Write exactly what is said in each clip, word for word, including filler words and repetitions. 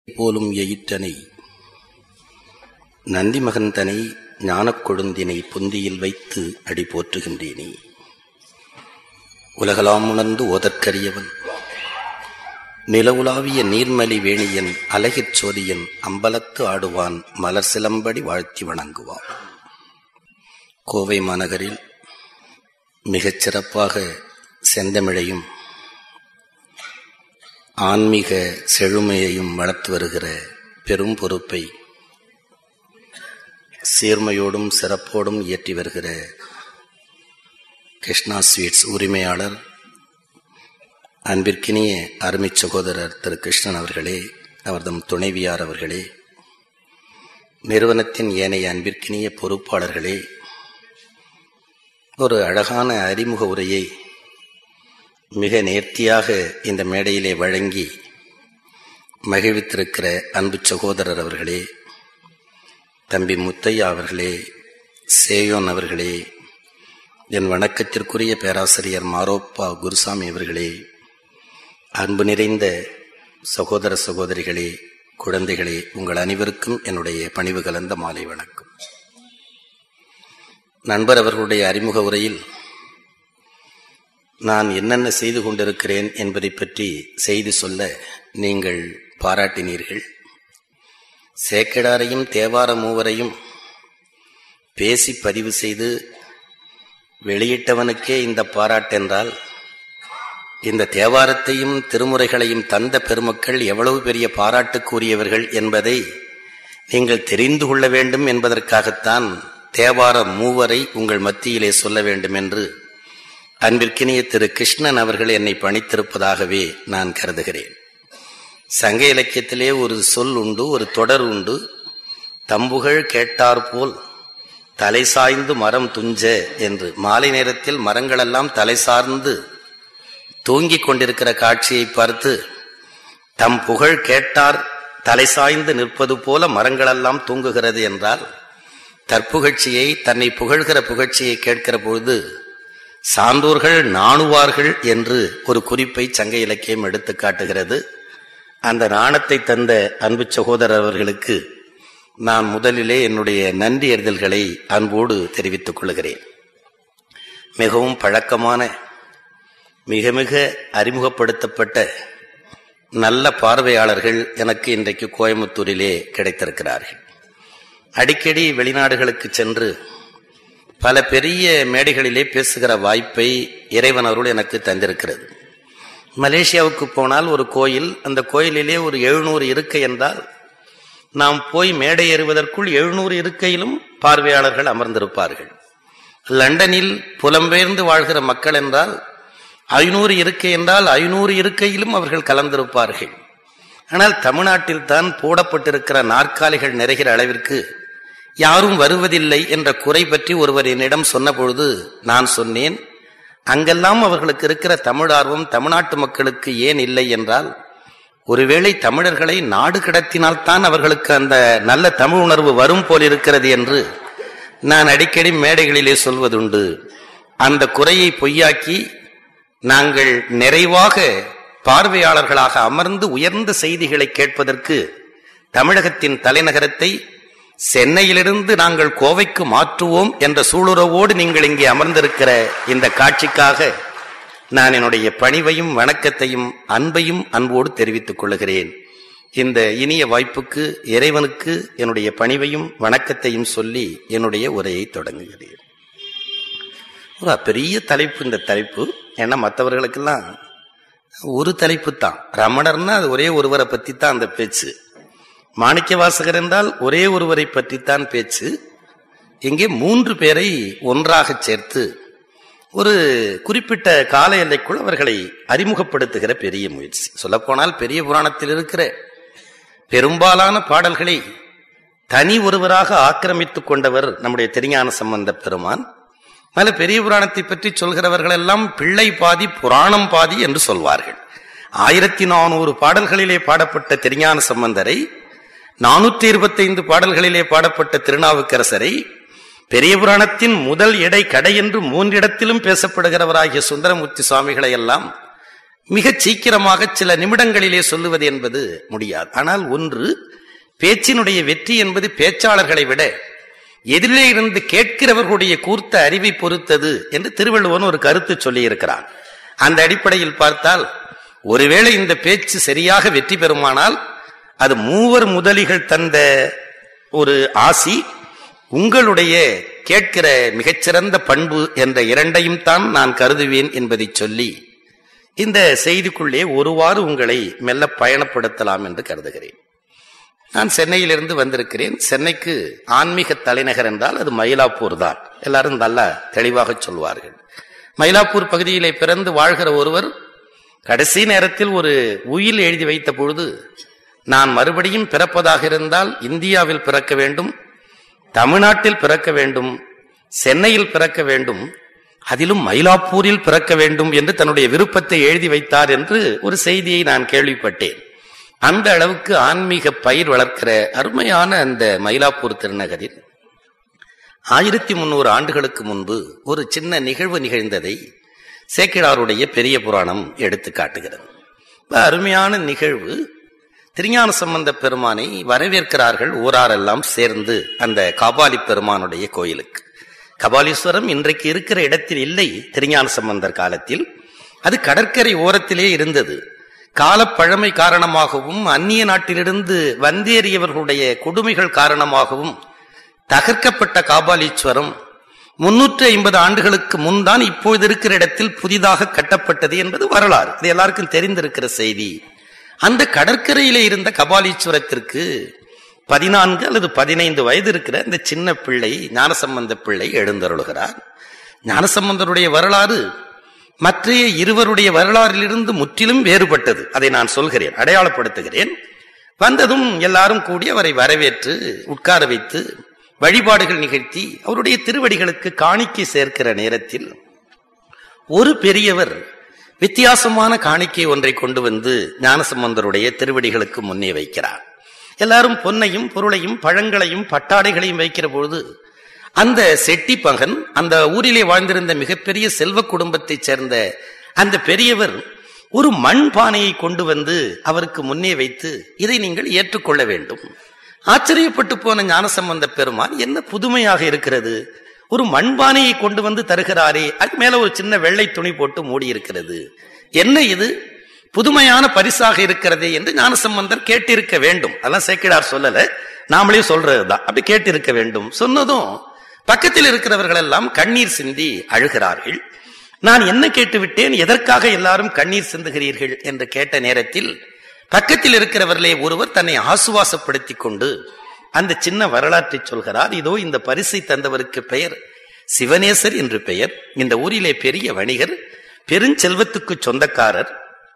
போலும் எயிற்றனை நந்தி மகந்தனை ஞானக் கொழுந்தினை பொந்தியில் வைத்து அடி போற்றுகின்றேனே. உலகலாம் உணர்ந்து ஓதற்கரியவன் நிலவுலாவிய நீர்மலி வேணியன் அழகிற் சோதியன் அம்பலத்து ஆடுவான் மலர் சிலம்படி வாழ்த்தி வணங்குவான். கோவை மாநகரில் மிகச் சிறப்பாக செந்தமிழையும் ஆன்மீக செழுமையையும் வளர்த்து வருகிற பெரும் பொறுப்பை சீர்மையோடும் சிறப்போடும் இயற்றி வருகிற கிருஷ்ணா ஸ்வீட்ஸ் உரிமையாளர் அன்பிற்கினிய அருமை சகோதரர் திரு கிருஷ்ணன் அவர்களே, அவர்தம் துணைவியார் அவர்களே, நிறுவனத்தின் ஏனைய அன்பிற்கினிய பொறுப்பாளர்களே, ஒரு அழகான அறிமுக உரையை மிக நேர்த்தியாக இந்த மேடையிலே வழங்கி மகிழ்வித்திருக்கிற அன்பு சகோதரர் அவர்களே, தம்பி முத்தையா அவர்களே, சேயோன் அவர்களே, என் வணக்கத்திற்குரிய பேராசிரியர் மாரோப்பா குருசாமி அவர்களே, அன்பு நிறைந்த சகோதர சகோதரிகளே, குழந்தைகளே, உங்கள் அனைவருக்கும் என்னுடைய பணிவு கலந்த மாலை வணக்கம். நண்பர் அவர்களுடைய அறிமுக உரையில் நான் என்னென்ன செய்து கொண்டிருக்கிறேன் என்பதை பற்றி செய்து சொல்ல நீங்கள் பாராட்டினீர்கள். சேக்கிடாரையும் தேவார மூவரையும் பேசி பதிவு செய்து வெளியிட்டவனுக்கே இந்த பாராட்டென்றால், இந்த தேவாரத்தையும் திருமுறைகளையும் தந்த பெருமக்கள் எவ்வளவு பெரிய பாராட்டுக்குரியவர்கள் என்பதை நீங்கள் தெரிந்து கொள்ள வேண்டும் என்பதற்காகத்தான் தேவார மூவரை உங்கள் மத்தியிலே சொல்ல வேண்டும் என்று அன்பிற்கினிய திரு கிருஷ்ணன் அவர்கள் என்னை பணித்திருப்பதாகவே நான் கருதுகிறேன். சங்க இலக்கியத்திலே ஒரு சொல் உண்டு, ஒரு தொடர் உண்டு. தம்புகள் கேட்டாற்போல் தலை சாய்ந்து மரம் துஞ்ச என்று. மாலை நேரத்தில் மரங்களெல்லாம் தலை சார்ந்து தூங்கிக் கொண்டிருக்கிற காட்சியை பார்த்து, தம் புகழ் கேட்டார் தலை சாய்ந்து நிற்பது போல மரங்களெல்லாம் தூங்குகிறது என்றால், தற்புகழ்ச்சியை, தன்னை புகழ்கிற புகழ்ச்சியை கேட்கிற பொழுது சான்றோர்கள் நாணுவார்கள் என்று ஒரு குறிப்பை சங்க இலக்கியம் எடுத்து காட்டுகிறது. அந்த நாணத்தை தந்த அன்பு சகோதரர் அவர்களுக்கு நான் முதலிலே என்னுடைய நன்றி அறிதல்களை அன்போடு தெரிவித்துக் கொள்கிறேன். மிகவும் பழக்கமான, மிக மிக அறிமுகப்படுத்தப்பட்ட நல்ல பார்வையாளர்கள் எனக்கு இன்றைக்கு கோயம்புத்தூரிலே கிடைத்திருக்கிறார்கள். அடிக்கடி வெளிநாடுகளுக்கு சென்று பல பெரிய மேடைகளிலே பேசுகிற வாய்ப்பை இறைவன் அருள் எனக்கு தந்திருக்கிறது. மலேசியாவுக்கு போனால் ஒரு கோயில், அந்த கோயிலிலே ஒரு எழுநூறு இருக்கை என்றால், நாம் போய் மேடை ஏறுவதற்குள் எழுநூறு இருக்கையிலும் பார்வையாளர்கள் அமர்ந்திருப்பார்கள். லண்டனில் புலம்பெயர்ந்து வாழ்கிற மக்கள் என்றால் ஐநூறு இருக்கை என்றால் ஐநூறு இருக்கையிலும் அவர்கள் கலந்திருப்பார்கள். ஆனால் தமிழ்நாட்டில் தான் போடப்பட்டிருக்கிற நாற்காலிகள் நிறைகிற அளவிற்கு யாரும் வருவதில்லை என்ற குறை பற்றி ஒருவர் என்னிடம் சொன்ன பொழுது நான் சொன்னேன், அங்கெல்லாம் அவர்களுக்கு இருக்கிற தமிழ் ஆர்வம் தமிழ்நாட்டு மக்களுக்கு ஏன் இல்லை என்றால், ஒருவேளை தமிழர்களை நாடு கடத்தினால்தான் அவர்களுக்கு அந்த நல்ல தமிழ் உணர்வு வரும் போல் இருக்கிறது என்று நான் அடிக்கடி மேடைகளிலே சொல்வதுண்டு. அந்த குறையை பொய்யாக்கி நாங்கள் நிறைவாக பார்வையாளர்களாக அமர்ந்து உயர்ந்த செய்திகளை கேட்பதற்கு தமிழகத்தின் தலைநகரத்தை சென்னையிலிருந்து நாங்கள் கோவைக்கு மாற்றுவோம் என்ற சூளுறவோடு நீங்கள் இங்கே அமர்ந்திருக்கிற இந்த காட்சிக்காக நான் என்னுடைய பணிவையும் வணக்கத்தையும் அன்பையும் அன்போடு தெரிவித்துக் கொள்கிறேன். இந்த இனிய வாய்ப்புக்கு இறைவனுக்கு என்னுடைய பணிவையும் வணக்கத்தையும் சொல்லி என்னுடைய உரையை தொடங்குகிறேன். ஒரு பெரிய தலைப்பு இந்த தலைப்பு. ஏன்னா மற்றவர்களுக்கெல்லாம் ஒரு தலைப்பு தான். ரமணர்னா அது ஒரே ஒருவரை பற்றி தான் அந்த பேச்சு. மாணிக்க வாசகர் என்றால் ஒரே ஒருவரை பற்றித்தான் பேச்சு. இங்கே மூன்று பேரை ஒன்றாக சேர்த்து ஒரு குறிப்பிட்ட கால எல்லைக்குள் அவர்களை அறிமுகப்படுத்துகிற பெரிய முயற்சி. சொல்லப்போனால் பெரிய புராணத்தில் இருக்கிற பெரும்பாலான பாடல்களை தனி ஒருவராக ஆக்கிரமித்துக் கொண்டவர் நம்முடைய திருஞான சம்பந்த பெருமான். அதனால பெரிய புராணத்தை பற்றி சொல்கிறவர்கள் எல்லாம் பிள்ளை பாதி புராணம் பாதி என்று சொல்வார்கள். ஆயிரத்தி நானூறு பாடல்களிலே பாடப்பட்ட திருஞான சம்பந்தரை, நானூற்றி இருபத்தி ஐந்து பாடல்களிலே பாடப்பட்ட திருநாவுக்கரசரை, பெரிய புராணத்தின் முதல் இடை கடை என்று மூன்றிடத்திலும் பேசப்படுகிறவராகிய சுந்தரமூர்த்தி சுவாமிகளை எல்லாம் மிகச் சீக்கிரமாக சில நிமிடங்களிலே சொல்லுவது என்பது முடியாது. ஆனால் ஒன்று, பேச்சினுடைய வெற்றி என்பது பேச்சாளர்களை விட எதிரிலே இருந்து கேட்கிறவர்களுடைய கூர்த்த அறிவை பொறுத்தது என்று திருவள்ளுவன் ஒரு கருத்து சொல்லி இருக்கிறான். அந்த அடிப்படையில் பார்த்தால் ஒருவேளை இந்த பேச்சு சரியாக வெற்றி பெறுமானால் அது மூவர் முதலிகள் தந்த ஒரு ஆசி, உங்களுடைய கேட்கிற மிகச்சிறந்த பண்பு என்ற இரண்டையும் தான் நான் கருதுவேன் என்பதை சொல்லி இந்த செய்திக்குள்ளே ஒருவாறு உங்களை மெல்ல பயணப்படுத்தலாம் என்று கருதுகிறேன். நான் சென்னையிலிருந்து வந்திருக்கிறேன். சென்னைக்கு ஆன்மீக தலைநகர் என்றால் அது மயிலாப்பூர் தான். எல்லாரும் நல்லா தெளிவாக சொல்வார்கள். மயிலாப்பூர் பகுதியிலே பிறந்து வாழ்கிற ஒருவர் கடைசி நேரத்தில் ஒரு உயில் எழுதி வைத்த பொழுது, நான் மறுபடியும் பிறப்பதாக இருந்தால் இந்தியாவில் பிறக்க வேண்டும், தமிழ்நாட்டில் பிறக்க வேண்டும், சென்னையில் பிறக்க வேண்டும், அதிலும் மயிலாப்பூரில் பிறக்க வேண்டும் என்று தன்னுடைய விருப்பத்தை எழுதி வைத்தார் என்று ஒரு செய்தியை நான் கேள்விப்பட்டேன். அந்த அளவுக்கு ஆன்மீக பயிர் வளர்க்கிற அருமையான அந்த மயிலாப்பூர் திருநகரில் ஆயிரத்தி முன்னூறு ஆண்டுகளுக்கு முன்பு ஒரு சின்ன நிகழ்வு நிகழ்ந்ததை சேக்கிழாருடைய பெரிய புராணம் எடுத்து காட்டுகிறது. அருமையான நிகழ்வு. திருஞான சம்பந்த பெருமானை வரவேற்கிறார்கள் ஊராரெல்லாம் சேர்ந்து அந்த காபாலி பெருமானுடைய கோயிலுக்கு. கபாலீஸ்வரம் இன்றைக்கு இருக்கிற இடத்தில் இல்லை. திருஞான சம்பந்தர் காலத்தில் அது கடற்கரை ஓரத்திலே இருந்தது. காலப்பழமை காரணமாகவும் அந்நிய நாட்டிலிருந்து வந்தேறியவர்களுடைய கொடுமைகள் காரணமாகவும் தகர்க்கப்பட்ட காபாலீஸ்வரம் முன்னூற்றி ஐம்பது ஆண்டுகளுக்கு முன்தான் இப்போது இருக்கிற இடத்தில் புதிதாக கட்டப்பட்டது என்பது வரலாறு. இது எல்லாருக்கும் தெரிந்திருக்கிற செய்தி. அந்த கடற்கரையிலே இருந்த கபாலீஸ்வரத்திற்கு பதினான்கு அல்லது பதினைந்து வயது இருக்கிற இந்த சின்ன பிள்ளை ஞானசம்பந்த பிள்ளை எழுந்தருளுகிறார். ஞானசம்பந்தருடைய வரலாறு மற்றைய இருவருடைய வரலாறிலிருந்து முற்றிலும் வேறுபட்டது. அதை நான் சொல்கிறேன், அடையாளப்படுத்துகிறேன். வந்ததும் எல்லாரும் கூடி அவரை வரவேற்று உட்கார வைத்து வழிபாடுகள் நிகழ்த்தி அவருடைய திருவடிகளுக்கு காணிக்கை சேர்க்கிற நேரத்தில் ஒரு பெரியவர் வித்தியாசமான காணிக்கை ஒன்றை கொண்டு வந்து ஞானசம்பந்தருடைய திருவடிகளுக்கு முன்னே வைக்கிறார். எல்லாரும் பொன்னையும் பொருளையும் பழங்களையும் பட்டாடைகளையும் வைக்கிற பொழுது அந்த செட்டி பகன், அந்த ஊரிலே வாழ்ந்திருந்த மிகப்பெரிய செல்வ குடும்பத்தை சேர்ந்த அந்த பெரியவர் ஒரு மண் பானையை கொண்டு வந்து அவருக்கு முன்னே வைத்து, இதை நீங்கள் ஏற்றுக்கொள்ள வேண்டும். ஆச்சரியப்பட்டு போன ஞானசம்பந்த பெருமான், என்ன புதுமையாக இருக்கிறது, ஒரு மண்பானையை கொண்டு வந்து தருகிறாரே, அது மேல ஒரு சின்ன வெள்ளை துணி போட்டு மூடி இருக்கிறது, என்ன இது புதுமையான பரிசாக இருக்கிறது என்று ஞானசம்பந்தர் கேட்டிருக்க வேண்டும். அதெல்லாம் சேக்கிழார் சொல்லல, நாமளே சொல்றதுதான். அப்படி கேட்டிருக்க வேண்டும். சொன்னதும் பக்கத்தில் இருக்கிறவர்கள் எல்லாம் கண்ணீர் சிந்தி அழுகிறார்கள். நான் என்ன கேட்டு விட்டேன், எதற்காக எல்லாரும் கண்ணீர் சிந்துகிறீர்கள் என்று கேட்ட நேரத்தில் பக்கத்தில் இருக்கிறவர்களே ஒருவர் தன்னை ஆசுவாசப்படுத்திக் கொண்டு அந்த சின்ன வரலாற்றை சொல்கிறார். இதோ இந்த பரிசை தந்தவருக்கு பெயர் சிவனேசர் என்று பெயர். இந்த ஊரிலே பெரிய வணிகர், பெருஞ்செல்வத்துக்கு சொந்தக்காரர்.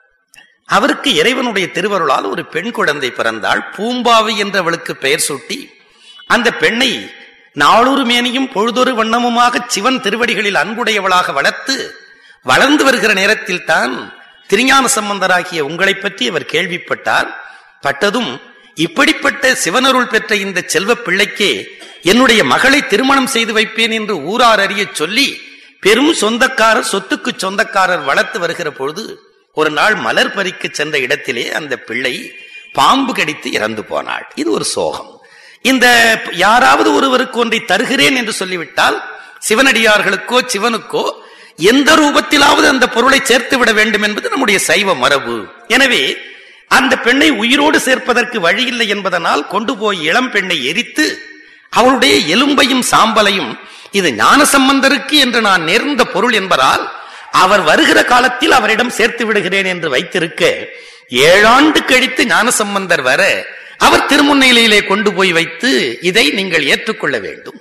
அவருக்கு இறைவனுடைய திருவருளால் ஒரு பெண் குழந்தை பிறந்தாள். பூம்பாவை என்று அவளுக்கு பெயர் சூட்டி அந்த பெண்ணை நாளொரு மேனியும் பொழுதொரு வண்ணமுமாக சிவன் திருவடிகளில் அன்புடையவளாக வளர்த்து வளர்ந்து வருகிற நேரத்தில் தான் திருஞான சம்பந்தராகிய உங்களை பற்றி அவர் கேள்விப்பட்டார். பட்டதும் இப்படிப்பட்ட சிவனருள் பெற்ற இந்த செல்வ பிள்ளைக்கே என்னுடைய மகளை திருமணம் செய்து வைப்பேன் என்று ஊரார் அறிய சொல்லி பெரும் சொந்தக்காரர், சொத்துக்கு சொந்தக்காரர் வளர்த்து வருகிற பொழுது ஒரு நாள் மலர் பறிக்க சென்ற இடத்திலே அந்த பிள்ளை பாம்பு கடித்து இறந்து போனாள். இது ஒரு சோகம். இந்த யாராவது ஒருவருக்கு ஒன்றை தருகிறேன் என்று சொல்லிவிட்டால் சிவனடியார்களுக்கோ சிவனுக்கோ எந்த ரூபத்திலாவது அந்த பொருளை சேர்த்து விட வேண்டும் என்பது நம்முடைய சைவ மரபு. எனவே அந்த பெண்ணை உயிரோடு சேர்ப்பதற்கு வழியில்லை என்பதனால் கொண்டு போய் இளம் பெண்ணை எரித்து அவளுடைய எலும்பையும் சாம்பலையும் இது ஞானசம்பந்தருக்கு என்று நான் நேர்ந்த பொருள் என்பதால் அவர் வருகிற காலத்தில் அவரிடம் சேர்த்து விடுகிறேன் என்று வைத்திருக்க, ஏழாண்டு கழித்து ஞானசம்பந்தர் வர அவர் திருமுன்னிலையிலே கொண்டு போய் வைத்து இதை நீங்கள் ஏற்றுக்கொள்ள வேண்டும்.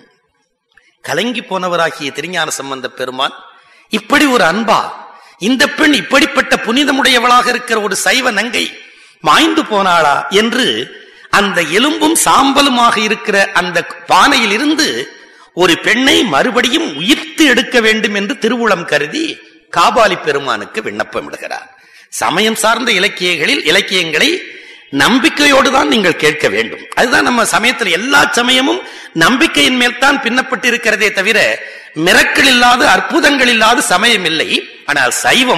கலங்கி போனவராகிய திருஞான சம்பந்த பெருமான், இப்படி ஒரு அன்பா, இந்த பெண் இப்படிப்பட்ட புனிதமுடையவளாக இருக்கிற ஒரு சைவ நங்கை மாய்ந்து போனாளா என்று அந்த எலும்பும் சாம்பலுமாக இருக்கிற அந்த பானையில் இருந்து ஒரு பெண்ணை மறுபடியும் உயிர்த்து எடுக்க வேண்டும் என்று திருவுளம் கருதி காபாலி பெருமானுக்கு விண்ணப்பம் இடுகிறார். சமயம் சார்ந்த இலக்கியங்களில் இலக்கியங்களை நம்பிக்கையோடு தான் நீங்கள் கேட்க வேண்டும். அதுதான் நம்ம சமயத்தில் எல்லா சமயமும் நம்பிக்கையின் மேல் தான் பின்னப்பட்டு இருக்கிறதே தவிர மிரக்கள் இல்லாத அற்புதங்கள் இல்லாத சமயம் இல்லை. ஆனால் சைவம்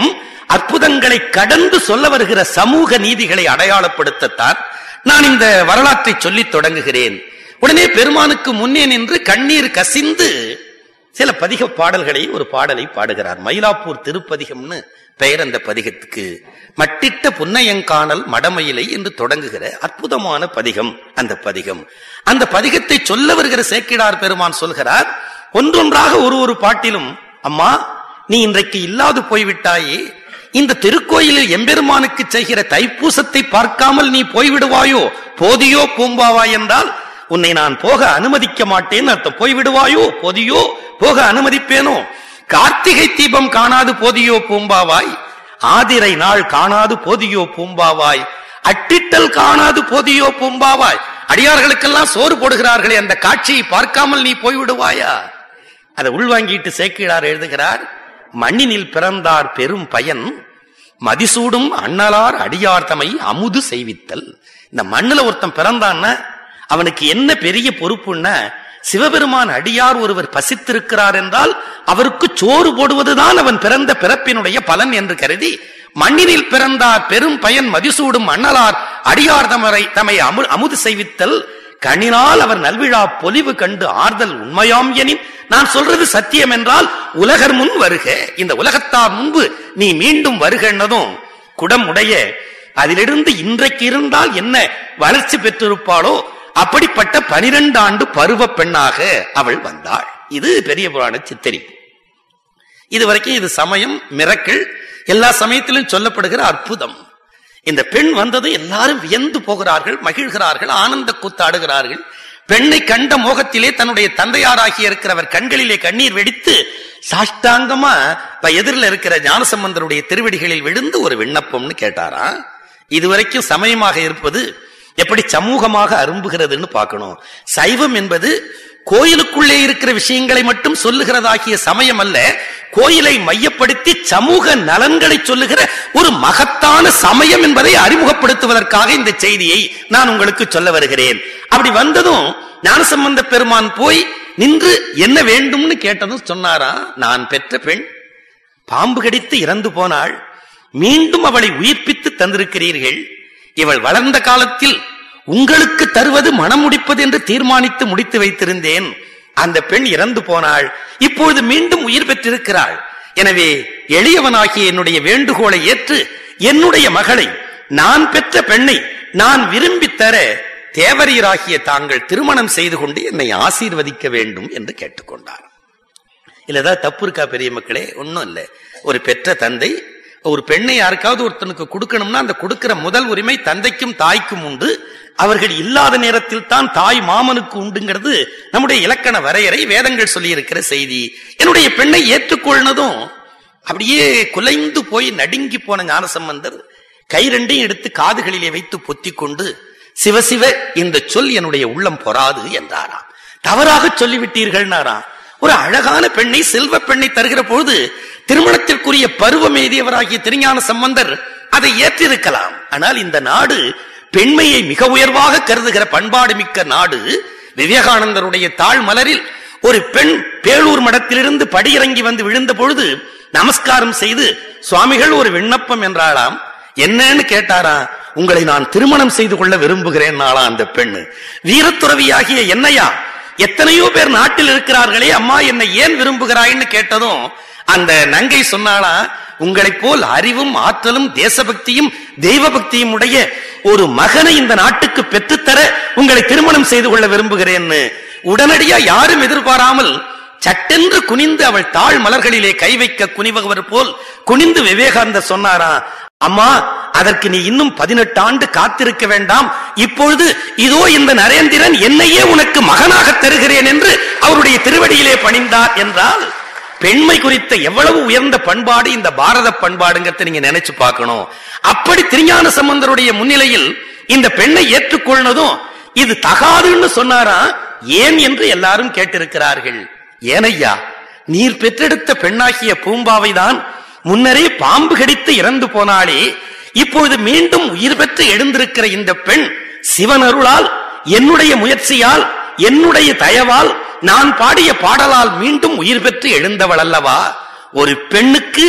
அற்புதங்களை கடந்து சொல்ல வருகிற சமூக நீதிகளை அடையாளப்படுத்தத்தான் நான் இந்த வரலாற்றை சொல்லி தொடங்குகிறேன். உடனே பெருமானுக்கு முன்னே நின்று கண்ணீர் கசிந்து சில பதிக பாடல்களை ஒரு பாடலை பாடுகிறார். மயிலாப்பூர் திருப்பதிகம்னு பெயர் அந்த பதிகத்துக்கு. மட்டிட்ட புன்னையங்கானல் மடமயிலை என்று தொடங்குகிற அற்புதமான பதிகம் அந்த பதிகம். அந்த பதிகத்தை சொல்ல வருகிற சேக்கிழார் பெருமான் சொல்கிறார், ஒன்றொன்றாக ஒரு ஒரு பாட்டிலும், அம்மா நீ இன்றைக்கு இல்லாது போய்விட்டாயே, இந்த திருக்கோயிலில் எம்பெருமானுக்கு செய்கிற தைப்பூசத்தை பார்க்காமல் நீ போய்விடுவாயோ, போதியோ பூம்பாவாய் என்றால் உன்னை நான் போக அனுமதிக்க மாட்டேன் அர்த்தம். போய்விடுவாயோ, போதியோ, போக அனுமதிப்பேனோ. கார்த்திகை தீபம் காணாது போதியோ பூம்பாவாய், ஆதிரை நாள் காணாது போதியோ பூம்பாவாய், அட்டிட்டல் காணாது போதியோ பூம்பாவாய். அடியார்களுக்கெல்லாம் சோறு போடுகிறார்களே, அந்த காட்சியை பார்க்காமல் நீ போய்விடுவாயா? அதை உள்வாங்கிட்டு சேக்கிழார் எழுதுகிறார், மண்ணினில் பிறந்தார் பெரும் பயன், மதிசூடும் அண்ணலார் அடியார் தமை அமுது செய்வித்தல். இந்த மண்ணுல ஒருத்தன் பிறந்தான்னா அவனுக்கு என்ன பெரிய பொறுப்புன்னா, சிவபெருமான் அடியார் ஒருவர் பசித்திருக்கிறார் என்றால் அவருக்கு சோறு போடுவதுதான் அவன் பிறந்த பிறப்பினுடைய பலன் என்று கருதி, மண்ணினில் பிறந்தார் பெரும் பயன் மதிசூடும் அண்ணலார் அடியார் தமரை தமை அமுது செய்வித்தல், கண்ணினால் அவர் நல்விழா பொலிவு கண்டு ஆறுதல் உண்மையாம் எனின், நான் சொல்றது சத்தியம் என்றால் உலகர் முன் வருக, இந்த உலகத்தார் முன்பு நீ மீண்டும் வருகன்னதும் குடம் உடைய, அதிலிருந்து இன்றைக்கு இருந்தால் என்ன வளர்ச்சி பெற்றிருப்பாளோ அப்படிப்பட்ட பனிரெண்டு ஆண்டு பருவ பெண்ணாக அவள் வந்தாள். இது பெரிய புராண சித்தரிப்பு. இதுவரைக்கும் இது சமயம் மிரக்கிள், எல்லா சமயத்திலும் சொல்லப்படுகிற அற்புதம். இந்த பெண் வந்தது எல்லாரும் வியந்து போகிறார்கள், மகிழ்கிறார்கள், ஆனந்த கூத்தாடுகிறார்கள். பெண்ணை கண்ட மோகத்திலே தன்னுடைய தந்தையாராகி இருக்கிறவர் கண்களிலே கண்ணீர் வெடித்து சாஷ்டாங்கமா எதிரில் இருக்கிற ஞானசம்பந்தருடைய திருவடிகளில் விழுந்து ஒரு விண்ணப்பம்னு கேட்டாரா. இதுவரைக்கும் சமயமாக இருப்பது எப்படி சமூகமாக அரும்புகிறதுன்னு பார்க்கணும். சைவம் என்பது கோயிலுக்குள்ளே இருக்கிற விஷயங்களை மட்டும் சொல்லுகிறதாகிய சமயம் அல்ல, கோயிலை மையப்படுத்தி சமூக நலன்களை சொல்லுகிற ஒரு மகத்தான சமயம் என்பதை அறிமுகப்படுத்துவதற்காக இந்த செய்தியை நான் உங்களுக்கு சொல்ல வருகிறேன். அப்படி வந்ததும் ஞானசம்பந்த பெருமான் போய் நின்று என்ன வேண்டும்னு கேட்டதும் சொன்னாரா, நான் பெற்ற பெண் பாம்பு கடித்து இறந்து போனாள், மீண்டும் அவளை உயிர்ப்பித்து தந்திருக்கிறீர்கள். இவள் வளர்ந்த காலத்தில் உங்களுக்கு தருவது மனம் முடிப்பது என்று தீர்மானித்து முடித்து வைத்திருந்தேன். அந்த பெண் இறந்து போனாள், இப்பொழுது மீண்டும் உயிர் பெற்றிருக்கிறாள். எனவே எளியவனாகிய என்னுடைய வேண்டுகோளை ஏற்று என்னுடைய மகளை, நான் பெற்ற பெண்ணை நான் விரும்பி தர தேவரீராகிய தாங்கள் திருமணம் செய்து கொண்டு என்னை ஆசீர்வதிக்க வேண்டும் என்று கேட்டுக்கொண்டார். இல்ல ஏதாவது தப்பு இருக்கா பெரிய மக்களே? ஒன்னும் இல்லை. ஒரு பெற்ற தந்தை ஒரு பெண்ணை யாருக்காவது ஒருத்தனுக்கு கொடுக்கணும்னா அந்த கொடுக்கிற முதல் உரிமை தந்தைக்கும் தாய்க்கும் உண்டு. அவர்கள் இல்லாத நேரத்தில் தான் தாய் மாமனுக்கு உண்டுங்கிறது நம்முடைய இலக்கண வரையறை, வேதங்கள் சொல்லி இருக்கிற செய்தி. என்னுடைய பெண்ணை ஏற்றுக்கொள்ளதும் அப்படியே குலைந்து போய் நடுங்கி போன ஞானசம்பந்தர் கை ரெண்டையும் எடுத்து காதுகளிலே வைத்து பொத்தி கொண்டு, சிவசிவ இந்த சொல் என்னுடைய உள்ளம் பொறாது என்றாராம். தவறாக சொல்லிவிட்டீர்கள்னாராம். ஒரு அழகான பெண்ணை, செல்வ பெண்ணை தருகிற பொழுது திருமணத்திற்குரிய பருவம் எய்தியவராகிய திருஞான சம்பந்தர் அதை ஏற்றிருக்கலாம். ஆனால் இந்த நாடு பெண்மையை மிக உயர்வாக கருதுகிற பண்பாடு மிக்க நாடு. விவேகானந்தருடைய தாழ் மலரில் ஒரு பெண் பேளூர் மடத்திலிருந்து படியிறங்கி வந்து விழுந்த பொழுது நமஸ்காரம் செய்து சுவாமிகள் ஒரு விண்ணப்பம் என்றாளாம். என்னன்னு கேட்டாரா, உங்களை நான் திருமணம் செய்து கொள்ள விரும்புகிறேன் நாளா அந்த பெண்ணு. வீரத்துறவியாகிய என்னையா, எத்தனையோ பேர் நாட்டில் இருக்கிறார்களே, அம்மா என்னை ஏன் விரும்புகிறாய்ன்னு கேட்டதும் அந்த நங்கை சொன்னாளா, உங்களை போல் அறிவும் ஆற்றலும் தேசபக்தியும் தெய்வ பக்தியும் உடைய ஒரு மகனை இந்த நாட்டுக்கு பெற்றுத்தர உங்களை திருமணம் செய்து கொள்ள விரும்புகிறேன்னு. உடனடியா யாரும் எதிர்பாராமல் சட்டென்று குனிந்து அவள் தாழ் மலர்களிலே கை வைக்க குனிவவர் போல் குனிந்து விவேகானந்தர் சொன்னாரா, அம்மா அதற்கு நீ இன்னும் பதினெட்டு ஆண்டு காத்திருக்க வேண்டாம், இப்பொழுது இதோ இந்த நரேந்திரன் என்னையே உனக்கு மகனாக தருகிறேன் என்று அவருடைய திருவடியிலே பணிந்தார் என்றால் பெண்மை குறித்த எவ்வளவு உயர்ந்த பண்பாடு இந்த பாரத பண்பாடுங்கிறத நீங்க நினைச்சு பார்க்கணும். அப்படி திருஞான சம்பந்தருடைய முன்னிலையில் இந்த பெண்ணை ஏற்றுக்கொள்ளதும் இது தகாதுன்னு சொன்னாரா. ஏன் என்று எல்லாரும் கேட்டிருக்கிறார்கள். ஏனையா, நீர் பெற்றெடுத்த பெண்ணாகிய பூம்பாவை தான் முன்னரே பாம்பு கடித்து இறந்து போனாலே, இப்பொழுது மீண்டும் உயிர் பெற்று எழுந்திருக்கிற இந்த பெண் சிவனருளால், என்னுடைய முயற்சியால், என்னுடைய தயவால், நான் பாடிய பாடலால் மீண்டும் உயிர் பெற்று எழுந்தவள் அல்லவா. ஒரு பெண்ணுக்கு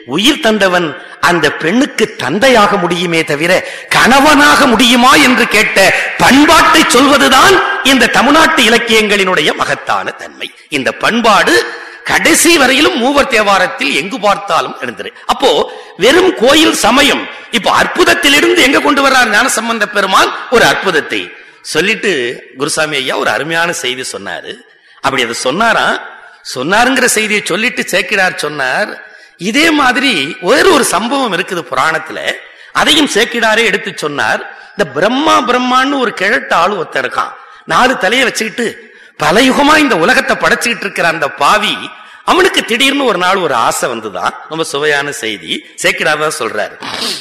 உயிர் தந்தவன் அந்த பெண்ணுக்கு தந்தையாக முடியுமே தவிர கணவனாக முடியுமா என்று கேட்ட பண்பாட்டை சொல்வதுதான் இந்த தமிழ்நாட்டு இலக்கியங்களினுடைய மகத்தான தன்மை. இந்த பண்பாடு கடைசி வரையிலும் மூவர் தேவாரத்தில் எங்கு பார்த்தாலும் இருந்தது. அப்போ வெறும் கோயில் சமயம் இப்ப அற்புதத்திலிருந்து எங்க கொண்டு வர்றார் ஞானசம்பந்த பெருமான்? ஒரு அற்புதத்தை சொல்லிட்டு குருசாமி ஐயா ஒரு அருமையான செய்தி சொன்னாரு. அப்படி அதை சொன்னாரா சொன்னாருங்கிற செய்தியை சொல்லிட்டு சேக்கிடார் சொன்னார். இதே மாதிரி வேறு ஒரு சம்பவம் இருக்குது புராணத்துல, அதையும் சேக்கிடாரே எடுத்து சொன்னார். இந்த பிரம்மா பிரம்மான்னு ஒரு கிழட்டு ஆளு ஒருத்தர் இருக்கான், நாலு தலையை வச்சுக்கிட்டு பல யுகமா இந்த உலகத்தை படைச்சுக்கிட்டு இருக்கிற அந்த பாவி, அவனுக்கு திடீர்னு ஒரு நாள் ஒரு ஆசை வந்துதான். ரொம்ப சுவையான செய்தி, சேக்கிடார் தான் சொல்றாரு.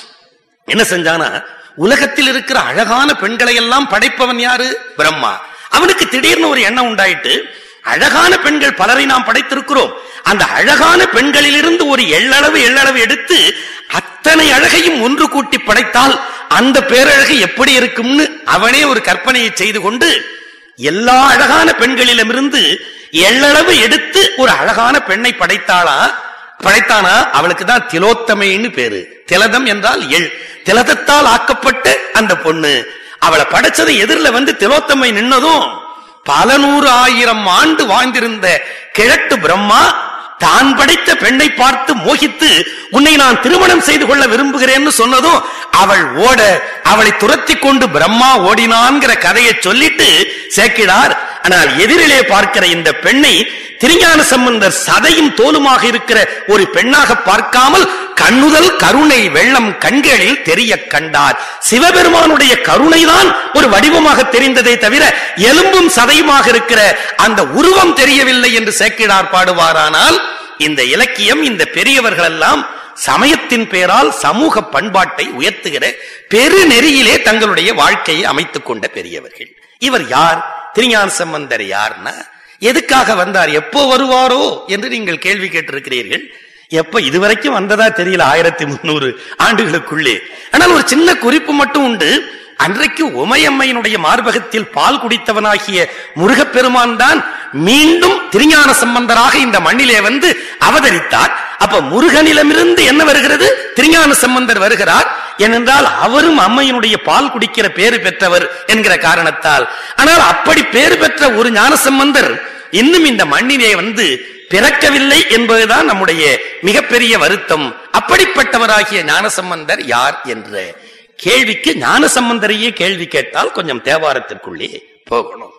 என்ன செஞ்சானா, உலகத்தில் இருக்கிற அழகான பெண்களை எல்லாம் படைப்பவன் யாரு? பிரம்மா. அவனுக்கு திடீர்னு ஒரு எண்ணம் உண்டாயிட்டு, அழகான பெண்கள் பலரை நாம் படைத்திருக்கிறோம், அந்த அழகான பெண்களிலிருந்து ஒரு எள்ளளவு எள்ளளவு எடுத்து அத்தனை அழகையும் ஒன்று கூட்டி படைத்தால் அந்த பேரழகு எப்படி இருக்கும்னு அவனே ஒரு கற்பனையை செய்து கொண்டு எல்லா அழகான பெண்களிடமிருந்து எள்ளளவு எடுத்து ஒரு அழகான பெண்ணை படைத்தாளா படைத்தானா. அவளுக்கு தான் திலோத்தமைன்னு பேரு. திலதம் என்றால் எள், திலதத்தால் ஆக்கப்பட்ட அந்த பொண்ணு. அவளை படைச்சது எதிரில வந்து திலோத்தமை நின்னதும் பல நூறு ஆயிரம் ஆண்டு வாழ்ந்திருந்த கிழட்டு பிரம்மா தான் படைத்த பெண்ணை பார்த்து மோகித்து உன்னை நான் திருமணம் செய்து கொள்ள விரும்புகிறேன்னு சொன்னதும் அவள் ஓட, அவளை துரத்தி கொண்டு பிரம்மா ஓடினான்கிற கதையை சொல்லிட்டு சேக்கிடார், ஆனால் எதிரிலே பார்க்கிற இந்த பெண்ணை திருஞான சம்பந்தர் சதையும் தோலுமாக இருக்கிற ஒரு பெண்ணாக பார்க்காமல் கண்ணுதல் கருணை வெள்ளம் கண்களில் தெரிய கண்டார். சிவபெருமானுடைய கருணைதான் ஒரு வடிவமாக தெரிந்ததை தவிர எலும்பும் சதையுமாக இருக்கிற அந்த உருவம் தெரியவில்லை என்று சேக்கிடார் பாடுவாரானால், இந்த இலக்கியம் இந்த பெரியவர்கள் எல்லாம் சமயத்தின் பெயரால் சமூக பண்பாட்டை உயர்த்துகிற பெருநெறியிலே தங்களுடைய வாழ்க்கையை அமைத்துக் கொண்ட பெரியவர்கள். இவர் யார்? திருஞான சம்பந்தர் யார்னா, எதுக்காக வந்தார், எப்போ வருவாரோ என்று நீங்கள் கேள்வி கேட்டிருக்கிறீர்கள். எப்ப இதுவரைக்கும் வந்ததா தெரியல, ஆயிரத்தி முன்னூறு ஆண்டுகளுக்குள்ளே. ஆனால் ஒரு சின்ன குறிப்பு மட்டும் உண்டு. அன்றைக்கு உமையம்மையினுடைய மார்பகத்தில் பால் குடித்தவனாகிய முருகப்பெருமான் தான் மீண்டும் திருஞான சம்பந்தராக இந்த மண்ணிலே வந்து அவதரித்தார். அப்ப முருகனிடமிருந்து என்ன வருகிறது? திருஞான சம்பந்தர் வருகிறார். ஏனென்றால் அவரும் அம்மையினுடைய பால் குடிக்கிற பேறு பெற்றவர் என்கிற காரணத்தால். ஆனால் அப்படி பேறு பெற்ற ஒரு ஞானசம்பந்தர் இன்னும் இந்த மண்ணிலே வந்து பிறக்கவில்லை என்பதுதான் நம்முடைய மிகப்பெரிய வருத்தம். அப்படிப்பட்டவராகிய ஞானசம்பந்தர் யார் என்ற கேள்விக்கு ஞானசம்பந்தரையே கேள்வி கேட்டால் கொஞ்சம் தேவாரத்திற்குள்ளே போகணும்.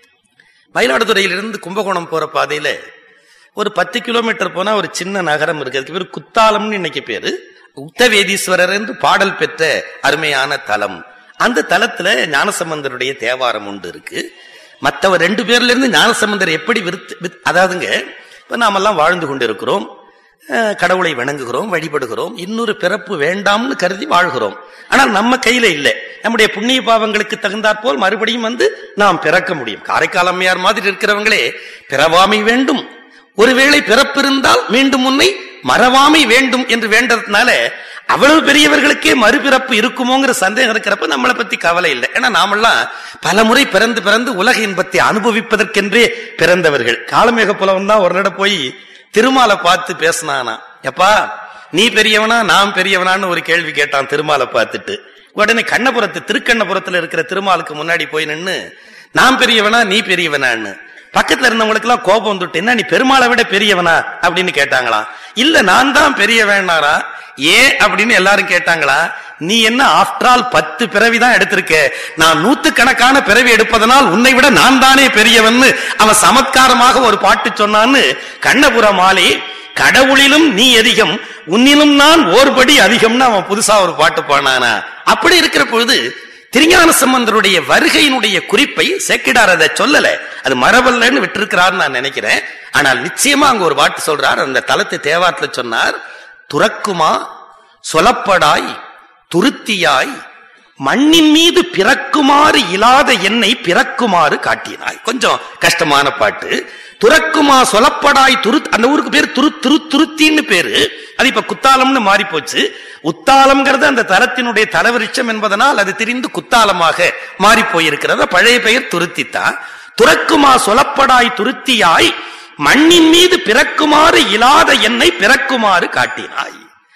மயிலாடுதுறையிலிருந்து கும்பகோணம் போற பாதையில ஒரு பத்து கிலோமீட்டர் போனா ஒரு சின்ன நகரம் இருக்கு, அதுக்கு பேரு குத்தாலம்னு இன்னைக்கு பேரு. உத்தவேதீஸ்வரர் என்று பாடல் பெற்ற அருமையான தலம். அந்த தலத்துல ஞானசம்பந்தருடைய தேவாரம் உண்டு இருக்கு. மற்றவர் ரெண்டு பேர்ல இருந்து ஞானசம்பந்தர் எப்படி விருத்து, அதாவதுங்க இப்ப நாமெல்லாம் வாழ்ந்து கொண்டிருக்கிறோம், கடவுளை வணங்குகிறோம், வழிபடுகிறோம், இன்னொரு பிறப்பு வேண்டாம்னு கருதி வாழ்கிறோம். ஆனால் நம்ம கையில இல்லை. நம்முடைய புண்ணிய பாவங்களுக்கு தகுந்தாற்போல் மறுபடியும் வந்து நாம் பிறக்க முடியும். காரைக்கால் அம்மையார் மாதிரி இருக்கிறவங்களே பிறவாமை வேண்டும், ஒருவேளை பிறப்பு இருந்தால் மீண்டும் உன்னை மறவாமை வேண்டும் என்று வேண்டதுனால அவ்வளவு பெரியவர்களுக்கே மறுபிறப்பு இருக்குமோங்கிற சந்தேகம் இருக்கிறப்ப நம்மளை பத்தி கவலை இல்லை. ஏன்னா நாமெல்லாம் பல முறை பிறந்து பிறந்து உலக இன்பத்தை அனுபவிப்பதற்கென்றே பிறந்தவர்கள். காலமேக புலவன் தான் ஒரு நட போய் திருமாலை பார்த்து பேசினானா, எப்பா நீ பெரியவனா நான் பெரியவனான்னு ஒரு கேள்வி கேட்டான் திருமாலை பார்த்துட்டு. உடனே கண்ணபுரத்து திருக்கண்ணபுரத்துல இருக்கிற திருமாலுக்கு முன்னாடி போய் நின்னு நான் பெரியவனா நீ பெரியவனான்னு. பக்கத்துல இருந்தவங்களுக்கு எல்லாம் கோபம் வந்துட்டு, என்ன நீ பெருமாளை விட பெரியவனா அப்படின்னு கேட்டாங்களா. இல்ல நான் தான் பெரியவனாரா. ஏன் அப்படின்னு எல்லாரும் கேட்டாங்களா. நீ என்ன ஆஃப்டர் ஆல் பத்து பிறவிதான் எடுத்திருக்க, நான் நூத்து கணக்கான பிறவி எடுப்பதனால் உன்னை விட நான் தானே பெரியவன் அவன் சமத்காரமாக ஒரு பாட்டு சொன்னான்னு கண்ணபுர மாலை கடவுளிலும் நீ அதிகம் உன்னிலும் நான் ஓர்படி அதிகம்னு அவன் புதுசா ஒரு பாட்டு பாடினானா. அப்படி இருக்கிற பொழுது திருஞான சம்பந்தருடைய வருகையினுடைய குறிப்பை சேக்கிடார் அதை சொல்லல, அது மரபல்லன்னு விட்டிருக்கிறார் நான் நினைக்கிறேன். ஆனால் நிச்சயமா அங்க ஒரு பாட்டு சொல்றார். அந்த தலத்தை தேவாரத்துல சொன்னார், துறக்குமா சொலப்படாய் துருத்தியாய் மண்ணின் மீது பிறக்குமாறு இல்லாத என்னை பிறக்குமாறு காட்டினாய். கொஞ்சம் கஷ்டமான பாட்டு. துறக்குமா சொலப்படாய் துரு, அந்த ஊருக்கு பேரு துரு துரு துருத்தின்னு பேரு. அது இப்ப குத்தாலம்னு மாறி போச்சு. உத்தாலம்ங்கிறது அந்த தலத்தினுடைய தலவிருட்சம் என்பதனால் அது திரிந்து குத்தாலமாக மாறி போயிருக்கிறது. பழைய பெயர் துருத்தித்தான். துறக்குமா சொலப்படாய் துருத்தியாய் மண்ணின் மீது பிறக்குமாறு இல்லாத என்னை பிறக்குமாறு காட்டினாய்.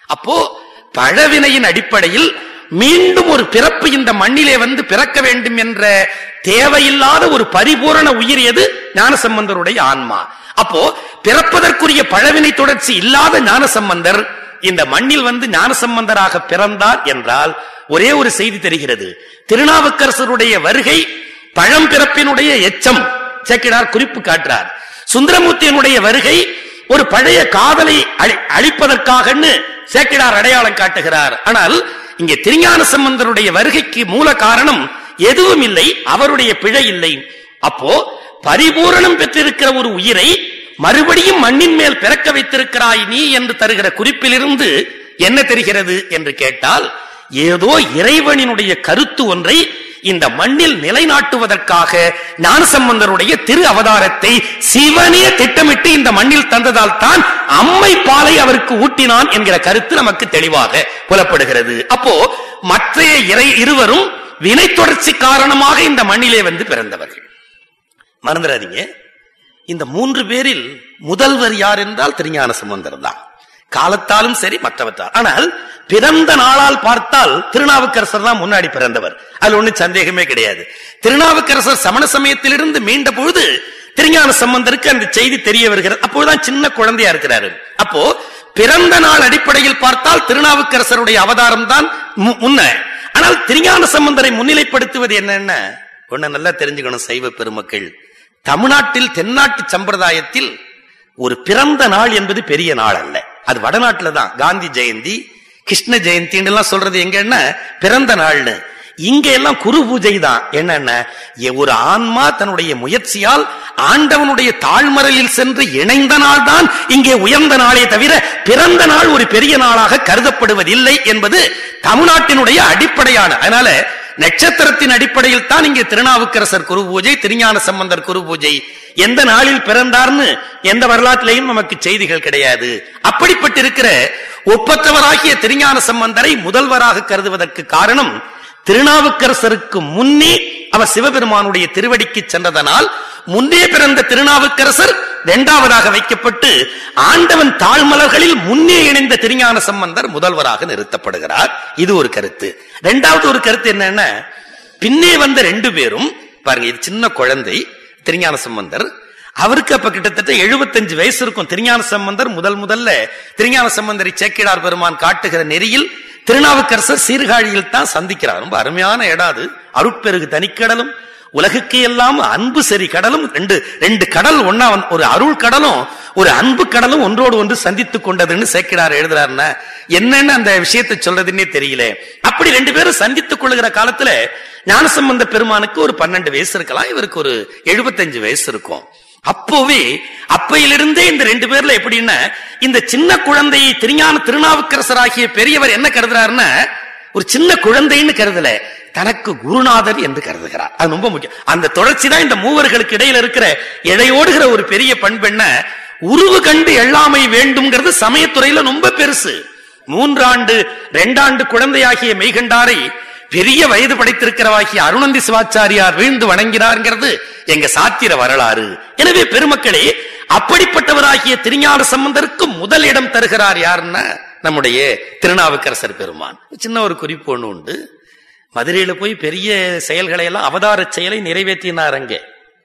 அப்போ பழவினையின் அடிப்படையில் மீண்டும் ஒரு பிறப்பு இந்த மண்ணிலே வந்து பிறக்க வேண்டும் என்ற தேவையில்லாத ஒரு பரிபூரண உயிர் எது? ஞானசம்பந்தருடைய ஆன்மா. அப்போ பிறப்பதற்குரிய பழவினை தொடர்ச்சி இல்லாத ஞானசம்பந்தர் இந்த மண்ணில் வந்து ஞானசம்பந்தராக பிறந்தார் என்றால் ஒரே ஒரு செய்தி தெரிகிறது. திருநாவுக்கரசருடைய வருகை பழம் பிறப்பினுடைய எச்சம் சேக்கிழார் குறிப்பு காட்டுறார். சுந்தரமூர்த்தியினுடைய வருகை ஒரு பழைய காதலை அழிப்பதற்காக சேக்கிழார் அடையாளம் காட்டுகிறார். ஆனால் இங்கே திருஞான சம்பந்தருடைய வருகைக்கு மூல காரணம் எதுவும் இல்லை, அவருடைய பிழை இல்லை. அப்போ பரிபூரணம் பெற்றிருக்கிற ஒரு உயிரை மறுபடியும் மண்ணின் மேல் பிறக்க வைத்திருக்கிறாய் நீ என்று தருகிற குறிப்பிலிருந்து என்ன தெரிகிறது என்று கேட்டால், ஏதோ இறைவனினுடைய கருத்து ஒன்றை இந்த மண்ணில் நிலைநாட்டுவதற்காக ஞானசம்பந்தருடைய திரு அவதாரத்தை சிவனே திட்டமிட்டு இந்த மண்ணில் தந்ததால் தான் அம்மை பாலை அவருக்கு ஊட்டினான் என்கிற கருத்து நமக்கு தெளிவாக புலப்படுகிறது. அப்போ மற்ற இறை இருவரும் வினை தொடர்ச்சி காரணமாக இந்த மண்ணிலே வந்து பிறந்தவர்கள். மறந்துடாதீங்க, இந்த மூன்று பேரில் முதல்வர் யார் என்றால் திருஞான சம்பந்தர் தான். காலத்தாலும் சரி மற்றவற்றால். ஆனால் பிறந்த நாளால் பார்த்தால் திருநாவுக்கரசர் தான் முன்னாடி பிறந்தவர், அதுல ஒண்ணு சந்தேகமே கிடையாது. திருநாவுக்கரசர் சமண சமயத்திலிருந்து மீண்ட பொழுது திருஞான சம்பந்தருக்கு அந்த செய்தி தெரிய வருகிறது. அப்போதுதான் சின்ன குழந்தையா இருக்கிறாரு. அப்போ பிறந்த நாள் அடிப்படையில் பார்த்தால் திருநாவுக்கரசருடைய அவதாரம் தான் முன்ன. ஆனால் திருஞான சம்பந்தரை முன்னிலைப்படுத்துவது என்னென்ன ஒண்ணு நல்லா தெரிஞ்சுக்கணும் சைவ பெருமக்கள். தமிழ்நாட்டில் தென்னாட்டு சம்பிரதாயத்தில் ஒரு பிறந்த நாள் என்பது பெரிய நாள் அல்ல. அது வடநாட்டுல தான் காந்தி ஜெயந்தி, கிருஷ்ண ஜெயந்தி எல்லாம் சொல்றது எங்கன்னா பிறந்த நாள்னு. இங்க எல்லாம் குரு பூஜை தான். என்னன்னா ஒரு ஆன்மா தன்னுடைய முயற்சியால் ஆண்டவனுடைய தாழ்மறையில் சென்று இணைந்த நாள் தான் இங்கே உயர்ந்த நாளே தவிர பிறந்த நாள் ஒரு பெரிய நாளாக கருதப்படுவதில்லை என்பது தமிழ்நாட்டினுடைய அடிப்படையான. அதனால நட்சத்திரத்தின் அடிப்படையில் தான் இங்கே திருநாவுக்கரசர் குரு பூஜை, திருஞான சம்பந்தர் குரு பூஜை. எந்த நாளில் பிறந்தார்னு எந்த வரலாற்றிலையும் நமக்கு செய்திகள் கிடையாது. அப்படிப்பட்டிருக்கிற ஒப்பற்றவராகிய திருஞான சம்பந்தரை முதல்வராக கருதுவதற்கு காரணம், திருநாவுக்கரசருக்கு முன்னே அவர் சிவபெருமானுடைய திருவடிக்கு சென்றதனால் முன்னே பிறந்த திருநாவுக்கரசர் இரண்டாவதாக வைக்கப்பட்டு ஆண்டவன் தாழ்மலர்களில் முன்னே இணைந்த திருஞான சம்பந்தர் முதல்வராக நிறுத்தப்படுகிறார். இது ஒரு கருத்து. இரண்டாவது ஒரு கருத்து என்னன்னா, பின்னே வந்த ரெண்டு பேரும் பாருங்க, இது சின்ன குழந்தை திருஞான சம்பந்தர், அவருக்கு அப்ப கிட்டத்தட்ட எழுபத்தஞ்சு வயசு இருக்கும். திருஞான சம்பந்தர் முதல் முதல்ல திருஞான சம்பந்தரை சேக்கிழார் பெருமான் காட்டுகிற நெறியில் திருநாவுக்கரசர் சீர்காழியில் தான் சந்திக்கிறார். ரொம்ப அருமையான இடம் அது. அருட்பெருகு தனிக்கடலும் உலகுக்கு எல்லாம் அன்பு சரி கடலும், ரெண்டு ரெண்டு கடல் ஒன்னா, ஒரு அருள் கடலும் ஒரு அன்பு கடலும் ஒன்றோடு ஒன்று சந்தித்துக் கொண்டதுன்னு சேக்கிழார் எழுதுறாருன்னா என்னன்னு அந்த விஷயத்தை சொல்றதுன்னே தெரியல. அப்படி ரெண்டு பேரும் சந்தித்துக் கொள்ளுகிற காலத்துல ஞானசம்பந்த பெருமானுக்கு ஒரு பன்னெண்டு வயசு இருக்கலாம், இவருக்கு ஒரு எழுபத்தஞ்சு வயசு இருக்கும். அப்போவே அப்பையிலிருந்தே இந்த ரெண்டு பேர்ல எப்படின்னா, இந்த சின்ன குழந்தையை திருஞான திருநாவுக்கரசராகிய பெரியவர் என்ன கருதுறாருன்னா, ஒரு சின்ன குழந்தைன்னு கருதல, தனக்கு குருநாதர் என்று கருதுகிறார். அது ரொம்ப முக்கியம். அந்த தொடர்ச்சி தான் இந்த மூவர்களுக்கு இடையில இருக்கிற இடையோடுகிற ஒரு பெரிய பண்பென்ன, உருவு கண்டு எல்லாமை வேண்டும்ங்கிறது சமயத்துறையில ரொம்ப பெருசு. மூன்றாண்டு ரெண்டாண்டு குழந்தையாகிய மெய்கண்டாரை பெரிய வயது படைத்திருக்கிறவாகிய அருணந்தி சிவாச்சாரியார் வீழ்ந்து வணங்கினார்ங்கிறது எங்க சாத்திர வரலாறு. எனவே பெருமக்களே, அப்படிப்பட்டவராகிய திருஞான சம்பந்தருக்கு முதல் இடம் தருகிறார் யாருன்னா நம்முடைய திருநாவுக்கரசர் பெருமான். சின்ன ஒரு குறிப்பு ஒண்ணு உண்டு. மதுரையில போய் பெரிய செயல்களை எல்லாம் அவதார செயலை நிறைவேற்றினார். அங்கே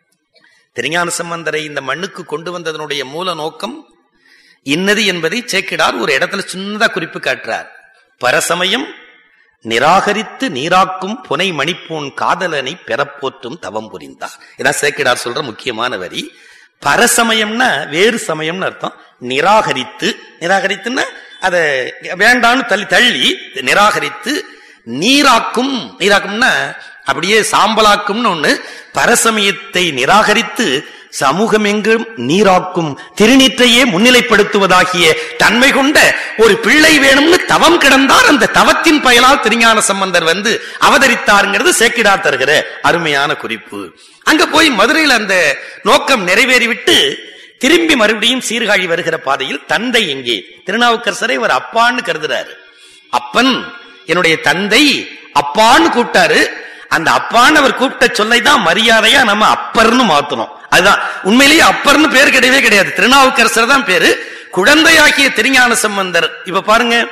திருஞான சம்பந்தரை இந்த மண்ணுக்கு கொண்டு வந்ததனுடைய மூல நோக்கம் இன்னது என்பதை சேக்கிடார் ஒரு இடத்துல சின்னதா குறிப்பு காட்டுறார். பரசமயம் நிராகரித்து நீராக்கும் புனை மணிப்பூன் காதலனை பெறப்போற்றும் தவம் புரிந்தார். இதான் சேக்கிடார் சொல்ற முக்கியமான வரி. பரசமயம்னா வேறு சமயம்னு அர்த்தம். நிராகரித்து, நிராகரித்துன்னா அதை வேண்டான்னு தள்ளி தள்ளி நிராகரித்து நீராக்கும், நீராக்கும்னா அப்படியே சாம்பலாக்கும்னு ஒண்ணு. பரசமயத்தை நிராகரித்து சமூகம் எங்கும் நீராக்கும் திருநீற்றையே முன்னிலைப்படுத்துவதாகிய தன்மை கொண்ட ஒரு பிள்ளை வேணும்னு தவம் கிடந்தார். அந்த தவத்தின் பயலால் திருஞான சம்பந்தர் வந்து அவதரித்தாருங்கிறது சேக்கிடார் தருகிற அருமையான குறிப்பு. அங்க போய் மதுரையில் அந்த நோக்கம் நிறைவேறிவிட்டு திரும்பி மறுபடியும் சீர்காழி வருகிற பாதையில் தந்தை எங்கே? திருநாவுக்கரசரை ஒரு அப்பான்னு கருதுறாரு. அப்பன், என்னுடைய தந்தை அப்பான்னு கூப்பிட்டாரு. அந்த அப்பான்னு அவர் கூப்பிட்ட சொல்லை தான் மரியாதையா நம்ம அப்பர்னு மாத்தணும். அதுதான் உண்மையிலேயே அப்பர்னு பேர் கிடையவே கிடையாது. திருநாவுக்கரசர் தான் பேரு. குழந்தையாகிய திருஞான சம்பந்தர். இப்ப பாருங்க,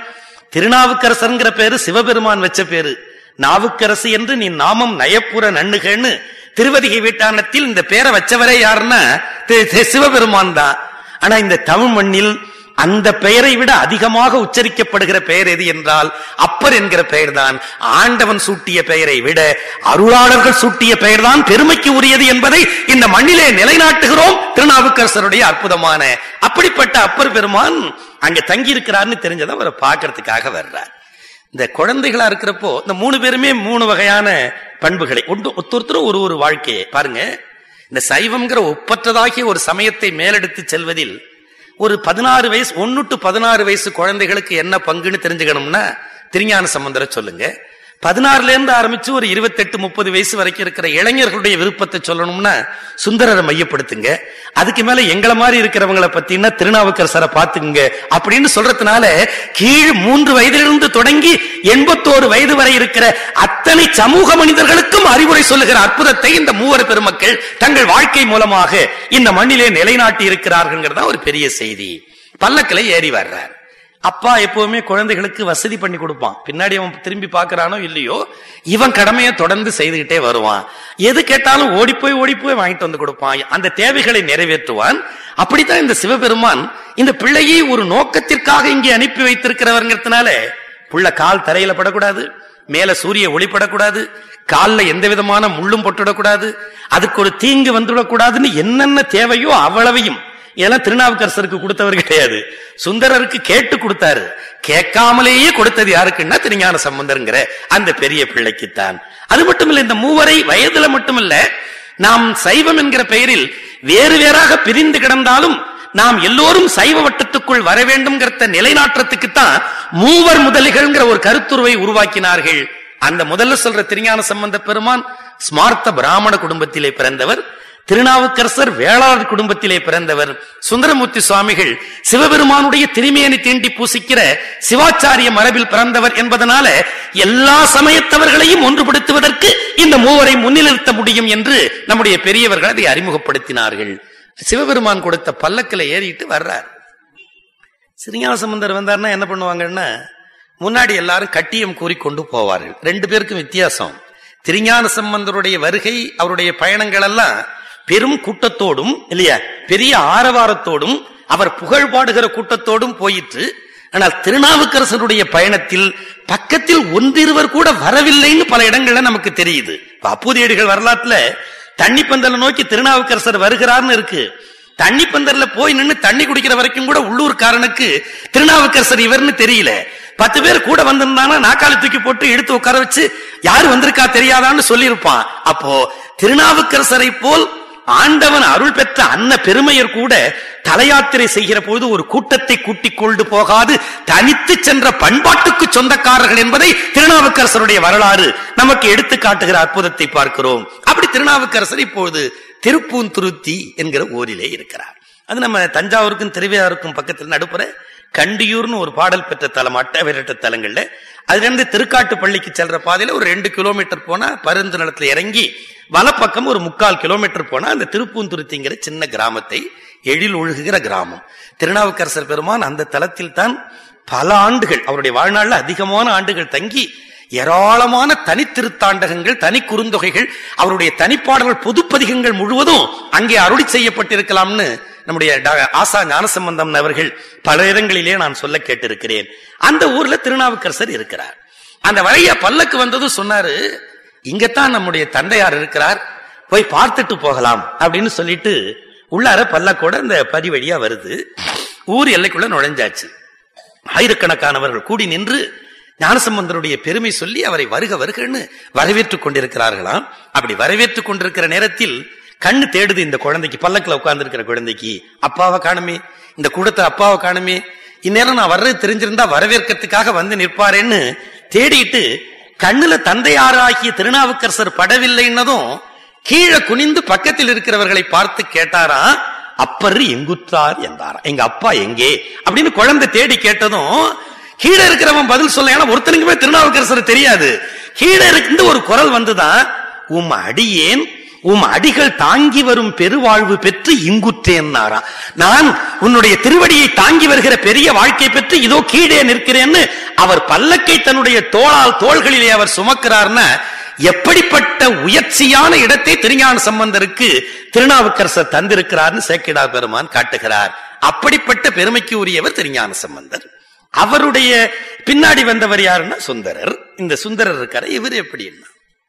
திருநாவுக்கரசர்ங்கிற பேரு சிவபெருமான் வச்ச பேரு. நாவுக்கரசு என்று நீ நாமம் நயப்புற நண்ணுகன்னு திருவதிகை வீட்டானத்தில் இந்த பேரை வச்சவரே யாருன்னா சிவபெருமான் தான். ஆனா இந்த தமிழ் மண்ணில் அந்த பெயரை விட அதிகமாக உச்சரிக்கப்படுகிற பெயர் எது என்றால் அப்பர் என்கிற பெயர் தான். ஆண்டவன் சூட்டிய பெயரை விட அருளாளர்கள் சூட்டிய பெயர் தான் பெருமைக்கு உரியது என்பதை இந்த மண்ணிலே நிலைநாட்டுகிறோம். திருநாவுக்கரசருடைய அற்புதமான அப்படிப்பட்ட அப்பர் பெருமான் அங்க தங்கி இருக்கிறார்னு தெரிஞ்சதை அவரை பார்க்கறதுக்காக வர்றார். இந்த குழந்தைகளா இருக்கிறப்போ இந்த மூணு பேருமே மூணு வகையான பண்புகளை ஒருத்தரும் ஒரு ஒரு வாழ்க்கையை பாருங்க. இந்த சைவம்ங்கிற ஒப்பற்றதாகிய ஒரு சமயத்தை மேலெடுத்து செல்வதில் ஒரு பதினாறு வயசு ஒன்னு டு பதினாறு வயசு குழந்தைகளுக்கு என்ன பங்குன்னு தெரிஞ்சுக்கணும்னா திருஞான சம்பந்தரை சொல்லுங்க. பதினாறுல இருந்து ஆரம்பிச்சு ஒரு இருபத்தி எட்டு முப்பது வயசு வரைக்கும் இருக்கிற இளைஞர்களுடைய விருப்பத்தை சொல்லணும்னா சுந்தரரை மையப்படுத்துங்க. அதுக்கு மேல எங்களை மாதிரி இருக்கிறவங்களை பத்தினா திருநாவுக்கரசரை பாத்துங்க அப்படின்னு சொல்றதுனால கீழ் மூன்று வயதிலிருந்து தொடங்கி எண்பத்தோரு வயது வரை இருக்கிற அத்தனை சமூக மனிதர்களுக்கும் அறிவுரை சொல்லுகிற அற்புதத்தை இந்த மூவர் பெருமக்கள் தங்கள் வாழ்க்கை மூலமாக இந்த மண்ணிலே நிலைநாட்டி இருக்கிறார்கள் ஒரு பெரிய செய்தி. பல்லக்கில ஏறி வர்றார். அப்பா எப்பவுமே குழந்தைகளுக்கு வசதி பண்ணி கொடுப்பான். பின்னாடி அவன் திரும்பி பாக்குறானோ இல்லையோ இவன் கடமையை தொடர்ந்து செய்துகிட்டே வருவான். எது கேட்டாலும் ஓடி போய் ஓடி போய் வாங்கிட்டு வந்து கொடுப்பான். அந்த தேவைகளை நிறைவேற்றுவான். அப்படித்தான் இந்த சிவபெருமான் இந்த பிள்ளையை ஒரு நோக்கத்திற்காக இங்கே அனுப்பி வைத்திருக்கிறவர்ங்கிறதுனால புள்ள கால் தரையில படக்கூடாது, மேல சூரிய ஒளிப்படக்கூடாது, காலில் எந்த விதமான முள்ளும் போட்டுவிடக்கூடாது, அதுக்கு ஒரு தீங்கு வந்துவிடக்கூடாதுன்னு என்னென்ன தேவையோ அவ்வளவையும் இதெல்லாம் திருநாவுக்கரசருக்கு கொடுத்தவர் கிடையாது, சுந்தரருக்கு கேட்டு கொடுத்தாரு. கேட்காமலேயே கொடுத்தது யாருக்குன்னா திருஞான சம்பந்தர்ங்கிற அந்த பெரிய பிள்ளைக்குத்தான். அது மட்டுமில்ல, இந்த மூவரை வயதுல மட்டுமில்ல, நாம் சைவம் என்கிற பெயரில் வேறு வேறாக பிரிந்து கிடந்தாலும் நாம் எல்லோரும் சைவ வட்டத்துக்குள் வர வேண்டும் நிலைநாட்டத்துக்குத்தான் மூவர் முதலிகள்ங்கிற ஒரு கருத்துருவை உருவாக்கினார்கள். அந்த முதல்ல சொல்ற திருஞான சம்பந்த பெருமான் ஸ்மார்த்த பிராமண குடும்பத்திலே பிறந்தவர். திருநாவுக்கரசர் வேளாளர் குடும்பத்திலே பிறந்தவர். சுந்தரமூர்த்தி சுவாமிகள் சிவபெருமானுடைய திருமேனி தீண்டி பூசிக்கிற சிவாச்சாரிய மரபில் பிறந்தவர் என்பதனால எல்லா சமயத்தவர்களையும் ஒன்றுபடுத்துவதற்கு இந்த மூவரை முன்னிறுத்த முடியும் என்று நம்முடைய பெரியவர்கள் அதை அறிமுகப்படுத்தினார்கள். சிவபெருமான் கொடுத்த பல்லக்கில ஏறிட்டு வர்றார். திருஞான சம்பந்தர் வந்தார்னா என்ன பண்ணுவாங்கன்னா முன்னாடி எல்லாரும் கட்டியம் கூறிக்கொண்டு போவார்கள். ரெண்டு பேருக்கும் வித்தியாசம். திருஞான சம்பந்தருடைய வருகை அவருடைய பயணங்கள் எல்லாம் பெரும் கூட்டத்தோடும் இல்லையா பெரிய ஆரவாரத்தோடும் அவர் புகழ் பாடுகிற கூட்டத்தோடும் போயிற்று. ஆனால் திருநாவுக்கரசருடைய பயணத்தில் பக்கத்தில் ஒன்றிருவர் கூட வரவில்லைன்னு பல இடங்கள்ல நமக்கு தெரியுது. அப்பூதியடிகள் வரலாற்றுல தண்ணி பந்தல நோக்கி திருநாவுக்கரசர் வருகிறார்னு இருக்கு. தண்ணி பந்தர்ல போய் நின்று தண்ணி குடிக்கிற வரைக்கும் கூட உள்ளூர்காரனுக்கு திருநாவுக்கரசர் இவர்னு தெரியல. பத்து பேர் கூட வந்திருந்தானா நாக்காளி தூக்கி போட்டு எடுத்து உட்கார வச்சு யாரு வந்திருக்கா தெரியாதான்னு சொல்லியிருப்பான். அப்போ திருநாவுக்கரசரை போல் ஆண்டவன் அருள் பெற்ற அன்ன பெருமையர் கூட தலையாத்திரை செய்கிற பொழுது ஒரு கூட்டத்தை கூட்டிக் கொண்டு போகாது தனித்து சென்ற பண்பாட்டுக்கு சொந்தக்காரர்கள் என்பதை திருநாவுக்கரசருடைய வரலாறு நமக்கு எடுத்து காட்டுகிற அற்புதத்தை பார்க்கிறோம். அப்படி திருநாவுக்கரசர் இப்பொழுது திருப்பூந்துருத்தி என்கிற ஊரிலே இருக்கிறார். அது நம்ம தஞ்சாவூருக்கும் திருவையாருக்கும் பக்கத்தில் நடுப்புற கண்டியூர்னு ஒரு பாடல் பெற்ற தலம், அட்டவிரட்ட தலங்கள்ல. அதுல இருந்து திருக்காட்டு பள்ளிக்கு செல்ற பாதையில ஒரு ரெண்டு கிலோமீட்டர் போனா பருந்து நிலத்துல இறங்கி வலப்பக்கம் ஒரு முக்கால் கிலோமீட்டர் போனா அந்த திருப்பூந்துருத்திங்கிற சின்ன கிராமத்தை எழில் ஒழுகுகிற கிராமம். திருநாவுக்கரசர் பெருமான் அந்த தலத்தில் தான் பல ஆண்டுகள் அவருடைய வாழ்நாள்ல அதிகமான ஆண்டுகள் தங்கி ஏராளமான தனித்திருத்தாண்டகங்கள் தனி குறுந்தொகைகள் அவருடைய தனிப்பாடல்கள் பொதுப்பதிகங்கள் முழுவதும் அங்கே அருளி செய்யப்பட்டிருக்கலாம்னு நம்முடைய ஆசா ஞானசம்பந்தம் அவர்கள் பல இடங்களிலே நான் சொல்ல கேட்டிருக்கிறேன். அந்த ஊர்ல திருநாவுக்கரசர் இருக்கிறார். அந்த வழியா பல்லக்கு வந்ததும் சொன்னாரு, இங்கத்தான் நம்முடைய தந்தையார் இருக்கிறார், போய் பார்த்துட்டு போகலாம் அப்படின்னு சொல்லிட்டு உள்ளார பல்லக்கோட அந்த பதி வழியா வருது. ஊர் எல்லைக்குள்ள நுழைஞ்சாச்சு. ஆயிரக்கணக்கானவர்கள் கூடி நின்று ஞானசம்பந்தருடைய பெருமை சொல்லி அவரை வருக வருகன்னு வரவேற்றுக் கொண்டிருக்கிறார்களாம். அப்படி வரவேற்றுக் கொண்டிருக்கிற நேரத்தில் கண்ணு தேடுது இந்த குழந்தைக்கு, பல்லக்கில் உட்கார்ந்து இருக்கிற குழந்தைக்கு. அப்பாவை காணுமே, இந்த கூடத்தை அப்பாவை காணுமே, இந்நேரம் நான் வர்றது தெரிஞ்சிருந்தா வரவேற்கிறதுக்காக வந்து நிற்பாரேன்னு தேடிட்டு கண்ணுல தந்தையாராகிய திருநாவுக்கரசர் படவில்லைன்னதும் கீழே குனிந்து பக்கத்தில் இருக்கிறவர்களை பார்த்து கேட்டாரா, அப்பர் எங்குற்றார் என்றாரா, எங்க அப்பா எங்கே அப்படின்னு குழந்தை தேடி கேட்டதும் கீழே இருக்கிறவன் பதில் சொல்ல, ஏன்னா ஒருத்தனுக்குமே திருநாவுக்கரசர் தெரியாது. கீழே இருந்து ஒரு குரல் வந்துதான், உம் அடியேன் உம் அடிகள் தாங்கி வரும் பெருவாழ்வு பெற்று இங்குற்றேன்னாரா. நான் உன்னுடைய திருவடியை தாங்கி வருகிற பெரிய வாழ்க்கை பெற்று இதோ கீழே நிற்கிறேன்னு அவர் பல்லக்கை தன்னுடைய தோளால் தோள்களிலே அவர் சுமக்கிறார்னா எப்படிப்பட்ட உயர்ச்சியான இடத்தை திருஞான சம்பந்தருக்கு திருநாவுக்கரசர் தந்திருக்கிறார்னு சேக்கிழார் பெருமான் காட்டுகிறார். அப்படிப்பட்ட பெருமைக்கு உரியவர் திருஞான சம்பந்தர். அவருடைய பின்னாடி வந்தவர் யாருன்னா சுந்தரர். இந்த சுந்தரர் இருக்காரு, இவர் எப்படின்னா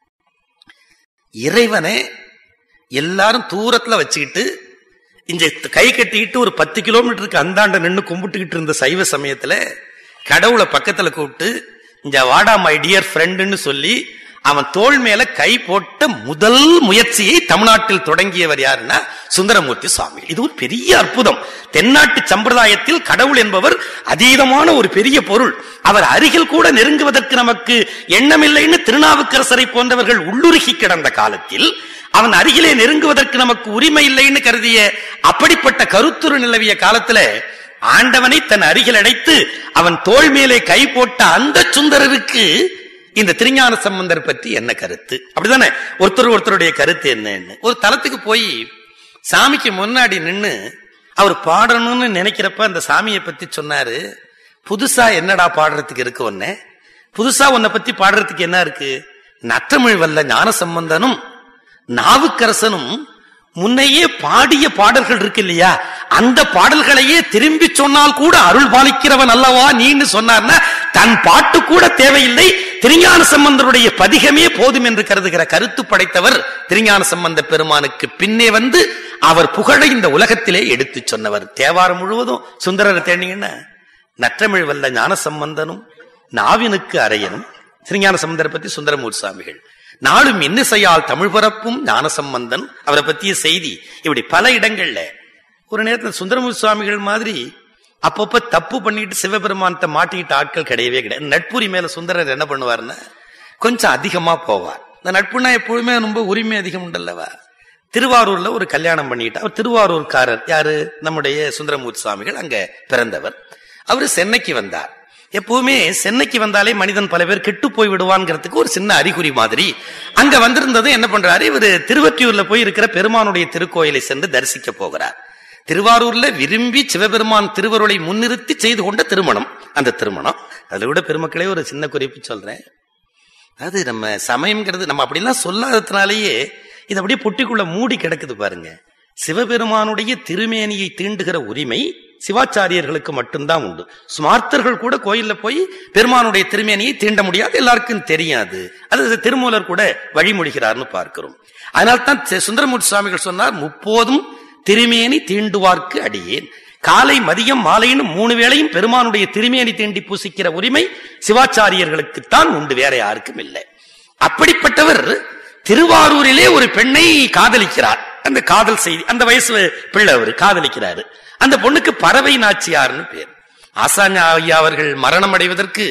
இறைவனை எல்லாரும் தூரத்துல வச்சுக்கிட்டு இங்க கை கட்டிக்கிட்டு ஒரு பத்து கிலோமீட்டருக்கு அந்தாண்ட நின்று கும்பிட்டுக்கிட்டு இருந்த சைவ சமயத்துல கடவுளை பக்கத்துல கூப்பிட்டு இந்த வாடா மை டியர் ஃப்ரெண்டுன்னு சொல்லி அவன் தோள் மேல கை போட்ட முதல் முயற்சியை தமிழ்நாட்டில் தொடங்கியவர் யாருன்னா சுந்தரமூர்த்தி சுவாமி. இது ஒரு பெரிய அற்புதம். தென்னாட்டு சம்பிரதாயத்தில் கடவுள் என்பவர் அதீதமான ஒரு பெரிய பொருள். அவர் அருகில் கூட நெருங்குவதற்கு நமக்கு எண்ணமில்லைன்னு திருநாவுக்கரசரை போன்றவர்கள் உள்ளுருகி கிடந்த காலத்தில் அவன் அருகிலே நெருங்குவதற்கு நமக்கு உரிமை இல்லைன்னு கருதிய அப்படிப்பட்ட கருத்துரு நிலவிய காலத்துல ஆண்டவனை தன் அருகில் அடைத்து அவன் தோள் மேலே கை போட்ட அந்த சுந்தரருக்கு இந்த திருஞான சம்பந்தர் பற்றி என்ன கருத்து? அப்படிதானே ஒருத்தர் ஒருத்தருடைய கருத்து என்னன்னு. ஒரு தலத்துக்கு போய் சாமிக்கு முன்னாடி நின்னு அவர் பாடணும்னு நினைக்கிறப்ப அந்த சாமியை பத்தி சொன்னாரு. புதுசா என்னடா பாடுறதுக்கு இருக்கு? ஒன்ன புதுசா உன்னை பத்தி பாடுறதுக்கு என்ன இருக்கு? நற்றமிழ் வல்ல ஞான சம்பந்தனும் நாவுக்கரசனும் முன்னையே பாடிய பாடல்கள் இருக்கு இல்லையா, அந்த பாடல்களையே திரும்பி சொன்னால் கூட அருள் பாலிக்கிறவன் அல்லவா நீன்னு சொன்னார்னா தன் பாட்டு கூட தேவையில்லை, திருஞான சம்பந்தருடைய பதிகமே போதும் என்று கருதுகிற கருத்து படைத்தவர் திருஞான சம்பந்த பெருமானுக்கு பின்னே வந்து அவர் புகழை இந்த உலகத்திலே எடுத்து சொன்னவர். தேவாரம் முழுவதும் சுந்தரரை தேடிங்கன்னா நற்றமிழ் வல்ல ஞான சம்பந்தனும் நாவினுக்கு அரையனும் திருஞான சம்பந்தரை பத்தி சுந்தரமூர்த்தி சுவாமிகள், நாளும் இன்னிசையால் தமிழ் பரப்பும் ஞான சம்பந்தன், அவரை பத்திய செய்தி இப்படி பல இடங்கள்ல. ஒரு நேரத்தில் சுந்தரமூர்த்தி சுவாமிகள் மாதிரி அப்பப்ப தப்பு பண்ணிட்டு சிவபெருமானத்தை மாட்டிக்கிட்ட ஆட்கள் கிடையவே கிடையாது. நட்புரி மேல சுந்தரர் என்ன பண்ணுவார்னா கொஞ்சம் அதிகமா போவார். இந்த நட்புனா எப்பொழுதுமே ரொம்ப உரிமை அதிகம் உண்டல்லவா. திருவாரூர்ல ஒரு கல்யாணம் பண்ணிட்டு, அவர் திருவாரூர்காரர். யாரு? நம்முடைய சுந்தரமூர்த்தி சுவாமிகள் அங்க பிறந்தவர். அவரு சென்னைக்கு வந்தார். எப்பவுமே சென்னைக்கு வந்தாலே மனிதன் பல பேர் கெட்டு போய் விடுவான்ங்கிறதுக்கு ஒரு சின்ன அறிகுறி மாதிரி அங்க வந்திருந்தது. என்ன பண்றாரு, இவரு திருவற்றியூர்ல போய் இருக்கிற பெருமானுடைய திருக்கோயிலை சென்று தரிசிக்க போகிறார். திருவாரூர்ல விரும்பி சிவபெருமான் திருவருளை முன்னிறுத்தி செய்து கொண்ட திருமணம் அந்த திருமணம். அதுல கூட பெருமக்களே ஒரு சின்ன குறிப்பு சொல்றேன். அது நம்ம சமயம்ங்கிறது நம்ம அப்படிலாம் சொல்லாததுனாலேயே இது அப்படியே பொட்டிக்குள்ள மூடி கிடக்குது பாருங்க. சிவபெருமானுடைய திருமேனியை தீண்டுகிற உரிமை சிவாச்சாரியர்களுக்கு மட்டும்தான் உண்டு. ஸ்மார்த்தர்கள் கூட கோயில்ல போய் பெருமானுடைய திருமேனியை தீண்ட முடியாது, எல்லாருக்கும் தெரியாது. அது திருமூலர் கூட வழிமொழிகிறார்னு பார்க்கிறோம். அதனால்தான் சுந்தரமூர்த்தி சுவாமிகள் சொன்னார், முப்போதும் திருமேனி தீண்டுவார்க்கு அடியேன். காலை மதியம் மாலைன்னு மூணு வேளையும் பெருமானுடைய திருமேனி தீண்டி பூசிக்கிற உரிமை சிவாச்சாரியர்களுக்குத்தான் உண்டு, வேற யாருக்கும் இல்லை. அப்படிப்பட்டவர் திருவாரூரிலே ஒரு பெண்ணை காதலிக்கிறார். அந்த காதல் செய்தி, அந்த வயசு பிள்ளை அவர் காதலிக்கிறாரு. அந்த பொண்ணுக்கு பறவை நாச்சியார்னு பேர். ஆசான் ஐயா அவர்கள் மரணம் அடைவதற்கு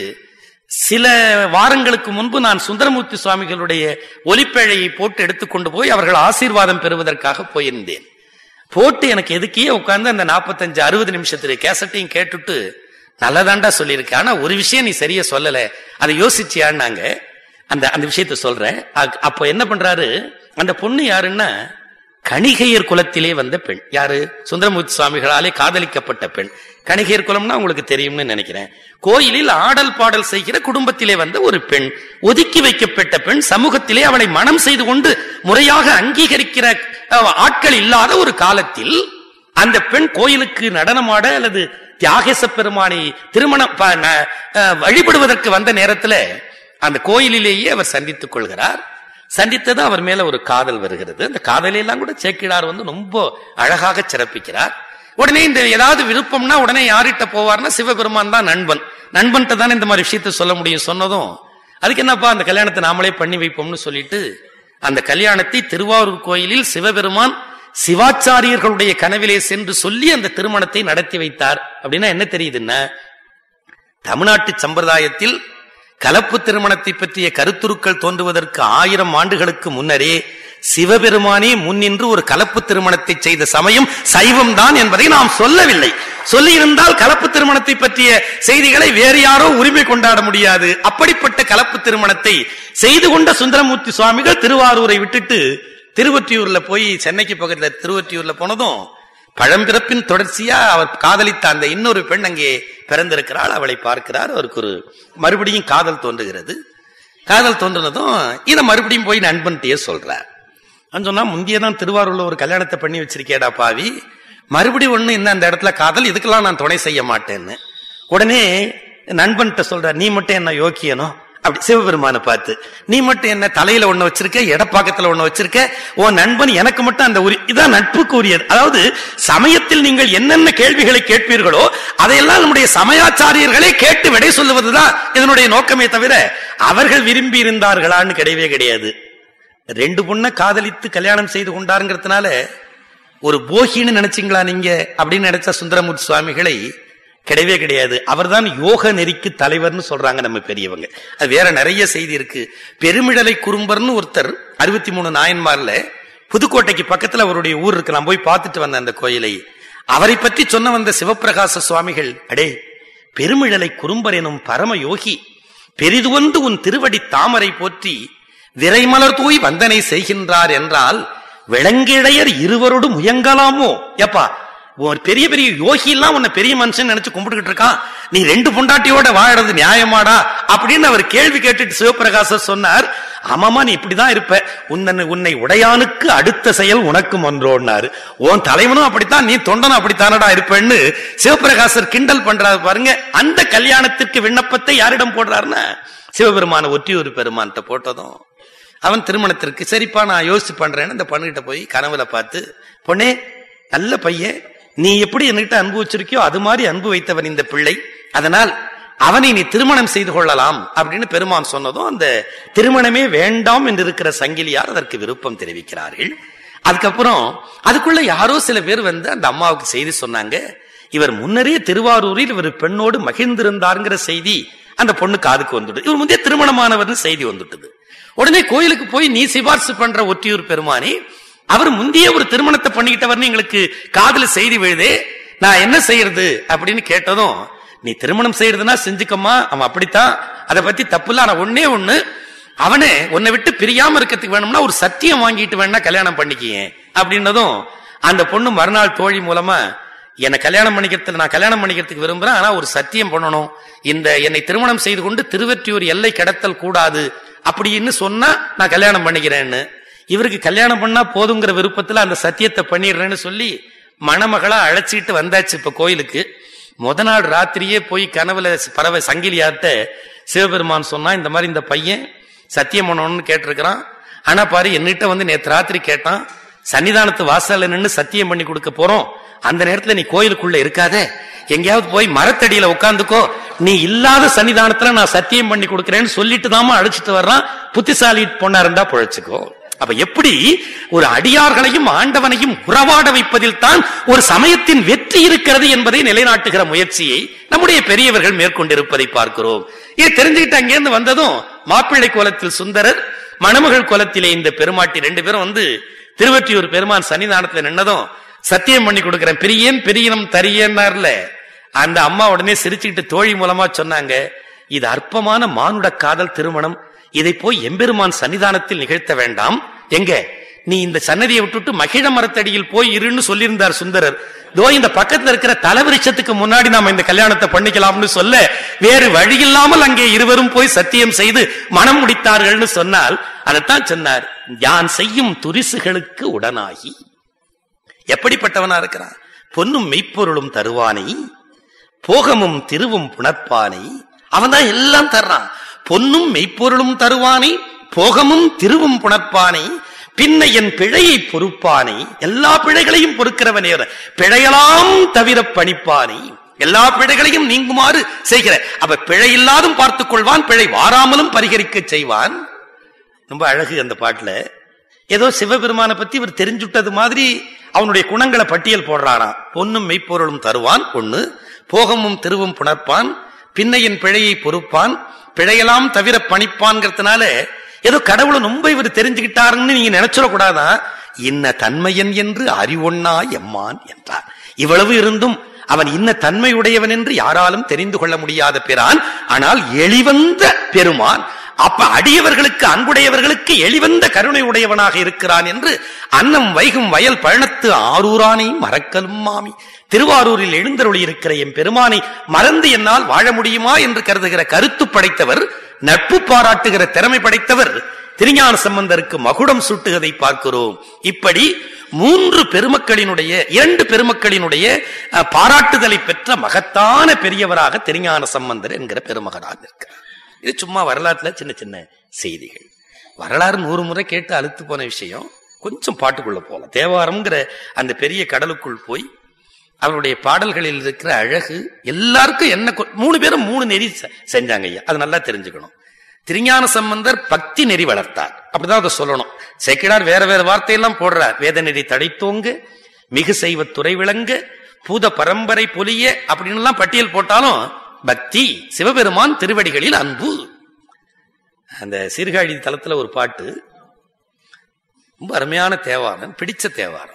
சில வாரங்களுக்கு முன்பு நான் சுந்தரமூர்த்தி சுவாமிகளுடைய ஒலிப்பேழையை போட்டு எடுத்துக்கொண்டு போய் அவர்கள் ஆசீர்வாதம் பெறுவதற்காக போயிருந்தேன். போட்டு எனக்கு எதுக்கே உட்கார்ந்து அந்த நாற்பத்தஞ்சு அறுபது நிமிஷத்துல கேசட்டையும் கேட்டுட்டு நல்லதாண்டா சொல்லியிருக்கேன், ஆனா ஒரு விஷயம் நீ சரியா சொல்லல, அதை யோசிச்சியான்னாங்க. அந்த அந்த விஷயத்த சொல்றேன். அப்போ என்ன பண்றாரு, அந்த பொண்ணு யாருன்னா கணிகையர் குலத்திலே வந்த பெண். யாரு? சுந்தரமூர்த்தி சுவாமிகளாலே காதலிக்கப்பட்ட பெண். கணிகையர் குலம்னா உங்களுக்கு தெரியும்னு நினைக்கிறேன். கோயிலில் ஆடல் பாடல் செய்கிற குடும்பத்திலே வந்த ஒரு பெண், ஒதுக்கி வைக்கப்பட்ட பெண். சமூகத்திலே அவளை மனம் செய்து கொண்டு முறையாக அங்கீகரிக்கிற ஆட்கள் இல்லாத ஒரு காலத்தில் அந்த பெண் கோயிலுக்கு நடனமாட அல்லது தியாகேச பெருமானை திருமணம் வழிபடுவதற்கு வந்த நேரத்துல அந்த கோயிலிலேயே அவர் சந்தித்துக் கொள்கிறார். சந்தித்தது அவர் மேல ஒரு காதல் வருகிறது. அந்த காதலெல்லாம் கூட சேக்கிழார் வந்து ரொம்ப அழகாக சிறப்பிக்கிறார். உடனே இந்த ஏதாவது விருப்பம்னா உடனே யார்கிட்ட போவார்னா சிவபெருமான் தான் நண்பன். நண்பன்ட்ட தானே இந்த மாதிரி விஷயத்த சொல்ல முடியும். சொன்னதும் அதுக்கு என்னப்பா அந்த கல்யாணத்தை நாமளே பண்ணி வைப்போம்னு சொல்லிட்டு அந்த கல்யாணத்தை திருவாரூர் கோயிலில் சிவபெருமான் சிவாச்சாரியர்களுடைய கனவிலே சென்று சொல்லி அந்த திருமணத்தை நடத்தி வைத்தார். அப்படின்னா என்ன தெரியுதுன்னா, தமிழ்நாட்டு சம்பிரதாயத்தில் கலப்பு திருமணத்தை பற்றிய கருத்துருக்கள் தோன்றுவதற்கு ஆயிரம் ஆண்டுகளுக்கு முன்னரே சிவபெருமானே முன்னின்று ஒரு கலப்பு திருமணத்தை செய்த சமயம் சைவம் தான் என்பதை நாம் சொல்லவில்லை. சொல்லியிருந்தால் கலப்பு திருமணத்தை பற்றிய செய்திகளை வேறு யாரோ உரிமை கொண்டாட முடியாது. அப்படிப்பட்ட கலப்பு திருமணத்தை செய்து கொண்ட சுந்தரமூர்த்தி சுவாமிகள் திருவாரூரை விட்டுட்டு திருவொற்றியூர்ல போய் சென்னைக்கு பக்கத்துல திருவொற்றியூர்ல போனதும் பழம்பிறப்பின் தொடர்ச்சியா அவர் காதலித்த அந்த இன்னொரு பெண் அங்கே பிறந்திருக்கிறாள். அவளை பார்க்கிறார். அவருக்கு ஒரு மறுபடியும் காதல் தோன்றுகிறது. காதல் தோன்றினதும் இதை மறுபடியும் போய் நண்பன்கிட்டயே சொல்றார். சொன்னா முந்தியதான் திருவாரூர்ல ஒரு கல்யாணத்தை பண்ணி வச்சிருக்கேடா பாவி, மறுபடியும் ஒண்ணு என்ன அந்த இடத்துல காதல், இதுக்கெல்லாம் நான் துணை செய்ய மாட்டேன்னு. உடனே நண்பன்கிட்ட சொல்றார், நீ மட்டும் என்ன யோக்கியனோ அப்படி சிவபெருமான பார்த்து, நீ மட்டும் என்ன தலையில ஒண்ணு வச்சிருக்க, இடப்பாக்கத்துல ஒண்ணு வச்சிருக்க, உன் நண்பன் எனக்கு மட்டும் அந்த உரி, இதான் நட்புக்கு உரியது. அதாவது சமயத்தில் நீங்கள் என்னென்ன கேள்விகளை கேட்பீர்களோ அதையெல்லாம் நம்முடைய சமயாச்சாரியர்களே கேட்டு விடை சொல்லுவதுதான் இதனுடைய நோக்கமே தவிர அவர்கள் விரும்பி இருந்தார்களான்னு கிடையவே கிடையாது. ரெண்டு பொண்ணை காதலித்து கல்யாணம் செய்து கொண்டாருங்கிறதுனால ஒரு போகின்னு நினைச்சீங்களா நீங்க அப்படின்னு நினைச்ச சுந்தரமூர்த்தி சுவாமிகளை கிடையவே கிடையாது. அவர் தான் யோக நெறிக்கு தலைவர்னு சொல்றாங்க நம்ம பெரியவங்க. அது வேற நிறைய செய்தி இருக்கு. பெருமிழலை குறும்பர்னு ஒருத்தர் அறுபத்தி மூணு நாயன்மார்ல புதுக்கோட்டைக்கு பக்கத்துல அவருடைய ஊர் இருக்கு. நான் போய் பார்த்துட்டு வந்தேன் அந்த கோயிலை. அவரை பற்றி சொன்ன வந்த சிவப்பிரகாச சுவாமிகள், அடே பெருமிழலை குறும்பர் எனும் பரம யோகி, பெரிதுவந்து உன் திருவடி தாமரை போற்றி விரைமலர் தூய் வந்தனை செய்கின்றார் என்றால் விளங்கிழையர் இருவரோடு முயங்கலாமோ? எப்பா ஒரு பெரிய பெரிய யோகி எல்லாம் உன்னை பெரிய மனுஷன் நினைச்சு கும்பிட்டுக்கிட்டு இருக்கான், நீ ரெண்டு பொண்டாட்டியோட வாழறது நியாயமாடா அப்படின்னு அவர் கேள்வி கேட்டுட்டு சிவபிரகாசர் சொன்னார், ஆமாமா நீ இப்படிதான் இருப்ப, உன்னை உன்னை உடையானுக்கு அடுத்த செயல் உனக்கும் ஒன்றோன்னாரு. உன் தலைவனும் அப்படித்தான், நீ தொண்டனும் அப்படித்தானடா இருப்பேன்னு சிவபிரகாசர் கிண்டல் பண்றாரு பாருங்க. அந்த கல்யாணத்திற்கு விண்ணப்பத்தை யாரிடம் போடுறாருன்னா சிவபெருமான ஒற்றியூர் பெருமான்கிட்ட போட்டதும் அவன் திருமணத்திற்கு சரிப்பா நான் யோசிச்சு பண்றேன்னு அந்த பொண்ணுகிட்ட போய் கனவுல பார்த்து, பொண்ணே நல்ல பையன், நீ எப்படி என்கிட்ட அன்பு வச்சிருக்கியோ அது மாதிரி அன்பு வைத்தவன் இந்த பிள்ளை, அதனால் அவனை நீ திருமணம் செய்து கொள்ளலாம் அப்படின்னு பெருமான் சொன்னதும் அந்த திருமணமே வேண்டாம் என்று இருக்கிற சங்கிலியார் அதற்கு விருப்பம் தெரிவிக்கிறார்கள். அதுக்கப்புறம் அதுக்குள்ள யாரோ சில பேர் வந்து அந்த அம்மாவுக்கு செய்தி சொன்னாங்க, இவர் முன்னரே திருவாரூரில் இவர் பெண்ணோடு மகிழ்ந்திருந்தாருங்கிற செய்தி அந்த பொண்ணு காதுக்கு வந்துட்டு, இவர் முந்தைய திருமணமானவர்னு செய்தி வந்துட்டது. உடனே கோயிலுக்கு போய் நீ சிபார்சு பண்ற ஒற்றியூர் பெருமானே, அவர் முந்தைய ஒரு திருமணத்தை பண்ணிக்கிட்டவர்னு எங்களுக்கு காதுல செய்தி விழுதே, நான் என்ன செய்யறது அப்படின்னு கேட்டதும், நீ திருமணம் செய்யறதுன்னா செஞ்சுக்கம்மா, அவன் அப்படித்தான், அதை பத்தி தப்பு இல்ல, ஆனா ஒன்னே ஒண்ணு, அவனே உன்னை விட்டு பிரியாம இருக்கிறதுக்கு வேணும்னா ஒரு சத்தியம் வாங்கிட்டு வேணா கல்யாணம் பண்ணிக்கியே அப்படின்னதும் அந்த பொண்ணு மறுநாள் தோழி மூலமா, என்னை கல்யாணம் பண்ணிக்கிறதுக்கு நான் கல்யாணம் பண்ணிக்கிறதுக்கு விரும்புறேன், ஆனா ஒரு சத்தியம் பண்ணணும், இந்த என்னை திருமணம் செய்து கொண்டு திருவொற்றியூர் எல்லை கடத்தல் கூடாது அப்படின்னு சொன்னா நான் கல்யாணம் பண்ணிக்கிறேன்னு. இவருக்கு கல்யாணம் பண்ணா போதுங்கிற விருப்பத்துல அந்த சத்தியத்தை பண்ணிடுறேன்னு சொல்லி மணமகளா அழைச்சிட்டு வந்தாச்சு இப்ப கோயிலுக்கு. முத நாள் ராத்திரியே போய் கனவுல பறவை சங்கிலியார்ட்ட சிவபெருமான் சொன்னா, இந்த மாதிரி இந்த பையன் சத்தியம் பண்ணணும்னு கேட்டிருக்கிறான், ஆனா பாரு என்னிட்ட வந்து நேற்று ராத்திரி கேட்டான், சன்னிதானத்து வாசல்ல நின்று சத்தியம் பண்ணி கொடுக்க போறோம், அந்த நேரத்துல நீ கோயிலுக்குள்ள இருக்காத, எங்கேயாவது போய் மரத்தடியில உட்காந்துக்கோ, நீ இல்லாத சன்னிதானத்துல நான் சத்தியம் பண்ணி கொடுக்கிறேன்னு சொல்லிட்டு தாமா அழைச்சிட்டு வர்றான், புத்திசாலி பொண்ணா இருந்தா பொழைச்சுக்கோ. அப்ப எப்படி ஒரு அடியார்களையும் ஆண்டவனையும் உறவாட வைப்பதில் தான் ஒரு சமயத்தின் வெற்றி இருக்கிறது என்பதை நிலைநாட்டுகிற முயற்சியை நம்முடைய பெரியவர்கள் மேற்கொண்டிருப்பதை பார்க்கிறோம். இது தெரிஞ்சுக்கிட்டு அங்கிருந்து வந்ததும் மாப்பிள்ளை கோலத்தில் சுந்தரர், மணமகள் கோலத்திலே இந்த பெருமாட்டி ரெண்டு பேரும் வந்து திருவொற்றியூர் பெருமான் சன்னிதானத்துல நின்னதும் சத்தியம் பண்ணி கொடுக்கிறேன், பிரியன் பிரியனம் தரியன்னார்ல, அந்த அம்மா உடனே சிரிச்சுக்கிட்டு தோழி மூலமா சொன்னாங்க, இது அற்பமான மானுட காதல் திருமணம், இதை போய் எம்பெருமான் சன்னிதானத்தில் நிகழ்த்த வேண்டாம், எங்க நீ இந்த சன்னதியை விட்டுட்டு மகிழ மரத்தடியில் போய் இருன்னு சொல்லியிருந்தார் சுந்தரர், தோ இந்த பக்கத்துல இருக்கிற தலவிருஷத்துக்கு முன்னாடி நாம இந்த கல்யாணத்தை பண்ணிக்கலாம்னு சொல்ல வேறு வழி இல்லாமல் அங்கே இருவரும் போய் சத்தியம் செய்து மனம் முடித்தார்கள்னு சொன்னால் அதைத்தான் சொன்னார், யான் செய்யும் துரிசுகளுக்கு உடனாகி. எப்படிப்பட்டவனா இருக்கிறான், பொன்னும் மெய்ப்பொருளும் தருவானை, போகமும் திருவும் புணர்ப்பானை, அவன் தான் எல்லாம் தர்றான், பொன்னும் மெய்ப்பொருளும் தருவானை, போகமும் திருவும் புணர்ப்பானை, பின்ன என் பிழையை பொறுப்பானை, எல்லா பிழைகளையும் பொறுக்கிறவனே, பிழையெல்லாம் தவிர பணிப்பானை, எல்லா பிழைகளையும் நீங்குமாறு செய்கிற, அவ பிழை இல்லாதும் பார்த்துக் கொள்வான், பிழை வாராமலும் பரிகரிக்க செய்வான். ரொம்ப அழகு அந்த பாட்டுல. ஏதோ சிவபெருமான பத்தி இவர் தெரிஞ்சுட்டது மாதிரி அவனுடைய குணங்களை பட்டியல் போடுறாராம். பொன்னும் மெய்ப்பொருளும் தருவான் ஒண்ணு, போகமும் திருவும் புணர்ப்பான், பின்னையின் பிழையை பொறுப்பான், பிழையெல்லாம் தவிர பணிப்பான்ங்கிறதுனால ஏதோ கடவுளை ரொம்ப இவர் தெரிஞ்சுக்கிட்டாருன்னு நீங்க நினைச்சிடக்கூடாதான். இன்ன தன்மையன் என்று அறிவொன்னா எம்மான் என்றார். இவ்வளவு இருந்தும் அவன் இன்ன தன்மையுடையவன் என்று யாராலும் தெரிந்து கொள்ள முடியாத பிரான். ஆனால் எளிவந்த பெருமான். அப்ப அடியவர்களுக்கு அன்புடையவர்களுக்கு எளிவந்த கருணை உடையவனாக இருக்கிறான் என்று அன்னம் வைகும் வயல் பழனத்து ஆரூரானை மறக்கலும் மாமி. திருவாரூரில் எழுந்தருளி இருக்கிற என் பெருமானை மறந்து என்னால் வாழ முடியுமா என்று கருதுகிற கருத்து படைத்தவர், நட்பு பாராட்டுகிற திறமை படைத்தவர் திருஞான சம்பந்தருக்கு மகுடம் சூட்டுவதை பார்க்கிறோம். இப்படி மூன்று பெருமக்களினுடைய இரண்டு பெருமக்களினுடைய பாராட்டுதலை பெற்ற மகத்தான பெரியவராக திருஞான சம்பந்தர் என்கிற பெருமகனாக இருக்கிறார். இது சும்மா வரலாற்றுல சின்ன சின்ன செய்திகள். வரலாறு நூறு முறை கேட்டு அழுத்து போன விஷயம். கொஞ்சம் பாட்டுக்குள்ள போகலாம். தேவாரம்ங்கிற அந்த பெரிய கடலுக்குள் போய் அவருடைய பாடல்களில் இருக்கிற அழகு எல்லாருக்கும் என்ன, மூணு பேரும் மூணு நெறி செஞ்சாங்க ஐயா, அது நல்லா தெரிஞ்சுக்கணும். திருஞான சம்பந்தர் பக்தி நெறி வளர்த்தார், அப்படிதான் அதை சொல்லணும். சேக்கிழார் வேற வேற வார்த்தையெல்லாம் போடுறார். வேத நெறி தடைத்தோங்க, மிகு செய்வ துறை விளங்க, பூத பரம்பரை பொலிய அப்படின்னு எல்லாம் பட்டியல் போட்டாலும் பக்தி, சிவபெருமான் திருவடிகளில் அன்பு. அந்த சீர்காழி தலத்துல ஒரு பாட்டு, ரொம்ப அருமையான தேவாரம், பிடிச்ச தேவாரம்.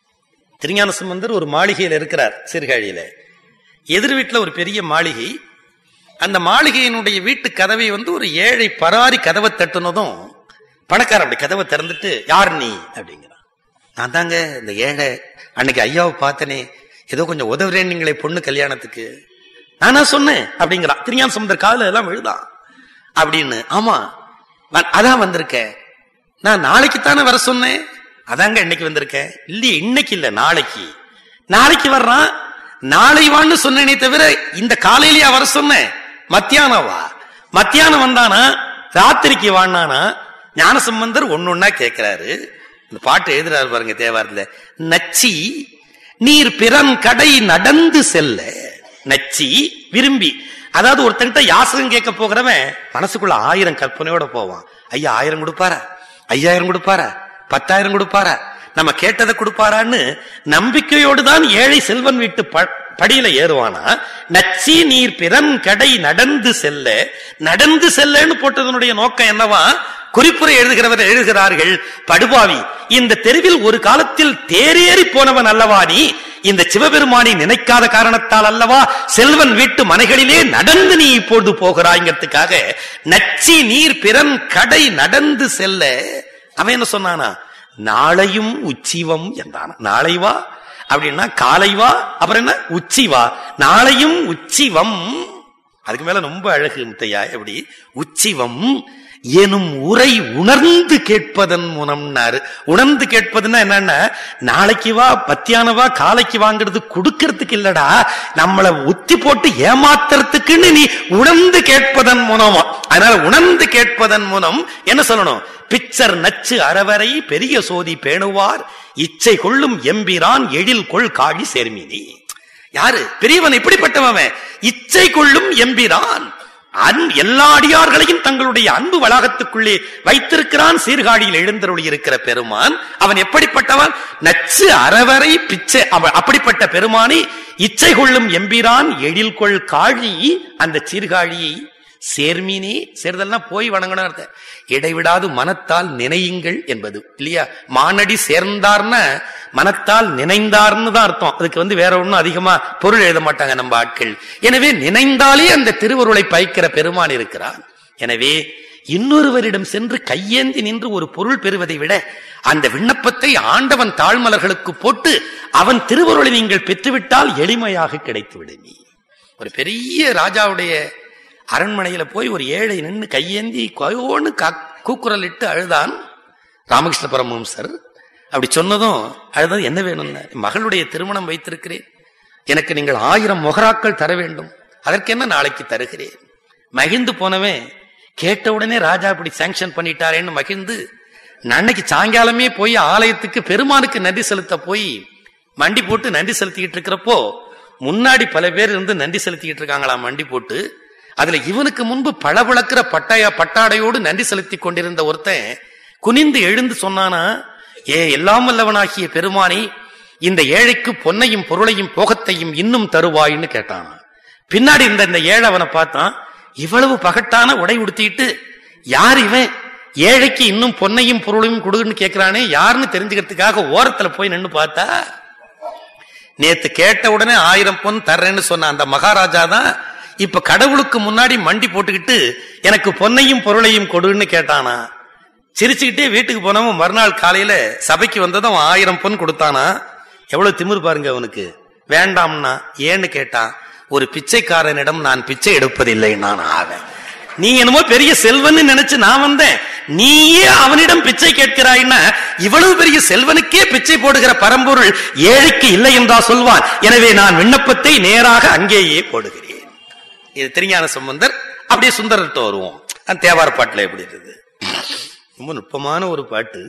திருஞான சம்பந்தர் ஒரு மாளிகையில இருக்கிறார் சீர்காழியில. எதிர் வீட்டுல ஒரு பெரிய மாளிகை. அந்த மாளிகையினுடைய வீட்டு கதவை வந்து ஒரு ஏழை பராரி கதவை தட்டுனதும் பணக்காரன் அப்படி கதவை திறந்துட்டு, யார் நீ அப்படிங்கிறான். நான் தாங்க இந்த ஏழை, அன்னைக்கு ஐயாவை பார்த்தனே, ஏதோ கொஞ்சம் உதவுறேன் நீங்களே பொண்ணு கல்யாணத்துக்கு. நானா சொன்னேன் அப்படிங்கிறான். திருஞான சம்பந்தர் கால எல்லாம் விழுதான் அப்படின்னு. ஆமா அதான் வந்திருக்கேன், நான் நாளைக்குத்தானே வர சொன்னேன், அதாங்க இன்னைக்கு வந்திருக்கேன். இல்லையே இன்னைக்கு இல்ல நாளைக்கு. நாளைக்கு வர்றான். நாளை வான்னு சொன்னேனே தவிர இந்த காலையிலேயே வர சொன்னேன். மத்தியானம் வா. மத்தியானம் வந்தானா ராத்திரிக்கு வாண்ணானா. ஞானசம்பந்தர் ஒன்னொன்னா கேட்கிறாரு. இந்த பாட்டு எழுதுறாரு பாருங்க தேவாரத்துல. நச்சி நீர் பிறன் கடை நடந்து செல்ல. நச்சி விரும்பி, அதாவது ஒருத்தன்கிட்ட யாசகம் கேட்க போகிறவன் மனசுக்குள்ள ஆயிரம் கற்பனையோட போவான். ஐயா ஆயிரம் கொடுப்பாரா, ஐயாயிரம் கொடுப்பாரா, பத்தாயிரம் கொடுப்பாரா, நம்ம கேட்டதை கொடுப்பாரான்னு நம்பிக்கையோடு தான் ஏழை செல்வன் வீட்டு படியில ஏறுவானா. நச்சி நீர் பிறன் கடை நடந்து செல்ல. நடந்து செல்லன்னு போட்டதனுடைய நோக்கம் என்னவா? குறிப்புரை எழுதுகிறவர் எழுதுகிறார்கள், படுபாவி, இந்த தெருவில் ஒரு காலத்தில் தேரேறி போனவன் அல்லவா நீ? இந்த சிவபெருமானை நினைக்காத காரணத்தால் அல்லவா செல்வன் வீட்டு மனைகளிலே நடந்து நீ இப்பொழுது போகிறாய்ங்கிறதுக்காக நச்சி நீர் பிறன் கடை நடந்து செல்ல. அவன் என்ன சொன்னானா? நாளையும் உச்சிவம் என்றான். நாளை வா அப்படின்னா காலை வா, அப்புறம் என்ன உச்சி வா. நாளையும் உச்சிவம். அதுக்கு மேல ரொம்ப அழகு முத்தையா. எப்படி உச்சிவம் எனும் உரை உணர்ந்து கேட்பதன் மூலம்னாரு. உணர்ந்து கேட்பதுன்னா என்னன்னா, நாளைக்கு வா மத்தியான வா காலைக்கு வாங்கிறது கொடுக்கறதுக்கு இல்லடா, நம்மளை உத்தி போட்டு ஏமாத்துறதுக்குன்னு நீ உணர்ந்து கேட்பதன் மூலமா. அதனால உணர்ந்து கேட்பதன் மூலம் என்ன சொல்லணும்? பிச்சர் நச்சு அறவரை பெரிய சோதி பேணுவார் இச்சை கொள்ளும் எம்பிரான் எழில் கொள் காழி சேர்மினி. யாரு பெரியவன்? எப்படிப்பட்டவன்? இச்சை கொள்ளும் எம்பிரான். எல்லா அடியார்களையும் தங்களுடைய அன்பு வளாகத்துக்குள்ளே வைத்திருக்கிறான். சீர்காழியில் எழுந்தருளி இருக்கிற பெருமான் அவன் எப்படிப்பட்டவன்? நச்சு அறவரை பிச்சை. அப்படிப்பட்ட பெருமானை இச்சை கொள்ளும் எம்பிரான் எழில் கொள் காழி. அந்த சீர்காழியை சேர்மீனே, சேர்தல்னா போய் வணங்கணும். இடைவிடாது மனத்தால் நினையுங்கள் என்பது இல்லையா? மானடி சேர்ந்தார்னா மனத்தால் நினைந்தார்னு தான் அர்த்தம். அதுக்கு வந்து வேற ஒன்னும் அதிகமா பொருள் எழுத மாட்டாங்க நம்ம ஆட்கள். எனவே நினைந்தாலே அந்த திருவருளை பயிக்கிற பெருமான் இருக்கிறான். எனவே இன்னொருவரிடம் சென்று கையேந்தி நின்று ஒரு பொருள் பெறுவதை விட அந்த விண்ணப்பத்தை ஆண்டவன் தாழ்மலர்களுக்கு போட்டு அவன் திருவருளை நீங்கள் பெற்றுவிட்டால் எளிமையாக கிடைத்து விடுமி. ஒரு பெரிய ராஜாவுடைய அரண்மனையில போய் ஒரு ஏழை நின்று கையேந்தி கோன்னு கூக்குரல் இட்டு அழுதான் ராமகிருஷ்ண பரமஹம்சர். அப்படி சொன்னதும் அழுதான், என்ன வேணும்னு? மகளுடைய திருமணம் வைத்திருக்கிறேன், எனக்கு நீங்கள் ஆயிரம் மொகராக்கள் தர வேண்டும், அதற்கு என்ன நாளைக்கு தருகிறேன். மகிழ்ந்து போனவன் கேட்ட உடனே ராஜா அப்படி சாங்ஷன் பண்ணிட்டாரேன்னு மகிழ்ந்து அன்னைக்கு சாயங்காலமே போய் ஆலயத்துக்கு பெருமானுக்கு நன்றி செலுத்த போய் மண்டி போட்டு நன்றி செலுத்திக்கிட்டு இருக்கிறப்போ முன்னாடி பல பேர் இருந்து நன்றி செலுத்திக்கிட்டு இருக்காங்களாம் மண்டி போட்டு. அதுல இவனுக்கு முன்பு பளபளக்கிற பட்டாய பட்டாடையோடு நன்றி செலுத்தி கொண்டிருந்த ஒருத்தன் குனிந்து எழுந்து சொன்னானா, ஏ எல்லாம் வல்லவனாகிய பெருமானே, இந்த ஏழைக்கு பொன்னையும் பொருளையும் போகத்தையும் இன்னும் தருவாயின்னு கேட்டானா. பின்னாடி இருந்த இந்த ஏழை அவனை பார்த்தான், இவ்வளவு பகட்டான உடை உடுத்திட்டு யார் இவன் ஏழைக்கு இன்னும் பொன்னையும் பொருளையும் கொடுன்னு கேட்கிறானே, யாருன்னு தெரிஞ்சுக்கிறதுக்காக ஓரத்துல போய் நின்று பார்த்தா நேத்து கேட்ட உடனே ஆயிரம் பொன் தர்றேன்னு சொன்ன அந்த மகாராஜா தான் இப்ப கடவுளுக்கு முன்னாடி மண்டி போட்டுக்கிட்டு எனக்கு பொன்னையும் பொருளையும் கொடுன்னு கேட்டானா. சிரிச்சுக்கிட்டே வீட்டுக்கு போனவன் மறுநாள் காலையில சபைக்கு வந்ததும் ஆயிரம் பொன் கொடுத்தானா. எவ்வளவு திமிரு பாருங்க அவனுக்கு. வேண்டாம்னா ஏன்னு கேட்டான், ஒரு பிச்சைக்காரனிடம் நான் பிச்சை எடுப்பதில்லை நான் ஆவேன். நீ என்னமோ பெரிய செல்வன்னு நினைச்சு நான் வந்தேன், நீயே அவனிடம் பிச்சை கேட்கிறாய்னா இவ்வளவு பெரிய செல்வனுக்கே பிச்சை போடுகிற பரம்பொருள் ஏழைக்கு இல்லை என்றா சொல்வான். எனவே நான் விண்ணப்பத்தை நேராக அங்கேயே போடுகிறேன். இது திருஞான சம்பந்தர். அப்படியே சுந்தரர்கிட்ட வருவோம். அந்த தேவார பாட்டுல எப்படி இருக்குது, ரொம்ப நுட்பமான ஒரு பாட்டு.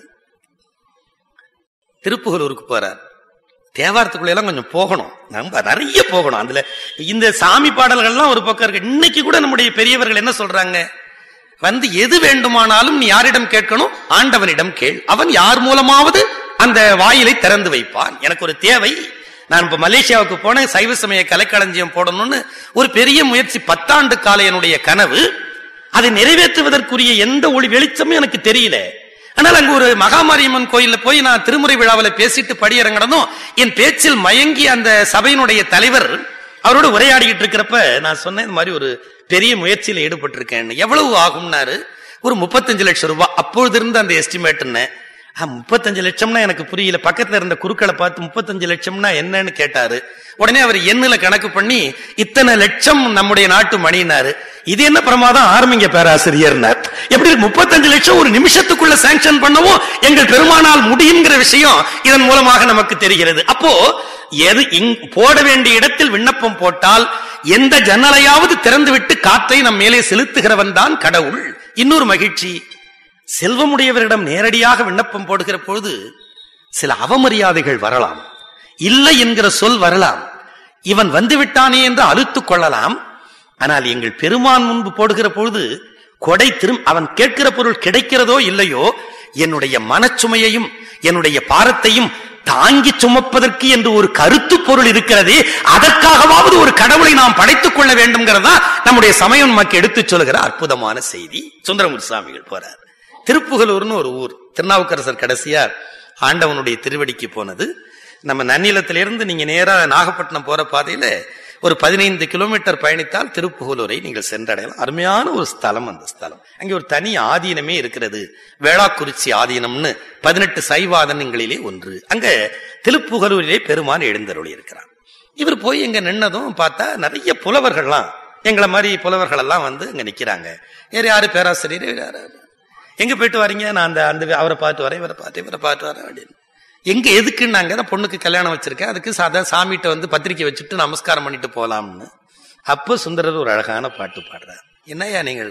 திருப்புகலூருக்கு போறார். தேவாரத்துக்குள்ள எல்லாம் கொஞ்சம் போகணும், நம்ம நிறைய போகணும். அதுல இந்த சாமி பாடல்கள்லாம் ஒரு பக்கம் இருக்கு. இன்னைக்கு கூட நம்முடைய பெரியவர்கள் என்ன சொல்றாங்க, வந்து எது வேண்டுமானாலும் நீ யாரிடம் கேட்கணும், ஆண்டவனிடம் கேள், அவன் யார் மூலமாவது அந்த வாயிலை திறந்து வைப்பான். எனக்கு ஒரு தேவை, நான் இப்ப மலேசியாவுக்கு போனேன், சைவ சமய கலைக்களஞ்சியம் போடணும்னு ஒரு பெரிய முயற்சி, பத்தாண்டு கால என்னுடைய கனவு. அதை நிறைவேற்றுவதற்குரிய எந்த ஒளி வெளிச்சமும் எனக்கு தெரியல. ஆனால் அங்கு ஒரு மகாமாரியம்மன் கோயில்ல போய் நான் திருமுறை விழாவில் பேசிட்டு படியிறங்கணும், என் பேச்சில் மயங்கி அந்த சபையினுடைய தலைவர் அவரோட உரையாடிக்கிட்டு இருக்கிறப்ப நான் சொன்னேன், இந்த மாதிரி ஒரு பெரிய முயற்சியில ஈடுபட்டிருக்கேன். எவ்வளவு ஆகும்னாரு, ஒரு முப்பத்தஞ்சு லட்சம் ரூபாய் அப்பொழுது இருந்த அந்த எஸ்டிமேட்னு. முப்பத்தஞ்சு லட்சம்னா எனக்கு புரியல. பக்கத்துல இருந்த குருக்களை பார்த்து முப்பத்தஞ்சு லட்சம்னா என்னன்னு கேட்டாரு. உடனே அவர் எண்ணுல கணக்கு பண்ணி இத்தனை லட்சம் நம்முடைய நாட்டு மணினாரு. இது என்ன பிரமாதம், ஆரம்பிங்க பேராசிரியர்னார். எப்படி முப்பத்தஞ்சு லட்சம் ஒரு நிமிஷத்துக்குள்ள சாங்ஷன் பண்ணவும் எங்கள் பெருமானால் முடியுங்கிற விஷயம் இதன் மூலமாக நமக்கு தெரிகிறது. அப்போ எது போட வேண்டிய இடத்தில் விண்ணப்பம் போட்டால் எந்த ஜன்னலையாவது திறந்துவிட்டு காற்றை நம் மேலே செலுத்துகிறவன் தான் கடவுள். இன்னொரு மகிழ்ச்சி, செல்வமுடையவரிடம் நேரடியாக விண்ணப்பம் போடுகிற பொழுது சில அவமரியாதைகள் வரலாம், இல்லை என்கிற சொல் வரலாம், இவன் வந்துவிட்டானே என்று அழுத்துக் கொள்ளலாம். ஆனால் எங்கள் பெருமான் முன்பு போடுகிற பொழுது கொடை திரும் அவன் கேட்கிற பொருள் கிடைக்கிறதோ இல்லையோ, என்னுடைய மனச்சுமையையும் என்னுடைய பாரத்தையும் தாங்கி சுமப்பதற்கு என்று ஒரு கருத்து பொருள் இருக்கிறது. அதற்காகவாவது ஒரு கடவுளை நாம் படைத்துக் கொள்ள வேண்டும்ங்கிறதா நம்முடைய சமயம் நமக்கு எடுத்துச் சொல்கிற அற்புதமான செய்தி. சுந்தரமூர்த்தி சுவாமிகள் போறார். திருப்புகலூர்னு ஒரு ஊர். திருநாவுக்கரசர் கடைசியா ஆண்டவனுடைய திருவடிக்கு போனது. நம்ம நன்னிலத்திலிருந்து நீங்க நேரா நாகப்பட்டினம் போற பாதையில ஒரு பதினைந்து கிலோமீட்டர் பயணித்தால் திருப்புகலூரை நீங்கள் சென்றடையலாம். அருமையான ஒரு ஸ்தலம் அந்த ஸ்தலம். அங்கே ஒரு தனி ஆதீனமே இருக்கிறது, வேளாக்குறிச்சி ஆதீனம்னு பதினெட்டு சைவாதனங்களிலே ஒன்று. அங்க திருப்புகலூரிலே பெருமான் எழுந்தருளி இருக்கிறார். இவர் போய் எங்க நின்னதும் பார்த்தா நிறைய புலவர்கள்லாம், எங்களை மாதிரி புலவர்கள் எல்லாம் வந்து அங்க நிக்கிறாங்க. வேற யாரு பேராசிரியர், எங்க போயிட்டு வரீங்க, நான் அந்த அந்த அவரை பார்த்து வரேன், இவரை பார்த்து இவரை பார்த்து வரேன் அப்படின்னு. எங்க எதுக்குன்னாங்க, பொண்ணுக்கு கல்யாணம் வச்சிருக்கேன், அதுக்கு சாதா சாமிகிட்ட வந்து பத்திரிக்கை வச்சுட்டு நமஸ்காரம் பண்ணிட்டு போலாம்னு. அப்ப சுந்தரர் ஒரு அழகான பாட்டு பாடுறார். என்னையா நீங்கள்,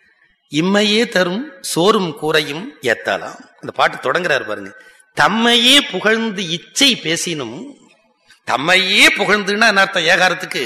இம்மையே தரும் சோறும் கூரையும் ஏத்தலாம். அந்த பாட்டு தொடங்குறாரு பாருங்க. தம்மையே புகழ்ந்து இச்சை பேசினும், தம்மையே புகழ்ந்துன்னா என்ன அர்த்தம், ஏகாரத்துக்கு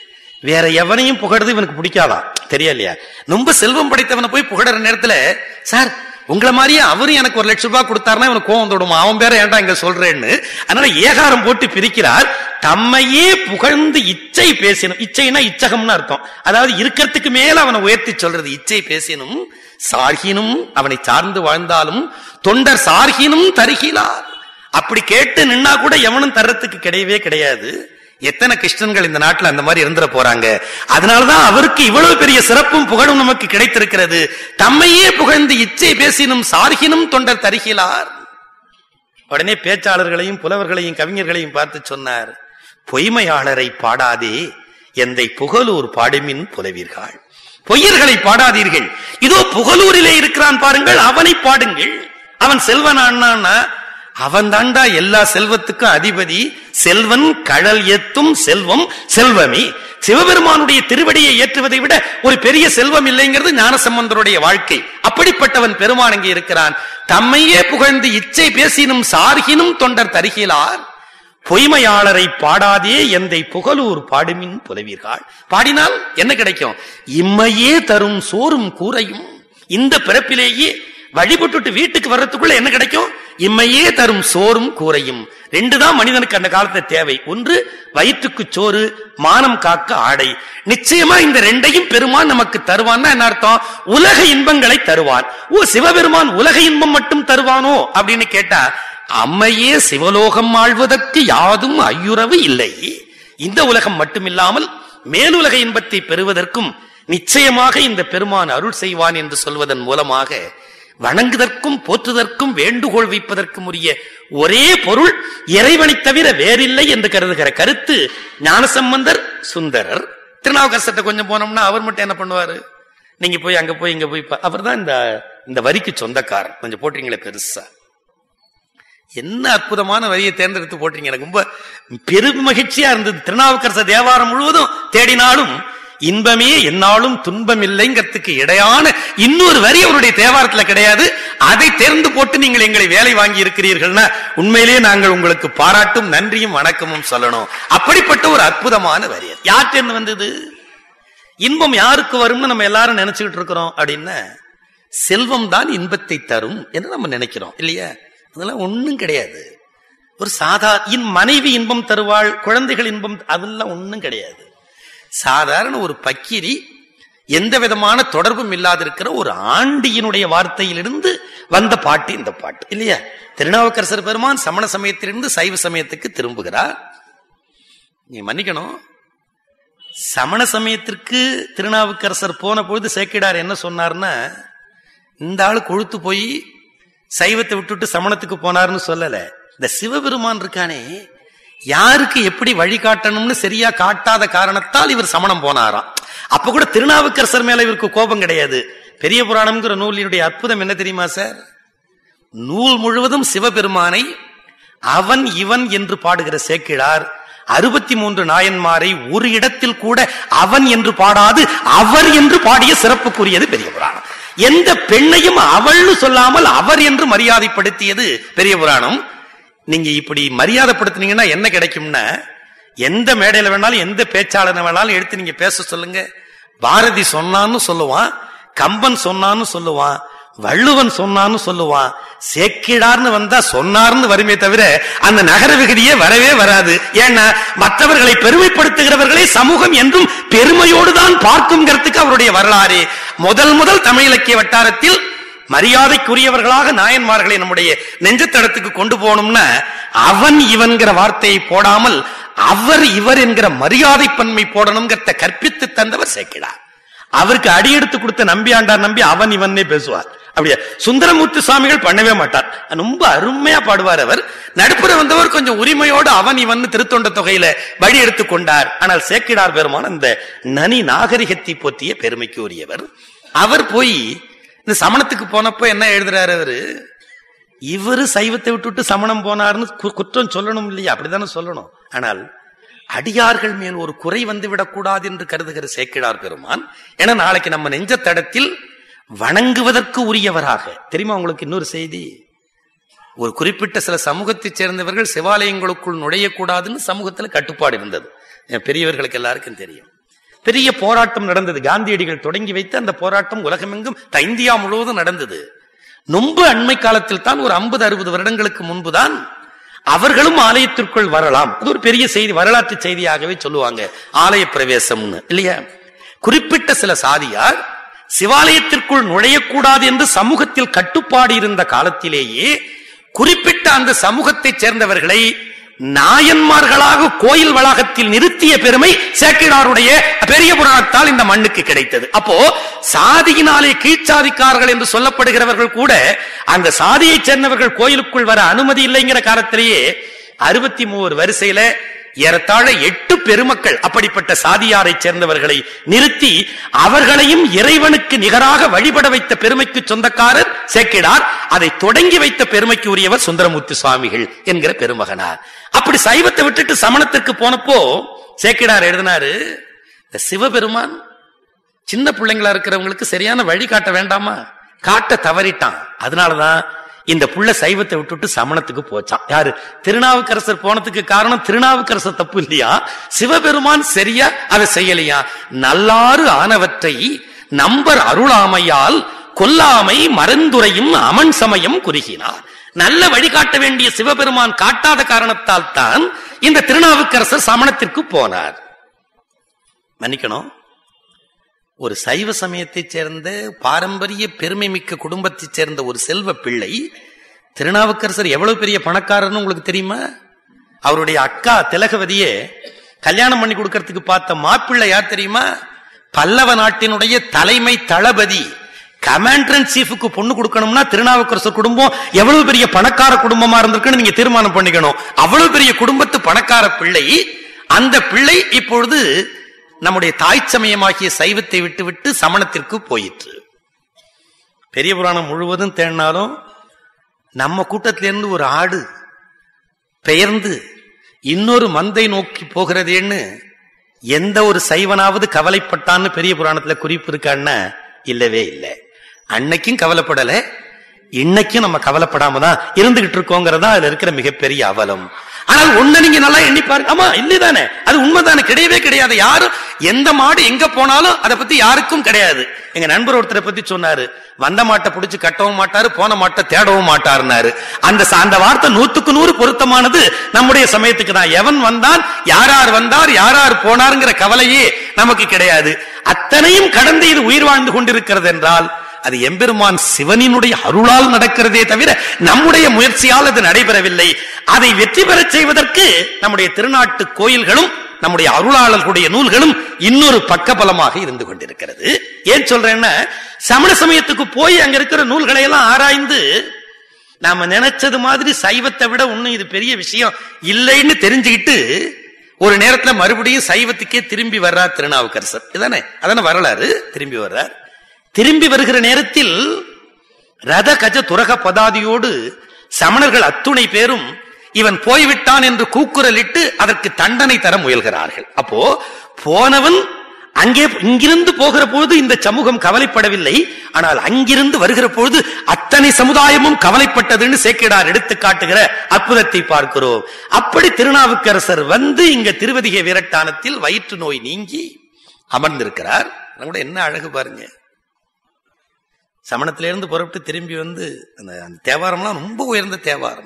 வேற எவனையும் புகழ்றது இவனுக்கு பிடிக்காதான், தெரியலையா? ரொம்ப செல்வம் படைத்தவனை போய் புகழற நேரத்துல, சார் உங்களை மாதிரியே அவரும் எனக்கு ஒரு லட்சம் ரூபாய் கொடுத்தாருன்னா இவனுக்கு கோவம் தொடுமா, அவன் பேர ஏன்டா இங்க சொல்றேன்னு. அதனால ஏகாரம் போட்டு பிரிக்கிறார். தம்மையே புகழ்ந்து இச்சை பேசினும், இச்சைனா இச்சகம்னு அர்த்தம், அதாவது இருக்கிறதுக்கு மேல அவனை உயர்த்தி சொல்றது. இச்சை பேசினும் சார்கினும், அவனை சார்ந்து வாழ்ந்தாலும் தொண்டர் சார்கினும் தருகிலார். அப்படி கேட்டு நின்னா கூட எவனும் தர்றதுக்கு கிடையவே கிடையாது. எத்தனை கிருஷ்ணன்கள் இந்த நாட்டில் அந்த மாதிரி இருந்துட போறாங்க. அதனாலதான் அவருக்கு இவ்வளவு பெரிய சிறப்பும் புகழும் நமக்கு கிடைத்திருக்கிறது. தம்மையே புகழ்ந்து இச்சை பேசினும் சார்கினும் தொண்டர் தருகிலார். உடனே பேச்சாளர்களையும் புலவர்களையும் கவிஞர்களையும் பார்த்து சொன்னார், பொய்மையாளரை பாடாதே எந்தை புகழூர் பாடுமின் புலவீர்கள். பொய்யர்களை பாடாதீர்கள், இதோ புகழூரிலே இருக்கிறான் பாருங்கள், அவனை பாடுங்கள். அவன் செல்வனான்னா அவன் தாண்டா எல்லா செல்வத்துக்கும் அதிபதி. செல்வன் கழல் ஏத்தும் செல்வம் செல்வமே. சிவபெருமானுடைய திருவடியை ஏற்றுவதை விட ஒரு பெரிய செல்வம் இல்லைங்கிறது ஞானசம்பந்தருடைய வாழ்க்கை. அப்படிப்பட்டவன் பெருமான் இங்கே இருக்கிறான். தம்மையே புகழ்ந்து இச்சை பேசினும் சார்கினும் தொண்டர் தருகிலார். பொய்மையாளரை பாடாதே எந்தை புகழூர் பாடுமின் புலவீர்கள். பாடினால் என்ன கிடைக்கும்? இம்மையே தரும் சோறும் கூரையும். இந்த பிறப்பிலேயே வழிபட்டு வீட்டுக்கு வர்றதுக்குள்ள என்ன கிடைக்கும்? இம்மையே தரும் சோறும் கூரையும். ரெண்டுதான் மனிதனுக்கு அந்த காலத்துல தேவை. ஒன்று வயிற்றுக்கு சோறு, மானம் காக்க ஆடை. நிச்சயமா இந்த ரெண்டையும் பெருமான் நமக்கு தருவான்னா என்ன அர்த்தம்? உலக இன்பங்களை தருவான். ஓ, சிவபெருமான் உலக இன்பம் மட்டும் தருவானோ அப்படின்னு கேட்டா அம்மையே சிவலோகம் ஆழ்வதற்கு யாதும் ஐயுறவு இல்லை. இந்த உலகம் மட்டுமில்லாமல் மேலுலக இன்பத்தை பெறுவதற்கும் நிச்சயமாக இந்த பெருமான் அருள் செய்வான் என்று சொல்வதன் மூலமாக வணங்குதற்கும் போற்றுதற்கும் வேண்டுகோள் வைப்பதற்கும் உரிய ஒரே பொருள் இறைவனை தவிர வேறில்லை என்று கருதுகிற கருத்து ஞானசம்பந்தர், சுந்தரர். திருநாவுக்கரசர்ட்ட கொஞ்சம் போனோம்னா அவர் மட்டும் என்ன பண்ணுவாரு, நீங்க போய் அங்க போய் இங்க போய், அவர் தான் இந்த இந்த வரிக்கு சொந்தக்காரன். கொஞ்சம் போட்டீங்களே பெருசா, என்ன அற்புதமான வரியை தேர்ந்தெடுத்து போட்டீங்க. எனக்கு ரொம்ப பெரும் மகிழ்ச்சியா இருந்தது. திருநாவுக்கரசர் தேவாரம் முழுவதும் தேடினாலும் இன்பமே என்னாலும் துன்பம் இல்லைங்கிறதுக்கு இடையான இன்னொரு வரி அவருடைய தேவாரத்துல கிடையாது. அதை தேர்ந்து போட்டு நீங்கள் எங்களை வேலை வாங்கி இருக்கிறீர்கள்னா உண்மையிலேயே நாங்கள் உங்களுக்கு பாராட்டும் நன்றியும் வணக்கமும் சொல்லணும். அப்படிப்பட்ட ஒரு அற்புதமான வரி. யார்கிட்ட வந்தது? இன்பம் யாருக்கு வரும்னு நம்ம எல்லாரும் நினைச்சுக்கிட்டு இருக்கிறோம் அப்படின்னா, செல்வம் தான் இன்பத்தை தரும் என்று நம்ம நினைக்கிறோம் இல்லையா? அதெல்லாம் ஒண்ணும் கிடையாது. ஒரு சாதா மனைவி இன்பம் தருவாள், குழந்தைகள் இன்பம், அதெல்லாம் ஒண்ணும் கிடையாது. சாதாரண ஒரு பக்கிரி, எந்த விதமான தொடர்பும் இல்லாதிருக்கிற ஒரு ஆண்டியினுடைய வார்த்தையிலிருந்து வந்த பாட்டு இந்த பாட்டு இல்லையா? திருநாவுக்கரசர் பெருமான் சமண சமயத்திலிருந்து சைவ சமயத்துக்கு திரும்புகிறார். நீ மன்னிக்கணும், சமண சமயத்திற்கு திருநாவுக்கரசர் போன பொழுது சேக்கிடார் என்ன சொன்னார்னா, இந்த ஆளு கொழுத்து போய் சைவத்தை விட்டுட்டு சமணத்துக்கு போனார்னு சொல்லல. இந்த சிவபெருமான் இருக்கானே, யாருக்கு எப்படி வழிகாட்டணும்னு சரியா காட்டாத காரணத்தால் இவர் சமணம் போனாராம். அப்ப கூட திருநாவுக்கரசர் மேல இவருக்கு கோபம் கிடையாது. பெரிய புராணம்ங்கிற நூலினுடைய அற்புதம் என்ன தெரியுமா சார்? நூல் முழுவதும் சிவபெருமானை அவன் இவன் என்று பாடுகிற சேக்கிழார் அறுபத்தி மூன்று நாயன்மாரை ஒரு இடத்தில் கூட அவன் என்று பாடாது அவர் என்று பாடிய சிறப்புக்குரியது பெரிய புராணம். எந்த பெண்ணையும் அவள்னு சொல்லாமல் அவர் என்று மரியாதைப்படுத்தியது பெரிய புராணம். நீங்க இப்படி மரியாதைப்படுத்தினீங்கன்னா என்ன கிடைக்கும்னா, எந்த மேடையில வேணாலும் எந்த பேச்சாளனை வேணாலும் எடுத்து நீங்க பேச சொல்லுங்க, பாரதி சொன்னான்னு சொல்லுவான், கம்பன் சொன்னான்னு சொல்லுவான், வள்ளுவன் சொன்னான்னு சொல்லுவான், சேக்கிழார்னு வந்தா சொன்னார்னு வருமே தவிர அந்த நகர விகுதியே வரவே வராது. ஏன்னா மற்றவர்களை பெருமைப்படுத்துகிறவர்களை சமூகம் என்றும் பெருமையோடு தான் பார்க்குங்கிறதுக்கு அவருடைய வரலாறு. முதல் முதல் தமிழ் இலக்கிய வட்டாரத்தில் மரியாதைக்குரியவர்களாக நாயன்மார்களை நம்முடைய நெஞ்சத்தடத்துக்கு கொண்டு போகணும்னா அவன் இவன்கிற வார்த்தையை போடாமல் அவர் இவர் என்கிற மரியாதை பன்மை போடணுங்கிறத கற்பித்து தந்தவர் சேக்கிழார். அவருக்கு அடியெடுத்து கொடுத்த நம்பி ஆண்டார் நம்பி அவன் இவன்னே பேசுவார். அப்படியே சுந்தரமூர்த்தி சுவாமிகள் பண்ணவே மாட்டார், ரொம்ப அருமையா பாடுவார். அவர் நடுப்புற வந்தவர் கொஞ்சம் உரிமையோடு அவன் இவன் திருத்தொண்ட தொகையில வழி எடுத்துக் கொண்டார். ஆனால் சேக்கிழார் பெருமான் இந்த நனி நாகரிகத்தை போற்றிய பெருமைக்கு உரியவர். அவர் போய் இந்த சமணத்துக்கு போனப்போ என்ன எழுதுறாரு அவரு, இவரு சைவத்தை விட்டுட்டு சமணம் போனார்னு குற்றம் சொல்லணும் இல்லையா? அப்படித்தானே சொல்லணும். ஆனால் அடியார்கள் மேல் ஒரு குறை வந்து விடக்கூடாது என்று கருதுகிற சேக்கிழார் பெருமான், ஏன்னா நாளைக்கு நம்ம நெஞ்சத்தடத்தில் வணங்குவதற்கு உரியவராக. தெரியுமா உங்களுக்கு இன்னொரு செய்தி? ஒரு குறிப்பிட்ட சில சமூகத்தைச் சேர்ந்தவர்கள் சிவாலயங்களுக்குள் நுழையக்கூடாதுன்னு சமூகத்தில் கட்டுப்பாடு இருந்தது. பெரியவர்களுக்கு எல்லாருக்கும் தெரியும். பெரிய போராட்டம் நடந்தது. காந்தியடிகள் தொடங்கி வைத்து அந்த போராட்டம் உலகமெங்கும் இந்தியா முழுவதும் நடந்தது. ரொம்ப அண்மை காலத்தில் தான், ஒரு ஐம்பது அறுபது வருடங்களுக்கு முன்புதான் அவர்களும் ஆலயத்திற்குள் வரலாம். அது ஒரு பெரிய செய்தி, வரலாற்று செய்தியாகவே சொல்லுவாங்க, ஆலய பிரவேசம்னு இல்லையா? குறிப்பிட்ட சில சாதியார் சிவாலயத்திற்குள் நுழையக்கூடாது என்று சமூகத்தில் கட்டுப்பாடு இருந்த காலத்திலேயே குறிப்பிட்ட அந்த சமூகத்தைச் சேர்ந்தவர்களை நாயன்மார்களாக கோயில் வளாகத்தில் நிறுத்திய பெருமை சேக்கிழாருடைய பெரிய புராணத்தால் இந்த மண்ணுக்கு கிடைத்தது. அப்போ சாதியினாலே கீழ்ச்சாதிக்காரர்கள் என்று சொல்லப்படுகிறவர்கள் கூட அந்த சாதியைச் சேர்ந்தவர்கள் கோயிலுக்குள் வர அனுமதி இல்லைங்கிற காலத்திலேயே அறுபத்தி மூவர் வரிசையில ஏறத்தாழ எட்டு பெருமக்கள் அப்படிப்பட்ட சாதியாரை சேர்ந்தவர்களை நிறுத்தி அவர்களையும் இறைவனுக்கு நிகராக வழிபட வைத்த பெருமைக்கு சொந்தக்காரர் சேக்கிழார். அதை தொடங்கி வைத்த பெருமைக்கு உரியவர் சுந்தரமூர்த்தி சுவாமிகள் என்கிற பெருமகனார். அப்படி சைவத்தை விட்டுட்டு சமணத்திற்கு போனப்போ சேக்கிழார் எழுதினாரு, இந்த சிவபெருமான் சின்ன பிள்ளைங்களா இருக்கிறவங்களுக்கு சரியான வழி காட்ட வேண்டாமா? காட்ட தவறிட்டான். அதனாலதான் இந்த புள்ள சைவத்தை விட்டுட்டு சமணத்துக்கு போச்சான். யாரு? திருநாவுக்கரசர் போனதுக்கு காரணம் திருநாவுக்கரசர் தப்பு இல்லையா, சிவபெருமான் சரியா அதை செய்யலையா? நல்லாறு ஆனவற்றை நம்பர் அருளாமையால் கொல்லாமை மறந்துரையும் அமன் சமயம் குறுகினார். நல்ல வழிகாட்ட வேண்டிய சிவபெருமான் காட்டாத காரணத்தால் தான் இந்த திருநாவுக்கரசர் சமணத்திற்கு போனார். மன்னிக்கணும், ஒரு சைவ சமயத்தைச் சேர்ந்த பாரம்பரிய பெருமை மிக்க குடும்பத்தைச் சேர்ந்த ஒரு செல்வ பிள்ளை திருநாவுக்கரசர் எவ்வளவு பெரிய பணக்காரர்னு உங்களுக்கு தெரியுமா? அவருடைய அக்கா திலகவதியே கல்யாணம் பண்ணி கொடுக்கறதுக்கு பார்த்த மாப்பிள்ளை யார் தெரியுமா? பல்லவ நாட்டினுடைய தலைமை தளபதி. கமாண்டர் இன் சீஃபுக்கு பொண்ணு கொடுக்கணும்னா திருநாவுக்கரசர் குடும்பம் எவ்வளவு பெரிய பணக்கார குடும்பமா இருந்திருக்குன்னு நீங்க தீர்மானம் பண்ணிக்கணும். அவ்வளவு பெரிய குடும்பத்து பணக்கார பிள்ளை. அந்த பிள்ளை இப்பொழுது நம்முடைய தாய் சமயமாகிய சைவத்தை விட்டு விட்டு சமணத்திற்கு போயிற்று. பெரிய புராணம் முழுவதும் தேடினாலும் நம்ம கூட்டத்திலிருந்து ஒரு ஆடு பெயர்ந்து இன்னொரு மந்தை நோக்கி போகிறதேன்னு எந்த ஒரு சைவனாவது கவலைப்பட்டான்னு பெரிய புராணத்துல குறிப்பு இருக்கான்னா இல்லவே இல்லை. அன்னைக்கும் கவலைப்படல, இன்னைக்கும் நம்ம கவலைப்படாம தான் இருந்துகிட்டு இருக்கோங்கிறதா அதுல இருக்கிற மிகப்பெரிய அவலம். ஆனால் ஒண்ணு நீங்க நல்லா எண்ணி பாருங்க. ஆமா இல்லதானே, அது உண்மைதானே, கிடையவே கிடையாது. யாரும் எந்த மாடு எங்க போனாலும் அதை பத்தி யாருக்கும் கிடையாது. எங்க நண்பர் ஒருத்தரை பத்தி சொன்னாரு, வந்த மாட்டை பிடிச்சு கட்டவும் மாட்டாரு, போன மாட்டை தேடவும் மாட்டாருன்னாரு. அந்த அந்த வார்த்தை நூத்துக்கு நூறு பொருத்தமானது நம்முடைய சமயத்துக்கு தான். எவன் வந்தான், யாரார் வந்தார், யாரார் போனாருங்கிற கவலையே நமக்கு கிடையாது. அத்தனையும் கடந்து இது உயிர் வாழ்ந்து கொண்டிருக்கிறது என்றால் அது எம்பெருமான் சிவனினுடைய அருளால் நடக்கிறதே தவிர நம்முடைய முயற்சியால் அது நடைபெறவில்லை. அதை வெற்றி பெறச் செய்வதற்கு நம்முடைய திருநாட்டு கோயில்களும் நம்முடைய அருளாளர்களுடைய நூல்களும் இன்னொரு பக்கபலமாக இருந்து கொண்டிருக்கிறது. ஏன் சொல்றேன்னா, சமண சமயத்துக்கு போய் அங்க இருக்கிற நூல்களை எல்லாம் ஆராய்ந்து நாம நினைச்சது மாதிரி சைவத்தை விட ஒன்னும் இது பெரிய விஷயம் இல்லைன்னு தெரிஞ்சுக்கிட்டு ஒரு நேரத்துல மறுபடியும் சைவத்துக்கே திரும்பி வர்றார் திருநாவுக்கரசர். இதுதானே அதான வரலாறு. திரும்பி வர்றார். திரும்பி வருகிற நேரத்தில் ரத கஜ துரக பதாதியோடு சமணர்கள் அத்துணை பேரும் இவன் போய்விட்டான் என்று கூக்குரலிட்டு அதற்கு தண்டனை தர முயல்கிறார்கள். அப்போ போனவன் அங்கே இங்கிருந்து போகிற பொழுது இந்த சமூகம் கவலைப்படவில்லை. ஆனால் அங்கிருந்து வருகிற பொழுது அத்தனை சமுதாயமும் கவலைப்பட்டதுன்னு சேக்கிடார் எடுத்து காட்டுகிற அற்புதத்தை பார்க்கிறோம். அப்படி திருநாவுக்கரசர் வந்து இங்க திருவதிகை வீரட்டானத்தில் வயிற்று நோய் நீங்கி அமர்ந்திருக்கிறார். கூட என்ன அழகு பாருங்க. சமணத்திலிருந்து புறப்பட்டு திரும்பி வந்து அந்த தேவாரம்லாம் ரொம்ப உயர்ந்த தேவாரம்.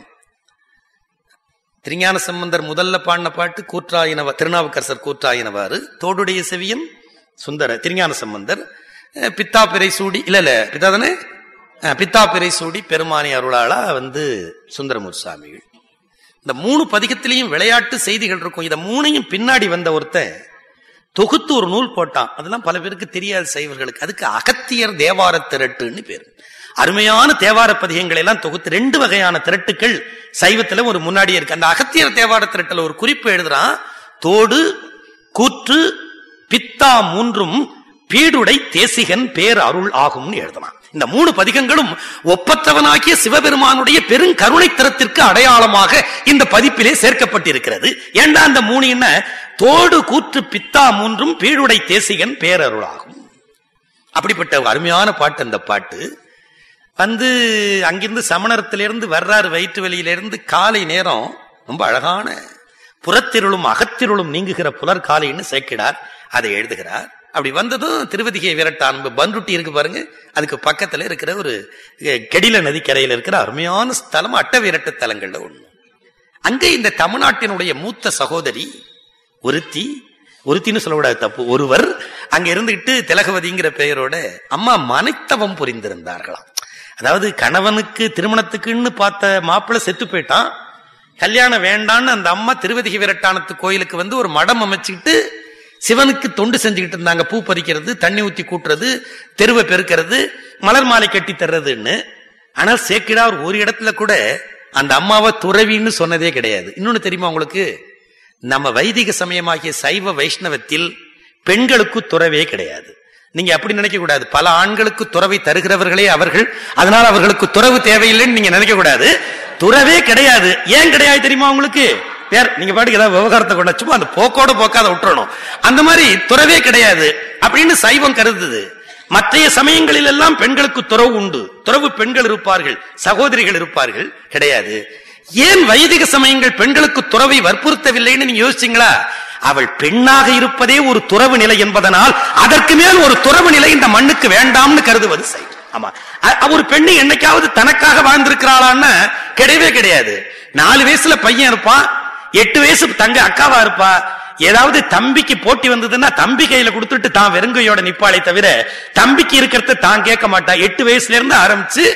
திருஞான சம்பந்தர் முதல்ல பாடின பாட்டு கூற்றாயினவா, திருநாவுக்கரசர் கூற்றாயினவாறு, தோடுடைய செவியன் சுந்தர திருஞான சம்பந்தர், பித்தா பிறை சூடி இல்ல இல்ல பித்தா தானே பித்தா பிறை சூடி பெருமானி அருளாளா வந்து சுந்தரமூர் சுவாமிகள். இந்த மூணு பதிகத்திலையும் விளையாட்டு செய்திகள் இருக்கும். இத மூணையும் பின்னாடி வந்த ஒருத்தன் தொகுத்து ஒரு நூல் போட்டான். அதெல்லாம் பல பேருக்கு தெரியாது சைவர்களுக்கு. அதுக்கு அகத்தியர் தேவார திரட்டுன்னு பேரு. அருமையான தேவார பதிகங்களை எல்லாம் தொகுத்து ரெண்டு வகையான திரட்டுக்கள் சைவத்துல ஒரு முன்னாடியே இருக்கு. அந்த அகத்தியர் தேவார திரட்டுல ஒரு குறிப்பு எழுதுறான், தோடு கூற்று பித்தா மூன்றும் பீடுடை தேசிகன் பேர் அருள் ஆகும்னு எழுதலாம். இந்த மூணு பதிகங்களும் ஒப்பற்றவனாகிய சிவபெருமானுடைய பெருங்கருணை தரத்திற்கு அடையாளமாக இந்த பதிப்பிலே சேர்க்கப்பட்டிருக்கிறது. ஏண்டா அந்த மூணு என்ன, தோடு கூற்று பித்தா மூன்றும் பீடுடை தேசிகன் பேரருளாகும். அப்படிப்பட்ட அருமையான பாட்டு. அந்த பாட்டு வந்து அங்கிருந்து சமணத்திலிருந்து வர்றாரு, வயிற்று வெளியிலிருந்து. காலை நேரம் ரொம்ப அழகான புறத்திருளும் அகத்திருளும் நீங்குகிற புலர் காலைன்னு சேர்க்கிறார். அதை எழுதுகிறார். அப்படி வந்ததும் திருவதிகை விரட்டான் பன்ருட்டி இருக்கு பாருங்க, அதுக்கு பக்கத்துல இருக்கிற ஒரு கெடில நதிக்கரையில் இருக்கிற அருமையான ஸ்தலம் அட்ட விரட்டு தலங்கள்ல ஒண்ணு. அங்கே இந்த தமிழ்நாட்டினுடைய மூத்த சகோதரி ஒருத்தி, ஒருத்தின்னு சொல்லக்கூடாது தப்பு, ஒருவர் அங்க இருந்துகிட்டு திலகவதிங்கிற பெயரோட அம்மா மனைத்தவம் புரிந்திருந்தார்களாம். அதாவது கணவனுக்கு திருமணத்துக்குன்னு பார்த்த மாப்பிள்ளை செத்து போயிட்டான், கல்யாணம் வேண்டான்னு அந்த அம்மா திருவதிகை விரட்டானத்து கோயிலுக்கு வந்து ஒரு மடம் அமைச்சுக்கிட்டு சிவனுக்கு தொண்டு செஞ்சுக்கிட்டு இருந்தாங்க. பூ பறிக்கிறது, தண்ணி ஊத்தி கூட்டுறது, தெருவை பெருக்கிறது, மலர் மாலை கட்டி தர்றதுன்னு. ஆனால் சேக்கிடார் ஒரு இடத்துல கூட அந்த அம்மாவை துறவின்னு சொன்னதே கிடையாது. இன்னொன்னு தெரியுமா உங்களுக்கு, நம்ம வைதிக சமயமாகிய சைவ வைஷ்ணவத்தில் பெண்களுக்கு துறவே கிடையாது. நீங்க அப்படி நினைக்க கூடாது. பல ஆண்களுக்கு துறவை தருகிறவர்களே அவர்கள், அதனால அவர்களுக்கு துறவு தேவையில்லைன்னு நீங்க நினைக்க கூடாது. துறவே கிடையாது. ஏன் கிடையாது தெரியுமா உங்களுக்கு? நீங்க பாட்டுக்கு ஏதாவது விவகாரத்தை கொண்ட சும்மா அந்த போக்கோட போக்காத விட்டுறணும். அந்த மாதிரி துறவே கிடையாது அப்படின்னு சைவம் கருதுது. மற்ற சமயங்களில் எல்லாம் பெண்களுக்கு துறவு உண்டு, துறவு பெண்கள் இருப்பார்கள், சகோதரிகள் இருப்பார்கள். கிடையாது. ஏன் வைதிக சமயங்கள் பெண்களுக்கு துறவை வற்புறுத்தவில்லைன்னு நீங்க யோசிச்சீங்களா? அவள் பெண்ணாக இருப்பதே ஒரு துறவு நிலை என்பதனால் அதற்கு மேல் ஒரு துறவு நிலை இந்த மண்ணுக்கு வேண்டாம்னு கருதுவது சைவம். ஆமா, ஒரு பெண்ணு என்னைக்காவது தனக்காக வாழ்ந்திருக்கிறாளான்னா கிடையவே கிடையாது. நாலு வயசுல பையன் இருப்பான், எட்டு வயசு தங்க அக்காவா இருப்பா. ஏதாவது தம்பிக்கு போட்டி வந்ததுன்னா தம்பி கையில கொடுத்துட்டு தான் வெறுங்கையோட நிப்பாளை தவிர தம்பிக்கு இருக்கிறத தான் கேட்க மாட்டா. எட்டு வயசுல இருந்து ஆரம்பிச்சு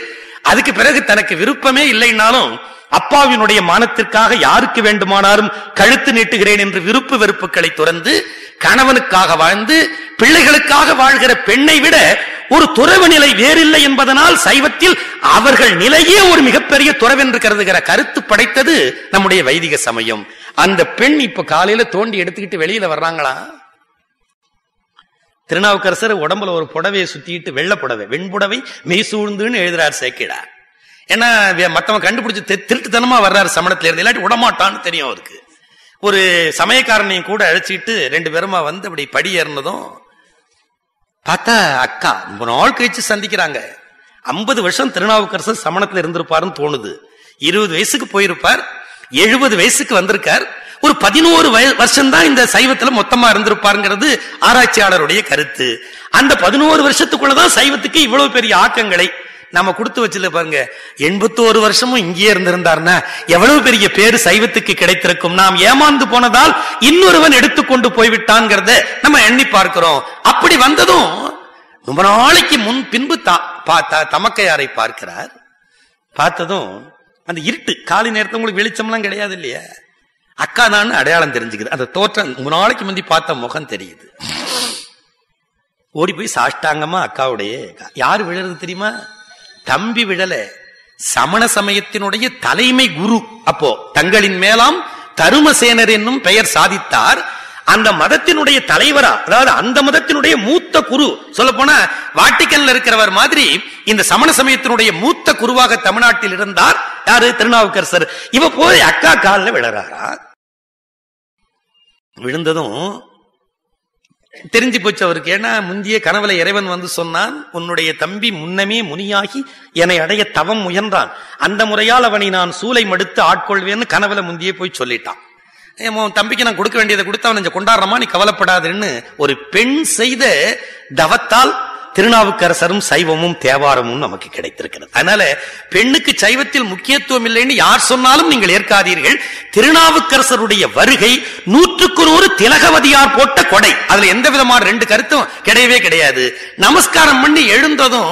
அதுக்கு பிறகு தனக்கு விருப்பமே இல்லைன்னாலும் அப்பாவினுடைய மானத்திற்காக யாருக்கு வேண்டுமானாலும் கழுத்து நீட்டுகிறேன் என்று விருப்பு வெறுப்புகளை துறந்து கணவனுக்காக வாழ்ந்து பிள்ளைகளுக்காக வாழ்கிற பெண்ணை விட ஒரு துறவு நிலை வேறில்லை என்பதனால் சைவத்தில் அவர்கள் நிலையே ஒரு மிகப்பெரிய துறவென்று கருதுகிற கருத்து படைத்தது நம்முடைய வைதிக சமயம். அந்த பெண் இப்ப காலையில தோண்டி எடுத்துக்கிட்டு வெளியில வர்றாங்களா? திருநாவுக்கரசர் உடம்புல ஒரு புடவையை சுத்திட்டு வெள்ள புடவை வெண்புடவை மெய் சூழ்ந்துன்னு எழுதுறார் சேக்கிழார். ஏன்னா மத்தவன் கண்டுபிடிச்சு திருட்டுத்தனமா வர்றாரு சமணத்துல இருந்து, இல்லாட்டி விடமாட்டான்னு தெரியும் அவருக்கு. ஒரு சமயக்காரனையும் கூட அழைச்சிட்டு ரெண்டு பேருமா வந்து அப்படி படி ஏறினதும் பார்த்தா அக்கா ரொம்ப நாள் கழிச்சு சந்திக்கிறாங்க. ஐம்பது வருஷம் திருநாவுக்கரசர் சமணத்துல இருந்திருப்பாருன்னு தோணுது. இருபது வயசுக்கு போயிருப்பார், எழுபது வயசுக்கு வந்திருக்கார். ஒரு பதினோரு வருஷம் தான் இந்த சைவத்துல மொத்தமா இருந்திருப்பாருங்கிறது ஆராய்ச்சியாளருடைய கருத்து. அந்த பதினோரு வருஷத்துக்குள்ளதான் சைவத்துக்கு இவ்வளவு பெரிய ஆக்கங்களை நம்ம கொடுத்து வச்சுல பாருங்க. எண்பத்தோரு வருஷமும் இங்கேயே இருந்திருந்தார்னா எவ்வளவு பெரிய பேரு சைவத்துக்கு கிடைத்திருக்கும். நாம் ஏமாந்து போனதால் இன்னொருவன் எடுத்துக்கொண்டு போய்விட்டான்ங்கிறத நம்ம எண்ணி பார்க்கிறோம். அப்படி வந்ததும் ரொம்ப நாளைக்கு முன் பின்பு தமக்கையாரை பார்க்கிறார். பார்த்ததும் அந்த இருட்டு காலை நேரத்தில் உங்களுக்கு வெளிச்சம்லாம் கிடையாது இல்லையா, அக்கா தான் அடையாளம் தெரிஞ்சுக்குது. அந்த தோற்றம் ரொம்ப நாளைக்கு முந்தி பார்த்த முகம் தெரியுது. ஓடி போய் சாஷ்டாங்கமா அக்காவுடைய யாரு விழறது தெரியுமா? தம்பி விழல, சமண சமயத்தினுடைய தலைமை குரு. அப்போ தங்களின் மேலாம் தருமசேனர் என்னும் பெயர் சாதித்தார். அந்த மதத்தினுடைய தலைவரா, அதாவது அந்த மதத்தினுடைய மூத்த குரு, சொல்ல போனா வாட்டிக்கன்ல இருக்கிறவர் மாதிரி இந்த சமண சமயத்தினுடைய மூத்த குருவாக தமிழ்நாட்டில் இருந்தார். யாரு? திருநாவுக்கரசர். இவ போய் அக்கா காலில் விழறாரா. விழுந்ததும் தெரிஞ்சு போச்சு அவருக்கு. ஏன்னா முந்திய கனவுல இறைவன் வந்து சொன்னான், உன்னுடைய தம்பி முன்னமே முனியாகி என்னை அடைய தவம் முயன்றான், அந்த முறையால் அவனை நான் சூளை மடுத்து ஆட்கொள்வேன்னு கனவுல முந்தியே போய் சொல்லிட்டான். தம்பிக்கு நான் கொடுக்க வேண்டியதை கொடுத்து அவன் கொண்டாடுறமா, நீ கவலைப்படாதுன்னு ஒரு பெண் செய்த தவத்தால் திருநாவுக்கரசரும் சைவமும் தேவாரமும் நமக்கு கிடைத்திருக்கிறது. அதனால பெண்ணுக்கு சைவத்தில் முக்கியத்துவம் இல்லைன்னு யார் சொன்னாலும் நீங்கள் ஏற்காதீர்கள். திருநாவுக்கரசருடைய வருகை நூற்றுக்கு நூறு திலகவதியார் போட்ட கொடை. அதுல எந்த விதமான ரெண்டு கருத்தும் கிடையவே கிடையாது. நமஸ்காரம் பண்ணி எழுந்ததும்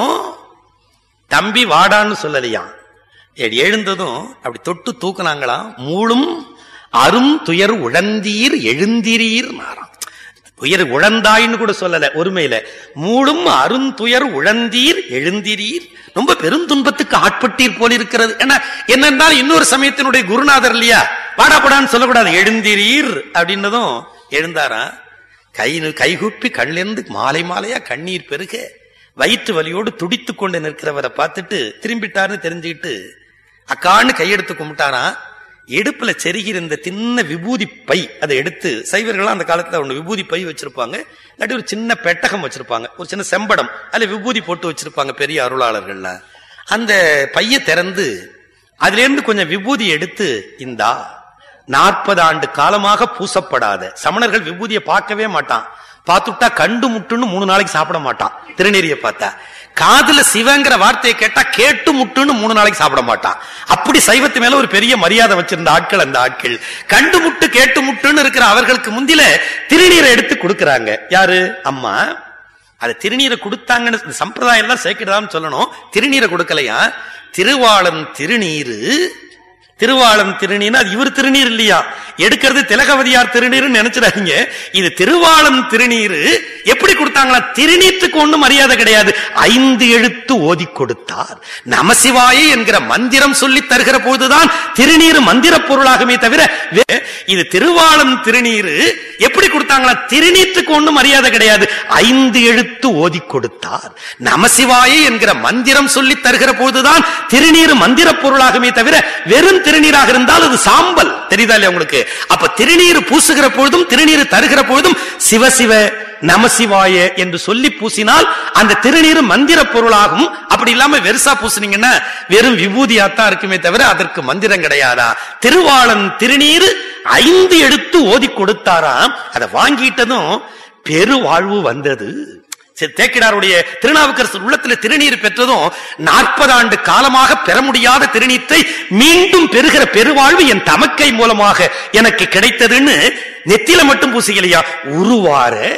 தம்பி வாடான்னு சொல்லலையாம். எழுந்ததும் அப்படி தொட்டு தூக்குனாங்களாம். மூளும் அரும் துயர் உழந்தீர் எழுந்தீர் நாராம். துயர் உழந்தாயின்னு கூட சொல்லல, ஒருமையில மூளும் அருந்துயர் உழந்தீர் எழுந்தீர். ரொம்ப பெருந்துன்பத்துக்கு ஆட்பட்டீர் போல இருக்கிறது. ஏன்னா என்னென்றால் இன்னொரு சமயத்தினுடைய குருநாதர் இல்லையா, வாடாப்படான்னு சொல்லக்கூடாது, எழுந்தீர் அப்படின்னதும் எழுந்தாரா. கை கைகூப்பி கண்ணிலிருந்து மாலை மாலையா கண்ணீர் பெருக வயிற்று வலியோடு துடித்து கொண்டு நிற்கிறவரை பார்த்துட்டு திரும்பிட்டாருன்னு தெரிஞ்சுக்கிட்டு அக்கான்னு கையெடுத்து கும்பிட்டாரா. இடுப்புல செருகிற இந்த சின்ன விபூதி பை அதை எடுத்து, சைவர்கள் அந்த காலத்துல ஒண்ணு விபூதி பை வச்சிருப்பாங்க, இல்லாட்டி ஒரு சின்ன பெட்டகம் வச்சிருப்பாங்க, ஒரு சின்ன செம்படம், அதுல விபூதி போட்டு வச்சிருப்பாங்க பெரிய அருளாளர்கள்ல. அந்த பைய திறந்து அதுல இருந்து கொஞ்சம் விபூதி எடுத்து, இந்தா நாற்பது ஆண்டு காலமாக பூசப்படாத, சமணர்கள் விபூதியை பார்க்கவே மாட்டான், பார்த்துட்டா கண்டு முட்டுன்னு மூணு நாளைக்கு சாப்பிட மாட்டான். திருநீரிய பார்த்தா காதுல சிவங்கிற வார்த்தையை கேட்டா கேட்டு முட்டுன்னு மூணு நாளைக்கு சாப்பிட மாட்டான். அப்படி சைவத்து மேல ஒரு பெரிய மரியாதை வச்சிருந்த ஆட்கள் அந்த ஆட்கள். கண்டு முட்டு கேட்டு முட்டுன்னு இருக்கிற அவர்களுக்கு முந்தில திருநீரை எடுத்து கொடுக்கறாங்க. யாரு? அம்மா. அது திருநீரை கொடுத்தாங்கன்னு சம்பிரதாயம் எல்லாம் சேர்க்கிறான்னு சொல்லணும். திருநீரை கொடுக்கலையா, திருவாளன் திருநீரு. திருவாளன் திருநீர் அது இவர் திருநீர் இல்லையா, எடுக்கிறது திலகவதியார் திருநீர் நினைச்சிடாதீங்க. இது திருவாளன் திருநீர். எப்படி கொடுத்தாங்களா? திருநீற்றுக்கு ஒண்ணும் மரியாதை கிடையாது, ஐந்து எழுத்து ஓதி கொடுத்தார். நமசிவாய என்கிற மந்திரம் சொல்லி தருகிற போதுதான் திருநீர் மந்திர பொருளாகவே தவிர இது திருவாளன் திருநீர். எப்படி கொடுத்தாங்களா? திருநீற்றுக்கு ஒண்ணும் மரியாதை கிடையாது, ஐந்து எழுத்து ஓதி கொடுத்தார். நமசிவாய என்கிற மந்திரம் சொல்லி தருகிற போதுதான் திருநீர் மந்திர பொருளாகவே தவிர வெறும் திருநீராக இருந்தால் அது சாம்பல். தெரியுதா இல்லையா உங்களுக்கு? அப்ப திருநீர் பூசுகிற பொழுதும் திருநீர் தருகிற பொழுதும் சிவசிவ நமசிவாய என்று சொல்லி பூசினால் அந்த திருநீர் மந்திர பொருளாகும். அப்படி இல்லாம வெறுசா பூசினீங்கன்னா வெறும் விபூதியாத்தான் இருக்குமே தவிர அதற்கு மந்திரம் கிடையாதா. திருவாளன் திருநீர் ஐந்து எடுத்து ஓதி கொடுத்தாராம். அதை வாங்கிட்டதும் பெருவாழ்வு வந்தது. தேக்கிடாருடைய திருநாவுக்கரசர் உள்ளத்துல திருநீர் பெற்றதும் நாற்பது ஆண்டு காலமாக பெற முடியாத திருநீற்றை மீண்டும் பெறுகிற பெருவாழ்வு என் தமக்கை மூலமாக எனக்கு கிடைத்ததுன்னு நெத்தியில மட்டும் பூசிக்கலையா, உருவார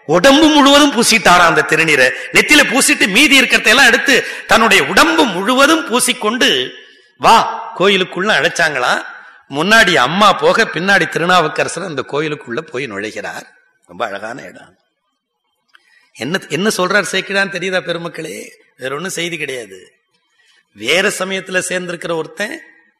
உடம்பு முழுவதும் பூசிட்டாராம் அந்த திருநீரை. நெத்தியில பூசிட்டு மீதி இருக்கிறதெல்லாம் எடுத்து தன்னுடைய உடம்பு முழுவதும் பூசிக்கொண்டு வா கோயிலுக்குள்ள அழைச்சாங்களா. முன்னாடி அம்மா போக பின்னாடி திருநாவுக்கரசர் அந்த கோயிலுக்குள்ள போய் நுழைகிறார். ரொம்ப அழகான இடம். என்ன என்ன சொல்றார் சேக்கிழான் தெரியுதா பெருமக்களே? வேற ஒன்னும் செய்தி கிடையாது. வேற சமயத்துல சேர்ந்திருக்கிற ஒருத்தன்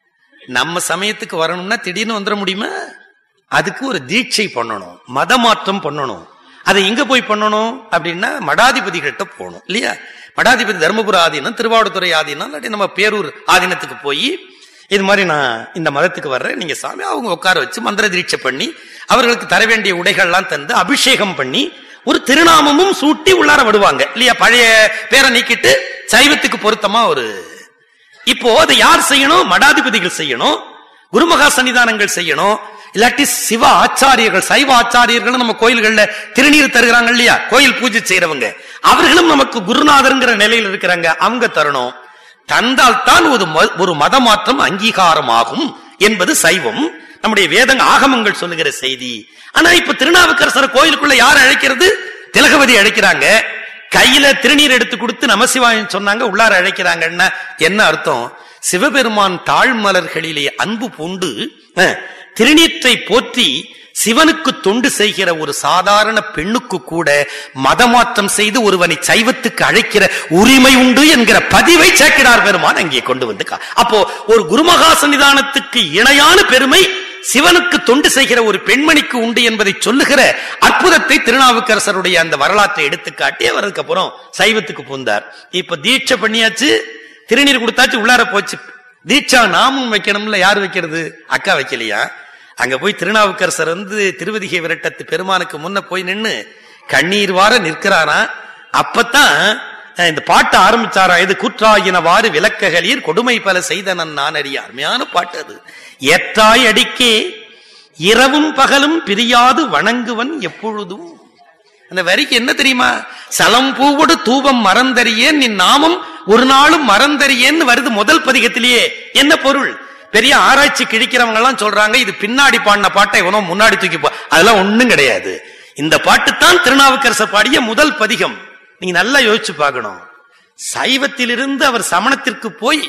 நம்ம சமயத்துக்கு வரணும்னா திடீர்னு வந்துட முடியுமா? அதுக்கு ஒரு தீட்சை பண்ணணும், மத மாற்றம் பண்ணணும். அதை எங்க போய் பண்ணணும் அப்படின்னா மடாதிபதிகள்கிட்ட போகணும் இல்லையா? மடாதிபதி தர்மபுர ஆதீனம், திருவாவடுதுறை ஆதீனம், இல்லாட்டி நம்ம பேரூர் ஆதீனத்துக்கு போய் இது மாதிரி நான் இந்த மதத்துக்கு வர்றேன், நீங்க சாமி, அவங்க உட்கார வச்சு மந்திர தீட்சை பண்ணி அவர்களுக்கு தர வேண்டிய உடைகள்லாம் தந்து அபிஷேகம் பண்ணி ஒரு திருநாமமும் சூட்டி உள்ளார விடுவாங்க இல்லையா? பழைய பேரை நீக்கிட்டு சைவத்துக்கு பொருத்தமா ஒரு. இப்போ அதை யார் செய்யணும்? மடாதிபதிகள் செய்யணும், குருமகா சன்னிதானங்கள் செய்யணும், இல்லாட்டி சிவ ஆச்சாரியர்கள், சைவ ஆச்சாரியர்கள் நம்ம கோயில்கள்ல திருநீர் தருகிறாங்க இல்லையா? கோயில் பூஜை செய்யறவங்க அவர்களும் நமக்கு குருநாதர்ங்கிற நிலையில் இருக்கிறாங்க, அவங்க தரணும். தந்தால் தான் ஒரு மத மாற்றம் அங்கீகாரமாகும் என்பது சைவம், நம்முடைய வேதங்க ஆகமங்கள் சொல்லுகிற செய்தி. ஆனா இப்ப திருநாவுக்கரசர் கோயிலுக்குள்ள யார் அழைக்கிறது? திலகவதி அழைக்கிறாங்க. கையில திருநீர் எடுத்து கொடுத்து நமசிவாயம் சொன்னாங்க, உள்ளார அழைக்கிறாங்கன்னா என்ன அர்த்தம்? சிவபெருமான் தாழ்மலர்களிலே அன்பு பூண்டு திருநீற்றை போற்றி சிவனுக்கு தொண்டு செய்கிற ஒரு சாதாரண பெண்ணுக்கு கூட மதமாற்றம் செய்து ஒருவனை சைவத்துக்கு அழைக்கிற உரிமை உண்டு என்கிற பதிவை சேக்கிழார் பெருமான் அங்கே கொண்டு வந்து. அப்போ ஒரு குருமகா சன்னிதானத்துக்கு இணையான பெருமை சிவனுக்கு தொண்டு செய்கிற ஒரு பெண்மணிக்கு உண்டு என்பதை சொல்லுகிற அற்புதத்தை திருநாவுக்கரசருடைய அந்த வரலாற்றை எடுத்துக்காட்டி அவர் அதுக்கப்புறம் சைவத்துக்கு பூந்தார். இப்ப தீட்சை பண்ணியாச்சு, திருநீர் கொடுத்தாச்சு, உள்ளார போச்சு. தீட்சா நாமும் வைக்கணும்ல, யார் வைக்கிறது? அக்கா வைக்கலையா? அங்க போய் திருநாவுக்கரசர் வந்து திருவதிகை விரட்டத்து பெருமானுக்கு முன்ன போய் நின்னு கண்ணீர் வார நிற்கிறாரா. அப்பத்தான் இந்த பாட்டு ஆரம்பிச்சாரா. இது கூற்றாயினவாறு விளக்ககளீர் கொடுமை பல செய்தனன் நான் அறிய. அருமையான பாட்டு அது. ஏற்றாய் அடிக்கே இரவும் பகலும் பிரியாது வணங்குவன் எப்பொழுதும். அந்த வரிக்கு என்ன தெரியுமா? சலம் பூவோடு தூபம் மறந்தறியேன் நின் நாமம் ஒரு நாளும் மறந்தறியேன்னு வருது முதல் பதிகத்திலேயே. என்ன பொருள்? பெரிய ஆராய்ச்சி கிழிக்கிறவங்க எல்லாம் சொல்றாங்க இது பின்னாடி பாடின பாட்டை இவனோ முன்னாடி தூக்கி போ. அதெல்லாம் ஒண்ணும் கிடையாது. இந்த பாட்டு தான் திருநாவுக்கரசர் பாடிய முதல் பதிகம். நீங்க நல்லா யோசிச்சு பார்க்கணும். சைவத்திலிருந்து அவர் சமணத்திற்கு போய்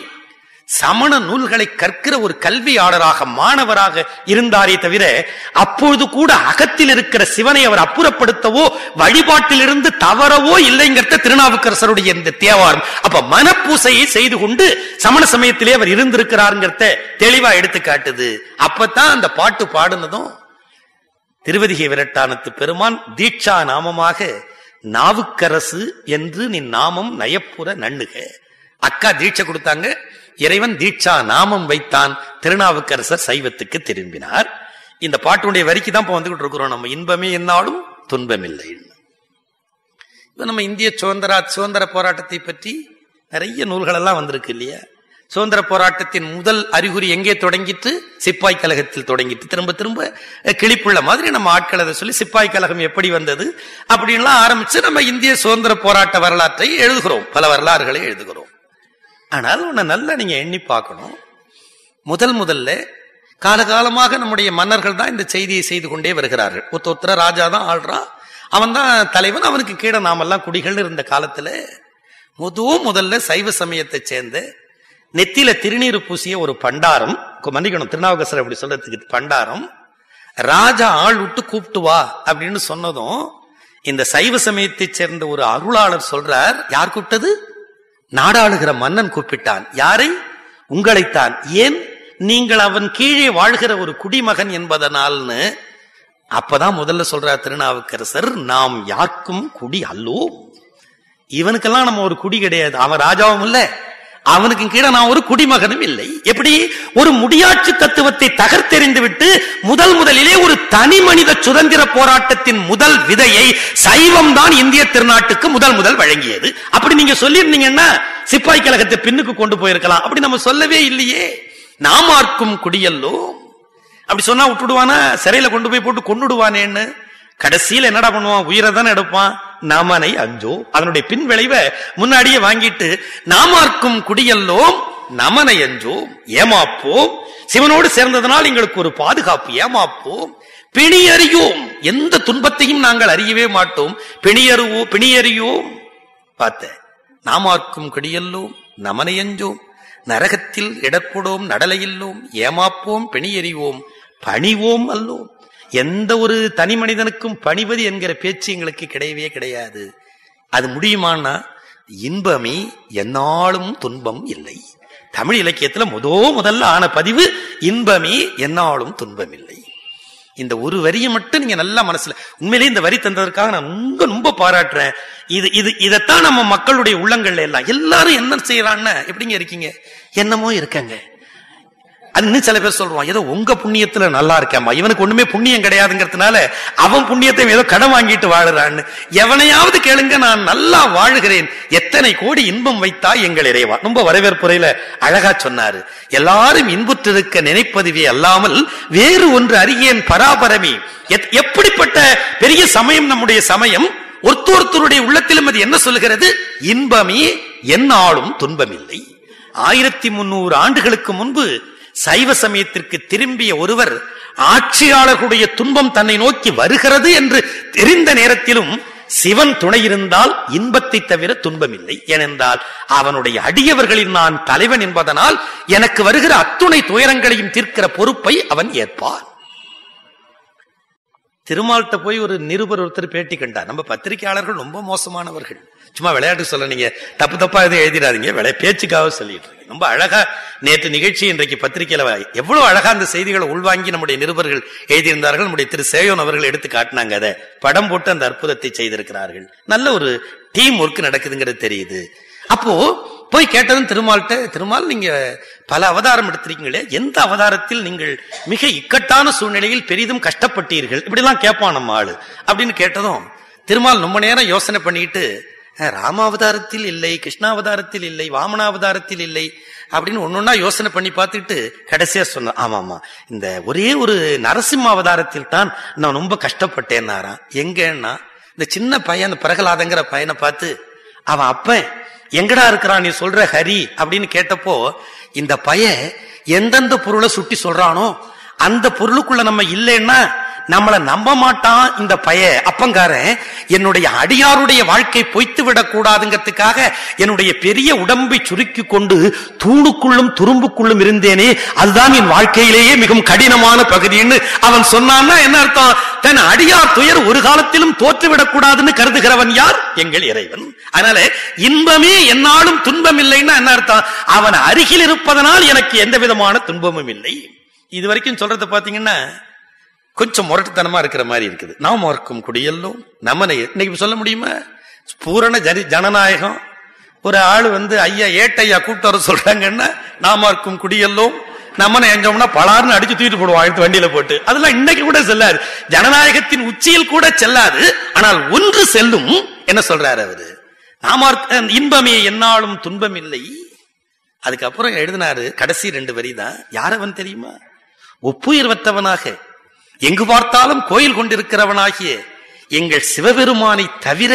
சமண நூல்களை கற்கிற ஒரு கல்வியாளராக மாணவராக இருந்தாரே தவிர அப்பொழுது கூட அகத்தில் இருக்கிற சிவனை அவர் அப்புறப்படுத்தவோ வழிபாட்டிலிருந்து தவறவோ இல்லைங்கிறத திருநாவுக்கரசருடைய இந்த தேவாரம். அப்ப மனப்பூசையை செய்து கொண்டு சமண சமயத்திலே அவர் இருந்திருக்கிறாருங்கிறத தெளிவா எடுத்து காட்டுது. அப்பதான் அந்த பாட்டு பாடுனதும் திருவதிகை விரட்டானத்து பெருமான் தீட்சா நாமமாக நாவுக்கரசு என்று நின் நாமம் நயப்புற நண்ணுக. அக்கா தீட்சை கொடுத்தாங்க, இறைவன் தீட்சா நாமம் வைத்தான். திருநாவுக்கரசர் சைவத்துக்கு திரும்பினார். இந்த பாட்டுடைய வரிக்கு தான் இப்ப வந்துகிட்டு இருக்கிறோம். நம்ம இன்பமே என்னாலும் துன்பமில்லை. இப்ப நம்ம இந்திய சுதந்திர சுதந்திர போராட்டத்தை பற்றி நிறைய நூல்கள் எல்லாம் வந்திருக்கு இல்லையா? சுதந்திர போராட்டத்தின் முதல் அறிகுறி எங்கே தொடங்கிட்டு? சிப்பாய் கழகத்தில் தொடங்கிட்டு திரும்ப திரும்ப கிளிப்புள்ள மாதிரி நம்ம ஆட்கள் அதை சொல்லி சிப்பாய் கழகம் எப்படி வந்தது அப்படின்லாம் ஆரம்பிச்சு நம்ம இந்திய சுதந்திர போராட்ட வரலாற்றை எழுதுகிறோம், பல வரலாறுகளை எழுதுகிறோம். ஆனால் உன்னை நல்லா நீங்க எண்ணி பார்க்கணும். முதல் முதல்ல காலகாலமாக நம்முடைய மன்னர்கள் தான் இந்த செய்தியை செய்து கொண்டே வருகிறார்கள். ஒருத்த ஒருத்தர ராஜா தான் ஆள்றான், அவன் தான் தலைவன், அவனுக்கு கீழே நாமெல்லாம் குடிகள் இருந்த காலத்துல முத முதல்ல சைவ சமயத்தை சேர்ந்த நெத்தியில திருநீர் பூசிய ஒரு பண்டாரம், மன்னிக்கணும் திருநாவுக்கரசர் அப்படி சொல்றதுக்கு, பண்டாரம் ராஜா ஆள் விட்டு கூப்பிட்டு வா அப்படின்னு சொன்னதும் இந்த சைவ சமயத்தை சேர்ந்த ஒரு அருளாளர் சொல்றார், யார் கூப்பிட்டது? நாடாளுகிற மன்னன் கூப்பிட்டான். யாரை? உங்களைத்தான். ஏன்? நீங்கள் அவன் கீழே வாழ்கிற ஒரு குடிமகன் என்பதனால்னு. அப்பதான் முதல்ல சொல்றார் திருநாவுக்கரசர், நாம் யாருக்கும் குடி அல்லோ. இவனுக்கெல்லாம் நம்ம ஒரு குடி கிடையாது, அவன் ராஜாவும் இல்ல, அவனுக்கு கீழே நான் ஒரு குடிமகனும் இல்லை. எப்படி? ஒரு முடியாட்சி தத்துவத்தை தகர்த்தெறிந்து விட்டு முதல் முதலிலே ஒரு தனி மனித சுதந்திர போராட்டத்தின் முதல் விதையை சைவம் தான் இந்திய திருநாட்டுக்கு முதல் முதல் வழங்கியது. அப்படி நீங்க சொல்லிருந்தீங்கன்னா சிப்பாய் கழகத்தை பின்னுக்கு கொண்டு போயிருக்கலாம். அப்படி நம்ம சொல்லவே இல்லையே. நாமார்க்கும் குடியல்லோ அப்படி சொன்னா விட்டுடுவானா? சிறையில கொண்டு போய் போட்டு கொண்டுடுவானேன்னு. கடைசியில் என்னடா பண்ணுவான்? உயிரை தானே எடுப்பான். நாமனை அஞ்சோ, அதனுடைய பின் விளைவை முன்னாடியே வாங்கிட்டு நாமார்க்கும் குடியல்லோம் நமனையஞ்சோம், ஏமாப்போம். சிவனோடு சேர்ந்ததனால் எங்களுக்கு ஒரு பாதுகாப்பு, ஏமாப்போம். பிணியறியோம், எந்த துன்பத்தையும் நாங்கள் அறியவே மாட்டோம். பிணியறிவோ பிணியறியோம் பார்த்த நாமார்க்கும் கடியல்லோம், நமனையஞ்சோம், நரகத்தில் இடர்போடோம், நடலையில்லோம், ஏமாப்போம், பிணியறிவோம், பணிவோம் அல்லோம். எந்த ஒரு தனி மனிதனுக்கும் பணிவது என்கிற பேச்சு எங்களுக்கு கிடையவே கிடையாது. அது முடியுமானா இன்பமே எந்நாளும் துன்பம் இல்லை. தமிழ் இலக்கியத்துல முதோ முதல்ல ஆன பதிவு இன்பமே எந்நாளும் துன்பம் இல்லை. இந்த ஒரு வரியை மட்டும் நீங்க நல்லா மனசுல, உண்மையிலேயே இந்த வரி தந்ததற்காக நான் ரொம்ப ரொம்ப பாராட்டுறேன். இது இது இதைத்தான் நம்ம மக்களுடைய உள்ளங்கள்ல எல்லாம் எல்லாரும் என்ன செய்யறான்னு, எப்படிங்க இருக்கீங்க, என்னமோ இருக்காங்க. அது இன்னும் சில பேர் சொல்றான், ஏதோ உங்க புண்ணியத்துல நல்லா இருக்காமா, இவனுக்கு ஒண்ணுமே புண்ணியம் கிடையாதுங்கிறதுனால அவன் புண்ணியத்தை ஏதோ கடன் வாங்கிட்டு வாழுறான்னு. எவனையாவது கேளுங்க, நான் நல்லா வாழுகிறேன், எத்தனை கோடி இன்பம் வைத்தா எங்கள் இறைவா. ரொம்ப வரவேற்புரையில அழகா சொன்னாரு, எல்லாரும் இன்புற்றிருக்க நினைப்பதுவே அல்லாமல் வேறு ஒன்று அறியேன் பராபரமே. எப்படிப்பட்ட பெரிய சமயம் நம்முடைய சமயம். ஒருத்தொருத்தருடைய உள்ளத்திலும் அது என்ன சொல்லுகிறது? இன்பமே எந்நாளும் துன்பமில்லை. ஆயிரத்தி முன்னூறு ஆண்டுகளுக்கு முன்பு சைவ சமயத்திற்கு திரும்பிய ஒருவர் ஆட்சியாளர்களுடைய துன்பம் தன்னை நோக்கி வருகிறது என்று தெரிந்த நேரத்திலும் சிவன் துணை இருந்தால் இன்பத்தை தவிர துன்பமில்லை. ஏனென்றால் அவனுடைய அடியவர்களில் நான் தலைவன் என்பதனால் எனக்கு வருகிற அத்துணை துயரங்களையும் தீர்க்கிற பொறுப்பை அவன் ஏற்பான். திருமால்கிட்ட போய் ஒரு நிருபர் ஒருத்தர் பேட்டி கண்டார். நம்ம பத்திரிகையாளர்கள் ரொம்ப மோசமானவர்கள். சும்மா விளையாட்டு சொல்ல, நீங்க தப்பு தப்பா எதுவும் எழுதிடாதீங்க, விளைய பேச்சுக்காக சொல்லிட்டு இருக்கீங்க. ரொம்ப அழகா நேற்று நிகழ்ச்சி இன்றைக்கு பத்திரிகையில எவ்வளவு அழகா அந்த செய்திகளை உள்வாங்கி நம்முடைய நிருபர்கள் எழுதியிருந்தார்கள். நம்முடைய திரு சேயோன் அவர்கள் எடுத்து காட்டினாங்க, அதை படம் போட்டு அந்த அற்புதத்தை செய்திருக்கிறார்கள். நல்ல ஒரு டீம் ஒர்க் நடக்குதுங்கிறது தெரியுது. அப்போ போய் கேட்டதும் திருமால்கிட்ட, திருமால் நீங்க பல அவதாரம் எடுத்திருக்கீங்களே, எந்த அவதாரத்தில் நீங்கள் மிக இக்கட்டான சூழ்நிலையில் பெரிதும் கஷ்டப்பட்டீர்கள், இப்படி எல்லாம் கேட்பான் நம்ம ஆளு அப்படின்னு கேட்டதும் திருமால் ரொம்ப நேரம் யோசனை பண்ணிட்டு, ராமாவதாரத்தில் இல்லை, கிருஷ்ணாவதாரத்தில் இல்லை, வாமனாவதாரத்தில் இல்லை அப்படின்னு ஒன்னொன்னா யோசனை பண்ணி பார்த்துட்டு கடைசியா சொன்ன, ஆமா ஆமா இந்த ஒரே ஒரு நரசிம்ம அவதாரத்தில் தான் நான் ரொம்ப கஷ்டப்பட்டேன்னாராம். எங்கன்னா இந்த சின்ன பையன், அந்த பிரகலாதங்கிற பையனை பார்த்து அவன் அப்பன் எங்கடா இருக்கிறான் நீ சொல்ற ஹரி அப்படின்னு கேட்டப்போ, இந்த பையன் எந்தெந்த பொருளை சுட்டி சொல்றானோ அந்த பொருளுக்குள்ள நம்ம இல்லைன்னா நம்மளை நம்ப மாட்டான் இந்த பைய அப்பங்காரன். என்னுடைய அடியாருடைய வாழ்க்கை பொய்த்து விடக் கூடாதுங்கிறதுக்காக என்னுடைய பெரிய உடம்பை சுருக்கி கொண்டு தூணுக்குள்ளும் துரும்புக்குள்ளும் இருந்தேனே, அதுதான் என் வாழ்க்கையிலேயே மிகவும் கடினமான பகுதின்னு அவன் சொன்னான்னா என்ன அர்த்தம்? தன் அடியார் துயர் ஒரு காலத்திலும் தோற்றுவிடக் கூடாதுன்னு கருதுகிறவன் யார்? எங்கள் இறைவன். அதனால இன்பமே என்னாலும் துன்பம் இல்லைன்னா என்ன அர்த்தம்? அவன் அருகில் இருப்பதனால் எனக்கு எந்த விதமான துன்பமும் இல்லை. இது வரைக்கும் சொல்றத பாத்தீங்கன்னா கொஞ்சம் முரட்டுத்தனமா இருக்கிற மாதிரி இருக்குது. நாம் இருக்கும் குடியெல்லாம் நம்மனை இன்னைக்கு சொல்ல முடியுமா? பூரண ஜனி ஜனநாயகம். ஒரு ஆளு வந்து ஐயா ஏட்டையா கூப்பிட்டு வர சொல்றாங்கன்னா நாம இருக்கும் குடியெல்லாம் நம்மனை எஞ்சோம்னா பலார்னு அடிச்சு தூக்கிட்டு போடுவோம் அடுத்து வண்டியில போட்டு. அதெல்லாம் இன்னைக்கு கூட செல்லாது, ஜனநாயகத்தின் உச்சியில் கூட செல்லாது. ஆனால் ஒன்று செல்லும். என்ன சொல்றாரு அவரு? நாம இன்பமே என்னாலும் துன்பம் இல்லை. அதுக்கப்புறம் எழுதினாரு கடைசி ரெண்டு வரி தான். யாரவன் தெரியுமா? ஒப்புயர்வற்றவனாக எங்கு பார்த்தாலும் கோயில் கொண்டிருக்கிறவனாகிய எங்கள் சிவபெருமானை தவிர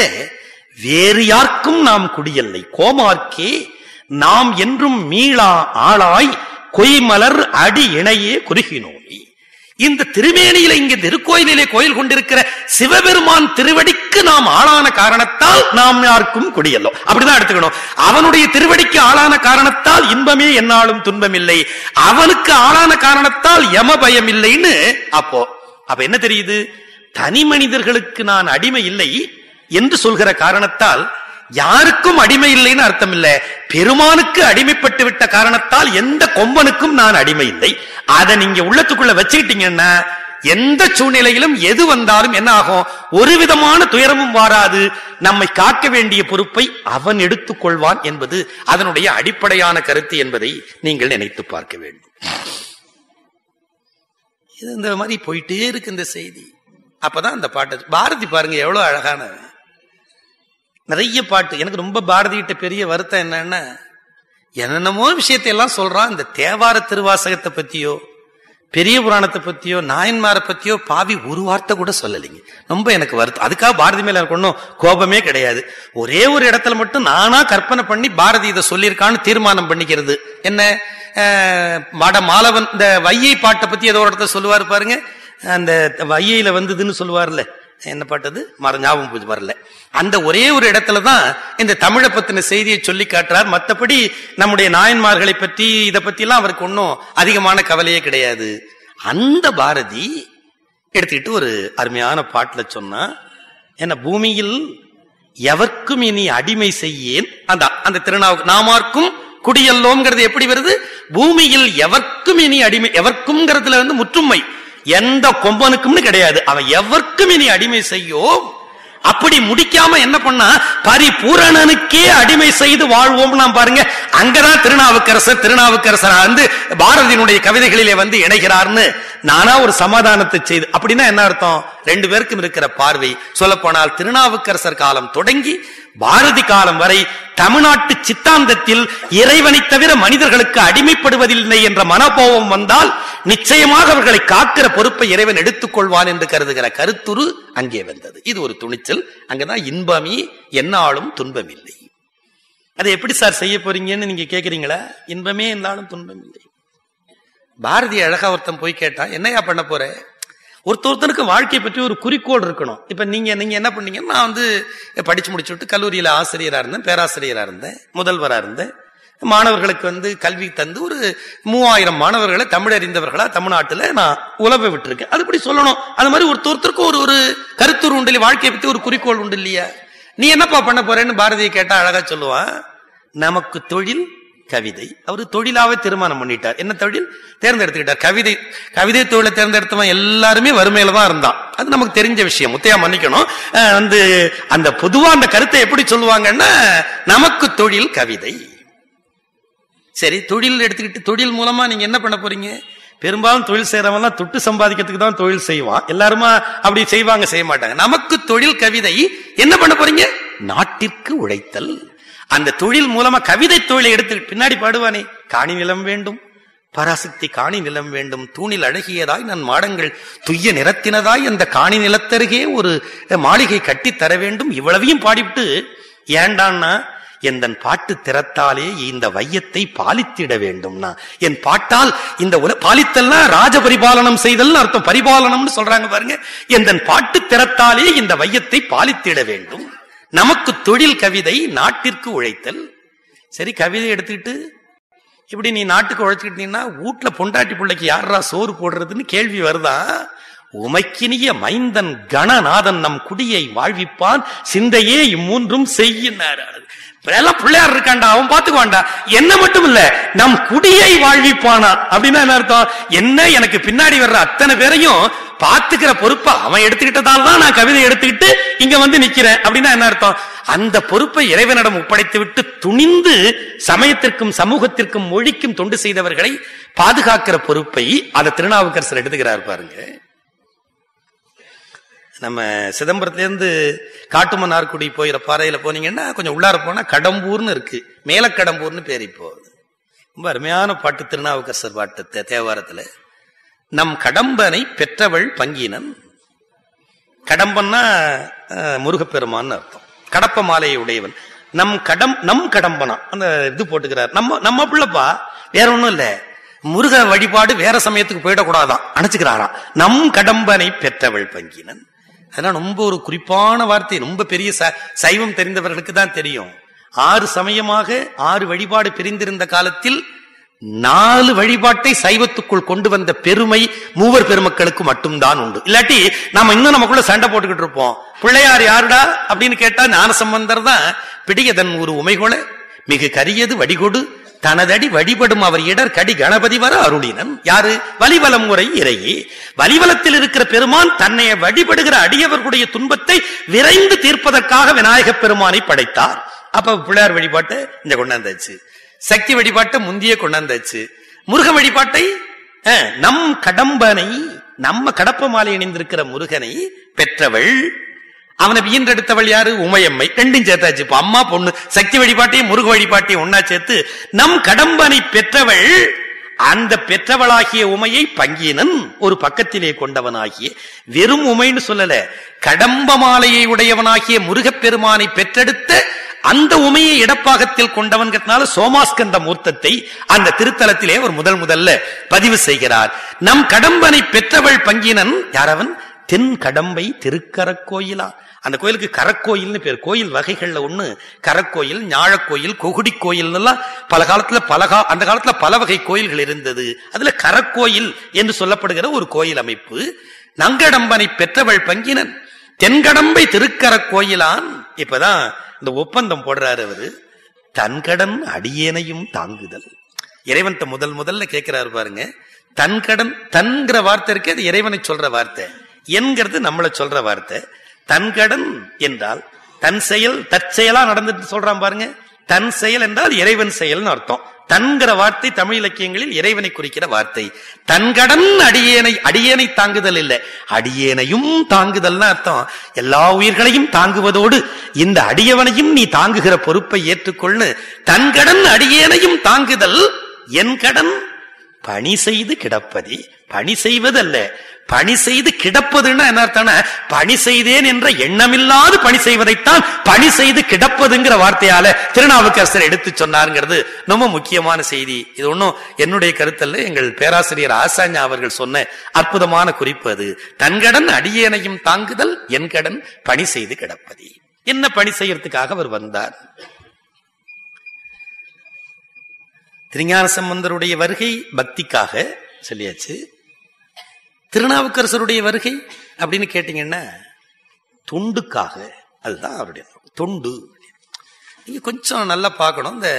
வேறு யாருக்கும் நாம் குடியல்லை. கோமார்க்கே நாம் என்றும் மீளா ஆளாய் கொய்மலர் அடி இணையே குறுகினோமி. இந்த திருமேனியில இங்க திருக்கோயிலே கோயில் கொண்டிருக்கிற சிவபெருமான் திருவடிக்கு நாம் ஆளான காரணத்தால் நாம் யாருக்கும் குடியல்லோ. அப்படிதான் எடுத்துக்கணும். அவனுடைய திருவடிக்கு ஆளான காரணத்தால் இன்பமே என்னாலும் துன்பம் இல்லை, அவனுக்கு ஆளான காரணத்தால் யம பயம் இல்லைன்னு. அப்போ அப்ப என்ன தெரியுது? தனி மனிதர்களுக்கு நான் அடிமை இல்லை என்று சொல்கிற காரணத்தால் யாருக்கும் அடிமை இல்லைன்னு அர்த்தம் இல்ல. பெருமானுக்கு அடிமைப்பட்டு விட்ட காரணத்தால் எந்த கொம்பனுக்கும் நான் அடிமை இல்லை. அதை நீங்க உள்ளத்துக்குள்ள வச்சுக்கிட்டீங்கன்னா எந்த சூழ்நிலையிலும் எது வந்தாலும் என்ன ஆகும்? ஒரு விதமான துயரமும் வாராது. நம்மை காக்க வேண்டிய பொறுப்பை அவன் எடுத்துக் கொள்வான் என்பது அதனுடைய அடிப்படையான கருத்து என்பதை நீங்கள் நினைத்து பார்க்க வேண்டும். இது இந்த மாதிரி போயிட்டே இருக்கு இந்த செய்தி. அப்பதான் இந்த பாட்டு பாரதி பாருங்க எவ்வளவு அழகான நிறைய பாட்டு. எனக்கு ரொம்ப பாரதிகிட்ட பெரிய வருத்தம் என்னன்னா, என்னென்னமோ விஷயத்தை எல்லாம் சொல்றான். இந்த தேவார திருவாசகத்தை பத்தியோ பெரிய புராணத்தை பத்தியோ நாயன்மாரை பத்தியோ பாவி ஒரு வார்த்தை கூட சொல்லலைங்க. ரொம்ப எனக்கு வருத்தம். அதுக்காக பாரதி மேல எனக்கு ஒன்றும் கோபமே கிடையாது. ஒரே ஒரு இடத்துல மட்டும் நானா கற்பனை பண்ணி பாரதி இதை சொல்லியிருக்கான்னு தீர்மானம் பண்ணிக்கிறது என்ன, வட மாலவன் இந்த வையை பாட்டை பத்தி ஏதோ ஒரு இடத்துல சொல்லுவாரு பாருங்க. அந்த வையையில வந்ததுன்னு சொல்லுவார்ல, என்ன பாட்டது மர ஞாபகம் பூஜை வரல. அந்த ஒரே ஒரு இடத்துலதான் இந்த தமிழை பத்தின செய்தியை சொல்லி காட்டுறார். மற்றபடி நம்முடைய நாயன்மார்களை பற்றி இதை பத்தி எல்லாம் அவருக்கு ஒன்றும் அதிகமான கவலையே கிடையாது. அந்த பாரதி எடுத்துக்கிட்டு ஒரு அருமையான பாட்டுல சொன்னா, என்ன பூமியில் எவர்க்கும் இனி அடிமை செய்யேன். அந்த அந்த திருநாவுக்கு நாமார்க்கும் குடியல்லோங்கிறது எப்படி வருது? பூமியில் எவர்க்கும் இனி அடிமை, எவர்க்கும்ங்கிறதுல வந்து முற்றுமை, எந்த கொம்பனுக்கும் கிடையாது. அவன் எவர்க்கும் இனி அடிமை செய்யோம். அப்படி முடிக்காம என்ன பண்ணா, பரிபூரணனுக்கே அடிமை செய்து வாழ்வோம். நாம் பாருங்க, அங்கதான் திருநாவுக்கரசர் திருநாவுக்கரசர் வந்து பாரதியினுடைய கவிதைகளிலே வந்து இணைகிறார்னு நானா ஒரு சமாதானத்தை செய்து. அப்படின்னா என்ன அர்த்தம்? ரெண்டு பேருக்கும் இருக்கிற பார்வை சொல்ல போனால் திருநாவுக்கரசர் காலம் தொடங்கி பாரதி காலம் வரை தமிழ்நாட்டு சித்தாந்தத்தில் இறைவனை தவிர மனிதர்களுக்கு அடிமைப்படுவதில்லை என்ற மனோபாவம் வந்தால் நிச்சயமாக அவர்களை காக்கிற பொறுப்பை இறைவன் எடுத்துக் கொள்வான் என்று கருதுகிற கருத்துரு அங்கே வந்தது. இது ஒரு துணிச்சல். அங்கதான் இன்பமே என்னாலும் துன்பமில்லை. அதை எப்படி சார் செய்ய போறீங்கன்னு நீங்க கேக்குறீங்களா? இன்பமே என்னாலும் துன்பம் இல்லை. பாரதி அழகா ஒருத்தன் போய் கேட்டா, என்னையா பண்ண போற? ஒருத்தருக்கு வாழ்க்கையை பற்றி ஒரு குறிக்கோள் இருக்கணும். இப்ப நீங்க நீங்க என்ன பண்ணீங்க? நான் வந்து படிச்சு முடிச்சுட்டு கல்லூரியில ஆசிரியரா இருந்தேன், பேராசிரியரா இருந்தேன், முதல்வரா இருந்தேன். மாணவர்களுக்கு வந்து கல்வி தந்து ஒரு மூவாயிரம் மாணவர்களை தமிழ் அறிந்தவர்களா தமிழ்நாட்டுல நான் உலவ விட்டுருக்கேன். அதுபடி சொல்லணும். அது மாதிரி ஒருத்தருக்கும் ஒரு ஒரு கருத்துரு உண்டு இல்லையா? வாழ்க்கையை பத்தி ஒரு குறிக்கோள் உண்டு இல்லையா? நீ என்னப்பா பண்ண போறேன்னு பாரதியை கேட்டா அழகா சொல்லுவான், நமக்கு தொழில் கவிதை. அவரு தொழிலாவே தீர்மானம் பண்ணிட்டார். என்ன தொழில் தேர்ந்தெடுத்துக்கிட்டார்? கவிதை. கவிதை தொழிலை தேர்ந்தெடுத்தவன் எல்லாருமே வறுமையில தான் இருந்தான். அது நமக்கு தெரிஞ்ச விஷயம். முத்தையா மன்னிக்கணும். வந்து அந்த பொதுவா அந்த கருத்தை எப்படி சொல்லுவாங்கன்னா, நமக்கு தொழில் கவிதை. சரி, தொழில் எடுத்துக்கிட்டு தொழில் மூலமா நீங்க என்ன பண்ண போறீங்க? பெரும்பாலும் தொழில் செய்யறவங்க தொட்டு சம்பாதிக்கிறதுக்கு தான் தொழில் செய்வான். எல்லாருமா அப்படி செய்வாங்க? செய்ய மாட்டாங்க. நமக்கு தொழில் கவிதை. என்ன பண்ண போறீங்க? நாட்டிற்கு உழைத்தல். அந்த தொழில் மூலமா கவிதை தொழிலை எடுத்து பின்னாடி பாடுவானே, காணி நிலம் வேண்டும் பராசக்தி, காணி நிலம் வேண்டும் தூணில் அழகியதாய் நான் மாடங்கள் துய்ய நிறத்தினதாய் அந்த காணி நிலத்தருகே ஒரு மாளிகை கட்டி தர வேண்டும். இவ்வளவையும் பாடிவிட்டு ஏண்டான்னா, என் பாட்டு திறத்தாலே இந்த வையத்தை பாலித்திட வேண்டும்னா, என் பாட்டால் இந்த உல பாலித்தல்னா ராஜ பரிபாலனம் செய்தல் அர்த்தம். பரிபாலனம்னு சொல்றாங்க பாருங்க. என் பாட்டு திறத்தாலே இந்த வையத்தை பாலித்திட வேண்டும். நமக்கு தொழில் கவிதை, நாட்டிற்கு உழைத்தல். சரி, கவிதை எடுத்துக்கிட்டு இப்படி நீ நாட்டுக்கு உழைச்சுக்கிட்டீங்கன்னா வீட்டுல பொண்டாட்டி பிள்ளைக்கு யாரா சோறு போடுறதுன்னு கேள்வி வருதா? உமைக்கினிய மைந்தன் கணநாதன் நம் குடியை வாழ்விப்பான், சிந்தையே இம்மூன்றும் செய்யினார். பிள்ளையார் இருக்காண்டா, அவன் பாத்துக்குவான்டா. என்ன மட்டும் இல்ல, நம் குடியை வாழ்விப்பானா. அப்படின்னா என்ன அர்த்தம்? என்ன, எனக்கு பின்னாடி வர்ற அத்தனை பேரையும் பாத்துக்கிற பொறுப்பை அவன் எடுத்துக்கிட்டதால் தான் நான் கவிதை எடுத்துக்கிட்டு இங்க வந்து நிக்கிறேன். அப்படின்னா என்ன அர்த்தம்? அந்த பொறுப்பை இறைவனிடம் ஒப்படைத்து விட்டு துணிந்து சமயத்திற்கும் சமூகத்திற்கும் மொழிக்கும் தொண்டு செய்தவர்களை பாதுகாக்கிற பொறுப்பை அதை திருநாவுக்கரசர் எடுத்துக்கிறார் பாருங்க. நம்ம சிதம்பரத்துல இருந்து காட்டுமன்னார்குடி போயிற பாறையில போனீங்கன்னா கொஞ்சம் உள்ளார போனா கடம்பூர்னு இருக்கு, மேல கடம்பூர்னு பேர். இப்போ ரொம்ப அருமையான பாட்டு திருநாவுக்கரசர் பாட்டு தேவாரத்துல. நம் கடம்பனை பெற்றவள் பங்கினன். கடம்பன்னா முருகப்பெருமான்னு அர்த்தம். கடப்ப மாலையை உடையவன். நம் கடம் நம் கடம்பனா அந்த இது போட்டுக்கிறார். நம்ம நம்ம பிள்ளைப்பா, வேற ஒண்ணும் இல்ல. முருக வழிபாடு வேற சமயத்துக்கு போயிடக்கூடாதான் அணைச்சுக்கிறாராம். நம் கடம்பனை பெற்றவள் பங்கினன். அதெல்லாம் ரொம்ப ஒரு குறிப்பான வார்த்தை. ரொம்ப பெரிய சைவம் தெரிந்தவர்களுக்கு தான் தெரியும். ஆறு சமயமாக ஆறு வழிபாடு பிரிந்திருந்த காலத்தில் நாலு வழிபாட்டை சைவத்துக்குள் கொண்டு வந்த பெருமை மூவர் பெருமக்களுக்கு மட்டும்தான் உண்டு. இல்லாட்டி நாம இன்னும் நமக்குள்ள சண்டை போட்டுக்கிட்டு இருப்போம். பிள்ளையார் யாருடா அப்படின்னு கேட்டா ஞானசம்பந்தர் தான். பிடியதன் ஒரு உமைகொள மிகு கரியது வடிகொடு தனதடி வழிபடும் அவர் இடர் கடி கணபதி வர அருளினன். யாரு? வலிவலம் முறை இறையே. வலிவலத்தில் இருக்கிற பெருமான் தன்னை வழிபடுகிற அடியவர்களுடைய துன்பத்தை விரைந்து தீர்ப்பதற்காக விநாயகப் பெருமானை படைத்தார். அப்ப பிள்ளையார் வழிபாட்டை இந்த கொண்டாந்தாச்சு, சக்தி வழிபாட்டை முந்திய கொண்டாந்தாச்சு, முருக வழிபாட்டை நம் கடம்பனை, நம்ம கடப்ப மாலை அணிந்திருக்கிற முருகனை பெற்றவள். அவனை ஈன்றெடுத்தவள் யாரு? உமையம்மை. ரெண்டும் சேர்த்தாச்சு. இப்ப அம்மா பொண்ணு சக்தி வழிபாட்டையும் முருக வழிபாட்டையும் ஒன்னா சேர்த்து நம் கடம்பனை பெற்றவள். அந்த பெற்றவளாகிய உமையை பங்கினன் ஒரு பக்கத்திலே கொண்டவனாகிய, வெறும் உமைன்னு சொல்லல, கடம்ப மாலையை உடையவனாகிய முருகப்பெருமானை பெற்றெடுத்த அந்த உமையை இடப்பாகத்தில் கொண்டவன்கிறதுனால சோமாஸ்கந்த மூர்த்தத்தை அந்த திருத்தலத்திலே ஒரு முதல் முதல்ல பதிவு செய்கிறார். நம் கடம்பனை பெற்றவள் பங்கினன் யாரவன்? தென் கடம்பை திருக்கரக்கோயிலா. அந்த கோயிலுக்கு கரக்கோயில்னு பேர். கோயில் வகைகள்ல ஒண்ணு கரக்கோயில், ஞாழக்கோயில், கொகுடி கோயில் எல்லாம் பல காலத்துல பல அந்த காலத்துல பல வகை கோயில்கள் இருந்தது. அதுல கரக்கோயில் என்று சொல்லப்படுகிற ஒரு கோயில் அமைப்பு. நங்கடம்பனை பெற்றவள் பங்கினன் தென்கடம்பை திருக்கர கோயிலான். இப்பதான் இந்த ஒப்பந்தம் போடுறாரு அவரு. தன்கடன் அடியேனையும் தாங்குதல். இறைவன் முதல் முதல்ல கேட்கிறாரு பாருங்க. தன்கடன், தன்கிற வார்த்தை இருக்கு, அது இறைவனை சொல்ற வார்த்தை. என்கிறது நம்மளை சொல்ற வார்த்தை. தன்கடன் என்றால் தன் செயல், தற்செயலா நடந்துட்டு சொல்றான் பாருங்க. தன் செயல் என்றால் இறைவன் செயல்னு அர்த்தம். தன்கிற வார்த்தை தமிழ் இலக்கியங்களில் இறைவனை குறிக்கிற வார்த்தை. தன்கடன் அடியேனை, அடியேனை தாங்குதல் இல்லை, அடியேனையும் தாங்குதல்னு அர்த்தம். எல்லா உயிர்களையும் தாங்குவதோடு இந்த அடியவனையும் நீ தாங்குகிற பொறுப்பை ஏற்றுக்கொள்ளு. தன்கடன் அடியேனையும் தாங்குதல் என் கடன் பணி செய்து கிடப்பதே. பணி செய்வதல்ல, பணி செய்து கிடப்பதுன்னா என்ன அர்த்தம்? பணி செய்தேன் என்ற எண்ணமில்லாது பணி செய்வதைத்தான் பணி செய்து கிடப்பதுங்கிற வார்த்தையால திருநாவுக்கரசர் எடுத்து சொன்னாருங்கிறது ரொம்ப முக்கியமான செய்தி. இது ஒன்னும் என்னுடைய கருத்தல்ல, எங்கள் பேராசிரியர் ஆசாஞா அவர்கள் சொன்ன அற்புதமான குறிப்பு அது. தன்கடன் அடியேனையும் தாங்குதல் என் கடன் பணி செய்து கிடப்பதே. என்ன பணி செய்யறதுக்காக அவர் வந்தார்? திருஞான சம்பந்தருடைய வருகை பக்திக்காக சொல்லியாச்சு. திருநாவுக்கரசருடைய வருகை அப்படின்னு கேட்டீங்கன்னா தொண்டுக்காக. அதுதான் அவருடைய தொண்டு. நீங்க கொஞ்சம் நல்லா பார்க்கணும். இந்த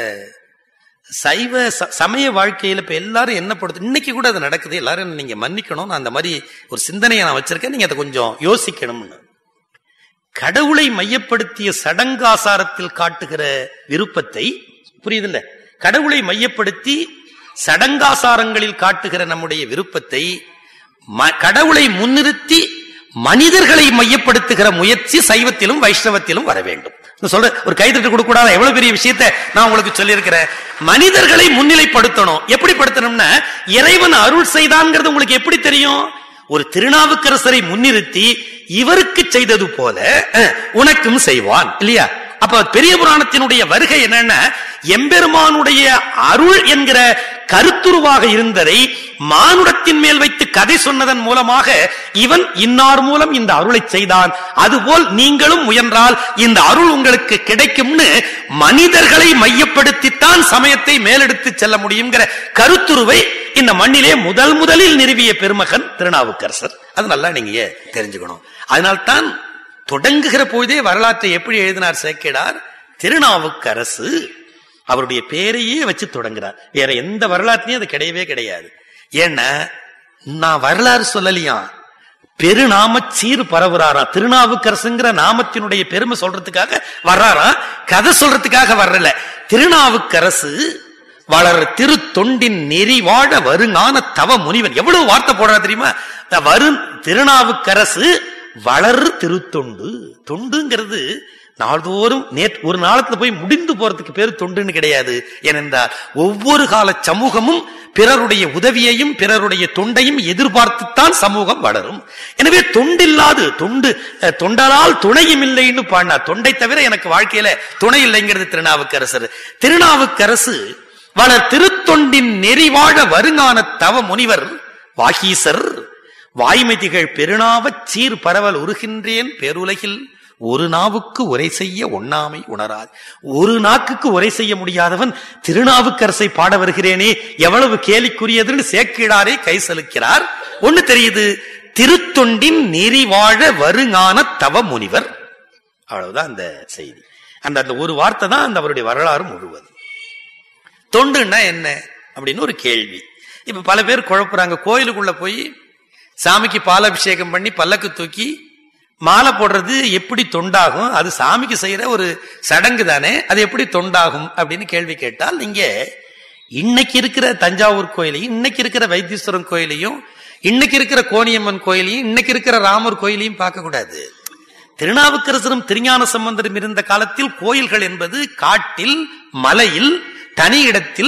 சைவ சமய வாழ்க்கையில இப்ப எல்லாரும் என்ன படுத்து, இன்னைக்கு கூட அது நடக்குது. எல்லாரும் நீங்க மன்னிக்கணும், நான் அந்த மாதிரி ஒரு சிந்தனையை நான் வச்சிருக்கேன், நீங்க அதை கொஞ்சம் யோசிக்கணும்னு. கடவுளை மையப்படுத்திய சடங்காசாரத்தில் காட்டுகிற விருப்பத்தை, புரியுதுல்ல, கடவுளை மையப்படுத்தி சடங்காசாரங்களில் காட்டுகிற நம்முடைய விருப்பத்தை கடவுளை முன்னிறுத்தி மனிதர்களை மையப்படுத்துகிற முயற்சி சைவத்திலும் வைஷ்ணவத்திலும் வர வேண்டும். சொல்ற ஒரு கைதட்டு கொடுக்க கூடாது, எவ்வளவு பெரிய விஷயத்தை நான் உங்களுக்கு சொல்லி இருக்கிறேன். மனிதர்களை முன்னிலைப்படுத்தணும். எப்படி படுத்தணும்னா, இறைவன் அருள் செய்தான்ங்கிறது உங்களுக்கு எப்படி தெரியும்? ஒரு திருநாவுக்கரசரை முன்னிறுத்தி இவருக்கு செய்தது போல உனக்கும் செய்வான் இல்லையா? அப்ப பெரிய புராணத்தினுடைய வருகை என்னன்னா, எம்பெருமானுடைய அருள் என்கிற கருத்துருவாக இருந்ததை மானுடத்தின் மேல் வைத்து கதை சொன்னதன் மூலமாக இவன் இன்னார் மூலம் இந்த அருளை செய்தான், அதுபோல் நீங்களும் முயன்றால் இந்த அருள் உங்களுக்கு கிடைக்கும்னு மனிதர்களை மையப்படுத்தித்தான் சமயத்தை மேலெடுத்து செல்ல முடியுங்கிற கருத்துருவை இந்த மண்ணிலே முதல் முதலில் நிறுவிய பெருமகன் திருநாவுக்கரசர். அது நல்லா நீங்க தெரிஞ்சுக்கணும். அதனால்தான் தொடங்குகிற போதே வரலாற்றை எப்படி எழுதினார் சேக்கிழார்? திருநாவுக்கரசு அவருடைய பேரையே வச்சு தொடங்குறார். வேற எந்த வரலாற்றையும் அது கிடையவே கிடையாது. ஏன்னா நான் வரலாறு சொல்லலையா, பெருநாம சீர் பரவுறாரா. திருநாவுக்கரசுங்கிற நாமத்தினுடைய பெருமை சொல்றதுக்காக வர்றாரா, கதை சொல்றதுக்காக வர்றல. திருநாவுக்கரசு வளர் திரு தொண்டின் நெறி வாழ வருங்கான தவ முனிவன். எவ்வளவு வார்த்தை போடுறா தெரியுமா? வரு திருநாவுக்கரசு வளர் திருத்தொண்டு. தொண்டுங்கிறது நாள்தோறும் நேற்று ஒரு நாளத்துல போய் முடிந்து போறதுக்கு பேரு தொண்டுன்னு கிடையாது. ஏனென்றால் ஒவ்வொரு கால சமூகமும் பிறருடைய உதவியையும் பிறருடைய தொண்டையும் எதிர்பார்த்துத்தான் சமூகம் வளரும். எனவே தொண்டில்லாது தொண்டு தொண்டலால் துணையும் இல்லைன்னு பாடினா, தொண்டை தவிர எனக்கு வாழ்க்கையில துணை இல்லைங்கிறது திருநாவுக்கரசர். திருநாவுக்கரசு வளர் திருத்தொண்டின் நெறிவாழ வருங்கான தவ முனிவர் வாகீசர் வாய்மை திகழ் பெருநாவச் சீர் பரவல் உருகின்றேன் பேருலகில் ஒரு நாவுக்கு உரை செய்ய ஒண்ணாமை உணராது. ஒரு நாக்குக்கு உரை செய்ய முடியாதவன் திருநாவுக்கரசை பாட வருகிறேனே எவ்வளவு கேலிக்குரியதுன்னு சேக்கிழாரே கை செலுக்கிறார். ஒண்ணு தெரியுது, திருத்தொண்டின் நெறி வாழ வருங்கான தவ முனிவர். அவ்வளவுதான் அந்த செய்தி. அந்த அந்த ஒரு வார்த்தை தான் அந்த அவருடைய வரலாறு முழுவதும். தொண்டுன்னா என்ன அப்படின்னு ஒரு கேள்வி. இப்ப பல பேர் குழப்புறாங்க. கோயிலுக்குள்ள போய் சாமிக்கு பாலாபிஷேகம் பண்ணி பல்லக்கு தூக்கி மாலை போடுறது எப்படி தொண்டாகும்? அது சாமிக்கு செய்யற ஒரு சடங்கு தானே, அது எப்படி தொண்டாகும் அப்படின்னு கேள்வி கேட்டால், நீங்க இன்னைக்கு இருக்கிற தஞ்சாவூர் கோயிலையும் இன்னைக்கு இருக்கிற வைத்தீஸ்வரன் கோயிலையும் இன்னைக்கு இருக்கிற கோணியம்மன் கோயிலையும் இன்னைக்கு இருக்கிற ராமர் கோயிலையும் பார்க்க கூடாது. திருநாவுக்கரசரும் திருஞான சம்பந்தரும் இருந்த காலத்தில் கோயில்கள் என்பது காட்டில் மலையில் தனி இடத்தில்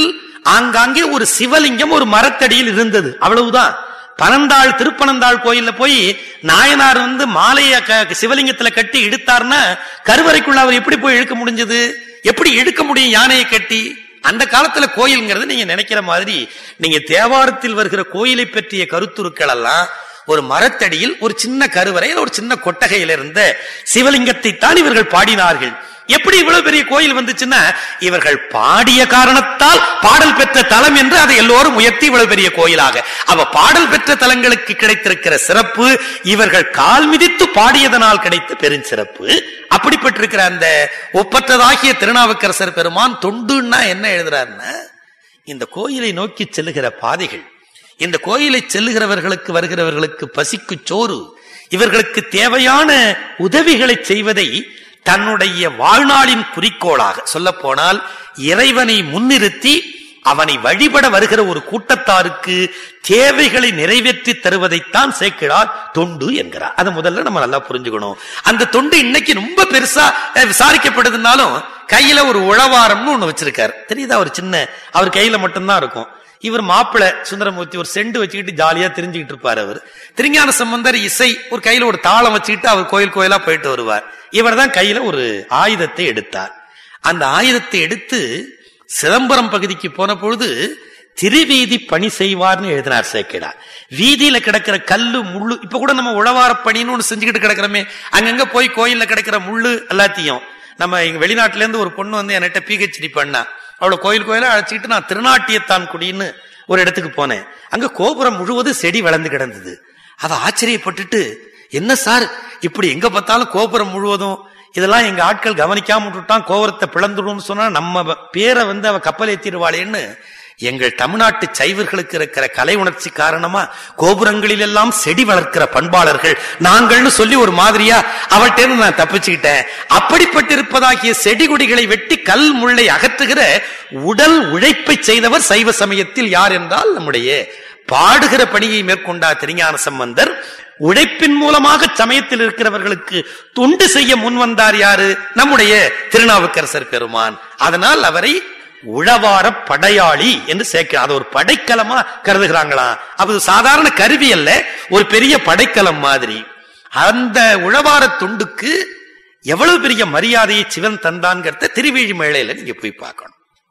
ஆங்காங்கே ஒரு சிவலிங்கம் ஒரு மரத்தடியில் இருந்தது, அவ்வளவுதான். பனந்தாள் திருப்பனந்தாள் கோயில்ல போய் நாயனார் வந்து மாலைய சிவலிங்கத்துல கட்டி இழுத்தார்னா கருவறைக்குள்ள அவர் எப்படி போய் இழுக்க முடிஞ்சது? எப்படி இழுக்க முடியும் யானையை கட்டி? அந்த காலத்துல கோயில்ங்கிறது நீங்க நினைக்கிற மாதிரி நீங்க தேவாரத்தில் வருகிற கோயிலை பற்றிய கருத்துருக்கள் எல்லாம் ஒரு மரத்தடியில் ஒரு சின்ன கருவறையில் ஒரு சின்ன கொட்டகையில் இருந்த சிவலிங்கத்தை தான் இவர்கள் பாடினார்கள். எப்படி இவ்வளவு பெரிய கோயில் வந்துச்சுன்னா இவர்கள் பாடிய காரணத்தால் பாடல் பெற்ற தலம் என்று அதை எல்லோரும் உயர்த்தி இவ்வளவு பெரிய கோயிலாக. அவ பாடல் பெற்ற தலங்களுக்கு கிடைத்திருக்கிற சிறப்பு இவர்கள் கால் மிதித்து பாடியதனால் கிடைத்த பெருஞ்சிறப்பு. அப்படிப்பட்டிருக்கிற அந்த ஒப்பற்றதாகிய திருநாவுக்கரசர் பெருமான் தொண்டுன்னா என்ன எழுதுறாருன்னா, இந்த கோயிலை நோக்கி செல்லுகிற பாதைகள், இந்த கோயிலை செல்லுகிறவர்களுக்கு வருகிறவர்களுக்கு பசிக்கு சோறு, இவர்களுக்கு தேவையான உதவிகளை செய்வதை தன்னுடைய வாழ்நாளின் குறிக்கோளாக சொல்ல போனால் இறைவனை முன்னிறுத்தி அவனை வழிபட வருகிற ஒரு கூட்டத்தாருக்கு தேவைகளை நிறைவேற்றி தருவதைத்தான் சேக்கிழார் தொண்டு என்கிறார். அதை முதல்ல நம்ம நல்லா புரிஞ்சுக்கணும். அந்த தொண்டு இன்னைக்கு ரொம்ப பெருசா விசாரிக்கப்படுதுனாலும் கையில ஒரு உழவாரம்னு ஒண்ணு வச்சிருக்காரு, தெரியுதா? ஒரு சின்ன அவர் கையில மட்டும்தான் இருக்கும். இவர் மாப்பிள்ள சுந்தரமூர்த்தி ஒரு செண்டு வச்சுக்கிட்டு ஜாலியா தெரிஞ்சுக்கிட்டு இருப்பார். அவர் திருஞான சம்பந்தர் இசை ஒரு கையில ஒரு தாளம் வச்சுக்கிட்டு அவர் கோயில் கோயிலா போயிட்டு வருவார். இவர் தான் கையில ஒரு ஆயுதத்தை எடுத்தார். அந்த ஆயுதத்தை எடுத்து சிதம்பரம் பகுதிக்கு போன பொழுது திருவீதி பணி செய்வார்னு எழுதினார் சேக்கிழார். வீதியில கிடக்கிற கல்லு முள்ளு, இப்ப கூட நம்ம உழவார பணின்னு ஒண்ணு செஞ்சுக்கிட்டு கிடக்கிறோமே, அங்கங்க போய் கோயில்ல கிடக்கிற முள்ளு எல்லாத்தையும் நம்ம இங்க வெளிநாட்டுல இருந்து ஒரு பொண்ணு வந்து என்கிட்ட பிஹெச்டி பண்ணா, அவளை கோயில் கோயிலா அழைச்சிக்கிட்டு நான் திருநாட்டியத்தான் குடின்னு ஒரு இடத்துக்கு போனேன். அங்க கோபுரம் முழுவதும் செடி வளர்ந்து கிடந்தது. அவ ஆச்சரியப்பட்டுட்டு, என்ன சார் இப்படி எங்க பார்த்தாலும் கோபுரம் முழுவதும், இதெல்லாம் எங்க ஆட்கள் கவனிக்காம விட்டுட்டான், கோபுரத்தை பிளந்துடும் சொன்னா நம்ம பேரை வந்து அவ கப்பல் ஏத்திடுவாளேன்னு எங்கள் தமிழ்நாட்டு சைவர்களுக்கு இருக்கிற கலை உணர்ச்சி காரணமா கோபுரங்களில் எல்லாம் செடி வளர்க்கிற பண்பாளர்கள் நாங்கள்னு சொல்லி ஒரு மாதிரியா அவள்கிட்ட நான் தப்பிச்சுக்கிட்டேன். அப்படிப்பட்டிருப்பதாகிய செடி கொடிகளை வெட்டி கல் முள்ளை அகற்றுகிற உடல் உழைப்பை செய்தவர் சைவ சமயத்தில் யார் என்றால் நம்முடைய பாடுகிற பணியை மேற்கொண்டார் திருஞான சம்பந்தர். உழைப்பின் மூலமாக சமயத்தில் இருக்கிறவர்களுக்கு தொண்டு செய்ய முன் வந்தார் யாரு? நம்முடைய திருநாவுக்கரசர் பெருமான். அதனால் அவரை உழவார படையாளி என்று சேர்க்க, அது ஒரு படைக்கலமா கருதுகிறாங்களா? அது சாதாரண கருவி அல்ல, ஒரு பெரிய படைக்கலம் மாதிரி. அந்த உழவார தொண்டுக்கு எவ்வளவு பெரிய மரியாதையை சிவன் தந்தான்கிறத திருவேழி மேளையில நீங்க போய் பார்க்கணும்.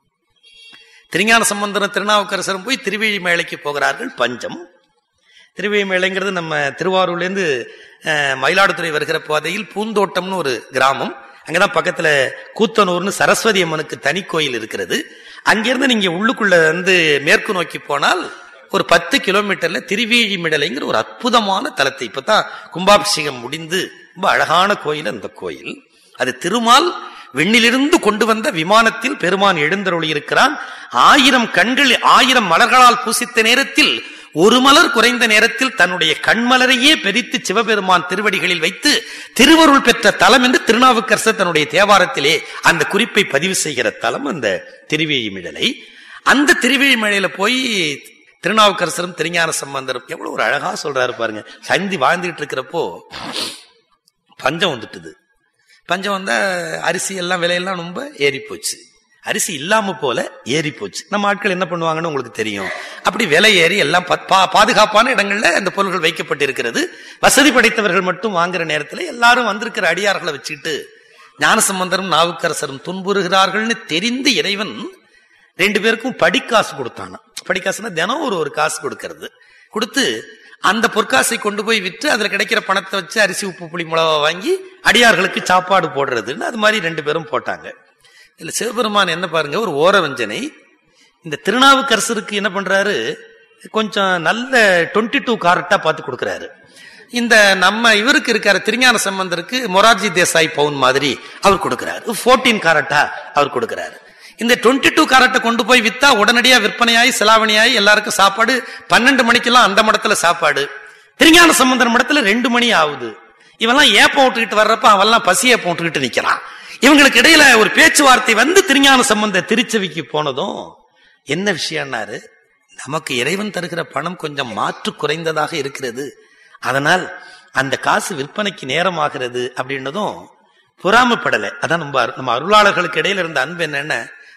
திருஞான சம்பந்தரும் திருநாவுக்கரசரும் போய் திருவேழி மேளைக்கு போகிறார்கள். பஞ்சம் திருவேழி மேளைங்கிறது நம்ம திருவாரூர்ல இருந்து மயிலாடுதுறை வருகிற பாதையில் பூந்தோட்டம்னு ஒரு கிராமம், அங்கதான் பக்கத்துல கூத்தனூர்னு சரஸ்வதி அம்மனுக்கு தனி கோயில் இருக்கிறது. அங்கிருந்து நீங்க உள்ளுக்குள்ள வந்து மேற்கு நோக்கி போனால் ஒரு பத்து கிலோமீட்டர்ல திருவேழிமிடலைங்கிற ஒரு அற்புதமான தலத்தை, இப்பதான் கும்பாபிஷேகம் முடிந்து ரொம்ப அழகான கோயில் அந்த கோயில். அது திருமால் விண்ணிலிருந்து கொண்டு வந்த விமானத்தில் பெருமான் எழுந்தருளி இருக்கிறான். ஆயிரம் கண்கள் ஆயிரம் மலர்களால் பூசித்த நேரத்தில் ஒரு மலர் குறைந்த நேரத்தில் தன்னுடைய கண்மலரையே பெரித்து சிவபெருமான் திருவடிகளில் வைத்து திருவருள் பெற்ற தலம் என்று திருநாவுக்கரசர் தன்னுடைய தேவாரத்திலே அந்த குறிப்பை பதிவு செய்கிற தலம் அந்த திருவேழிமிழலை. அந்த திருவேழிமிழையில போய் திருநாவுக்கரசரும் திருஞான சம்பந்தரும் எவ்வளவு ஒரு அழகா சொல்றாரு பாருங்க. சந்தி வாழ்ந்துட்டு இருக்கிறப்போ பஞ்சம் வந்துட்டுது. பஞ்சம் வந்தா அரிசி எல்லாம் விலையெல்லாம் ரொம்ப ஏறி போச்சு. அரிசி இல்லாம போல ஏறி போச்சு. நம்ம ஆட்கள் என்ன பண்ணுவாங்கன்னு உங்களுக்கு தெரியும். அப்படி விலை ஏறி எல்லாம் பாதுகாப்பான இடங்கள்ல அந்த பொருள்கள் வைக்கப்பட்டிருக்கிறது. வசதி படைத்தவர்கள் மட்டும் வாங்குற நேரத்துல எல்லாரும் வந்திருக்கிற அடியார்களை வச்சுக்கிட்டு ஞானசம்பந்தரும் நாவுக்கரசரும் துன்புறுகிறார்கள்னு தெரிந்து இறைவன் ரெண்டு பேருக்கும் படிக்காசு கொடுத்தானா. படிக்காசுன்னா தினம் ஒரு ஒரு காசு கொடுக்கறது. கொடுத்து அந்த பொற்காசை கொண்டு போய் விற்று அதுல கிடைக்கிற பணத்தை வச்சு அரிசி உப்பு புளி மிளகா வாங்கி அடியார்களுக்கு சாப்பாடு போடுறதுன்னு அது மாதிரி ரெண்டு பேரும் போட்டாங்க. இல்ல சிவபெருமான் என்ன பாருங்க, ஒரு ஓரவஞ்சனை. இந்த திருநாவுக்கரசருக்கு என்ன பண்றாரு, கொஞ்சம் நல்ல டுவெண்ட்டி டூ காரட்டா பார்த்து கொடுக்கிறாரு. இந்த நம்ம இவருக்கு இருக்காரு திருஞான சம்பந்தருக்கு மொரார்ஜி தேசாய் பவுன் மாதிரி அவர் கொடுக்கிறாரு. போர்டீன் காரட்டா அவர் கொடுக்கிறாரு. இந்த டுவெண்ட்டி டூ காரட்டை கொண்டு போய் வித்தா உடனடியா விற்பனையாயி செலாவணியாயி எல்லாருக்கும் சாப்பாடு. பன்னெண்டு மணிக்கெல்லாம் அந்த மடத்துல சாப்பாடு. திருஞான சம்பந்தர் மடத்துல ரெண்டு மணி ஆகுது. இவெல்லாம் ஏப்பம் விட்டுக்கிட்டு வர்றப்ப அவெல்லாம் பசியை போட்டுக்கிட்டு நிக்கிறான். இவங்களுக்கு இடையில ஒரு பேச்சுவார்த்தை வந்து திருஞான சம்பந்த திருச்செவிக்கு போனதும் என்ன விஷயம்னாரு, நமக்கு இறைவன் தருகிற பணம் கொஞ்சம் மாற்று குறைந்ததாக இருக்கிறது, அதனால் அந்த காசு விற்பனைக்கு நேரம் ஆகிறது அப்படின்னதும் பொறாமப்படலை. அதான் நம்ம நம்ம அருளாளர்களுக்கு இடையில இருந்த அன்பு என்னன்னா,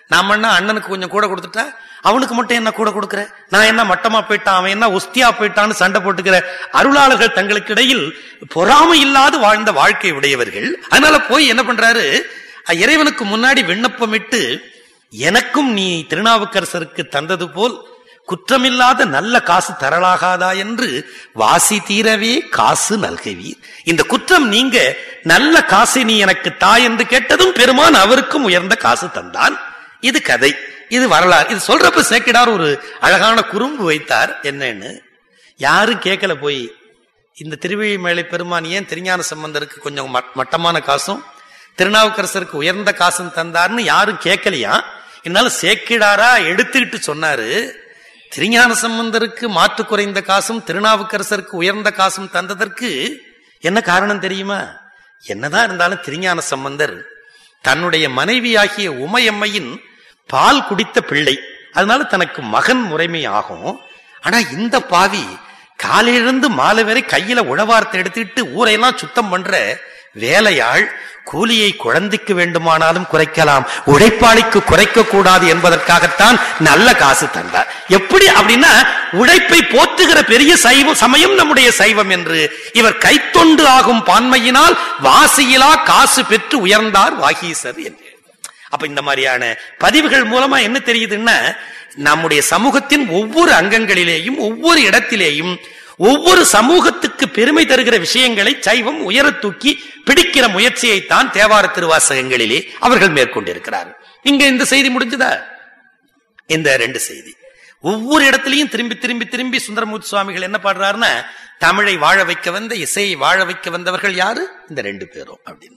நாம அண்ணனுக்கு கொஞ்சம் கூட கொடுத்துட்டா அவனுக்கு மட்டும் என்ன கூட கொடுக்கிற, நான் என்ன மட்டமா போயிட்டான், அவன் என்ன ஒஸ்தியா போயிட்டான்னு சண்டை போட்டுக்கிற அருளாளர்கள் தங்களுக்கு இடையில் பொறாமை இல்லாது வாழ்ந்த வாழ்க்கை உடையவர்கள். அதனால போய் என்ன பண்றாரு, இறைவனுக்கு முன்னாடி விண்ணப்பமிட்டு, எனக்கும் நீ திருநாவுக்கரசருக்கு தந்தது போல் குற்றமில்லாத நல்ல காசு தரலாகாதா என்று வாசி தீரவே காசு நல்கவீர். இந்த குற்றம் நீங்க நல்ல காசை நீ எனக்கு தா என்று கேட்டதும் பெருமான் அவருக்கும் உயர்ந்த காசு தந்தான். இது கதை, இது வரலாறு. இது சொல்றப்ப சேக்கிடார் ஒரு அழகான குறும்பு வைத்தார். என்னன்னு யாரும் கேட்கல. போய் இந்த திருவழிமேலை பெருமான் ஏன் திருஞான சம்பந்தருக்கு கொஞ்சம் மட்டமான காசும் திருநாவுக்கரசருக்கு உயர்ந்த காசும் தந்தார்னு யாரும் கேட்கலையா. என்னாலும் சேக்கிடாரா எடுத்துக்கிட்டு சொன்னாரு, திருஞான சம்பந்தருக்கு மாற்று குறைந்த காசும் திருநாவுக்கரசருக்கு உயர்ந்த காசும் தந்ததற்கு என்ன காரணம் தெரியுமா? என்னதான் இருந்தாலும் திருஞான சம்பந்தர் தன்னுடைய மனைவியாகிய உமையம்மையின் பால் குடித்த பிள்ளை, அதனால தனக்கு மகன் முறைமை ஆகும். ஆனா இந்த பாவி காலையிலிருந்து மாலை வரை கையில உழவார்த்தை எடுத்துக்கிட்டு ஊரையெல்லாம் சுத்தம் பண்ற வேலையாள். கூலியை குழந்தைக்கு வேண்டுமானாலும் குறைக்கலாம், உழைப்பாளிக்கு குறைக்க கூடாது என்பதற்காகத்தான் நல்ல காசு தந்தார். எப்படி அப்படின்னா, உழைப்பை போற்றுகிற பெரிய சைவம் சமயம் நம்முடைய சைவம் என்று இவர் கைத்தொண்டு ஆகும் பான்மையினால் வாசியிலா காசு பெற்று உயர்ந்தார் வாகீசர் என்று. அப்ப இந்த மாதிரியான பதிவுகள் மூலமா என்ன தெரியுதுன்னா, நம்முடைய சமூகத்தின் ஒவ்வொரு அங்கங்களிலேயும் ஒவ்வொரு இடத்திலேயும் ஒவ்வொரு சமூகத்துக்கு பெருமை தருகிற விஷயங்களை சைவம் உயர தூக்கி பிடிக்கிற முயற்சியைத்தான் தேவார திருவாசகங்களிலே அவர்கள் மேற்கொண்டிருக்கிறார்கள். இங்க இந்த செய்தி முடிஞ்சதா? இந்த ரெண்டு செய்தி ஒவ்வொரு இடத்திலையும் திரும்பி திரும்பி திரும்பி சுந்தரமூர்த்தி சுவாமிகள் என்ன பாடுறாருன்னா, தமிழை வாழ வைக்க வந்த, இசையை வாழ வைக்க வந்தவர்கள் யாரு? இந்த ரெண்டு பேரும் அப்படின்னு.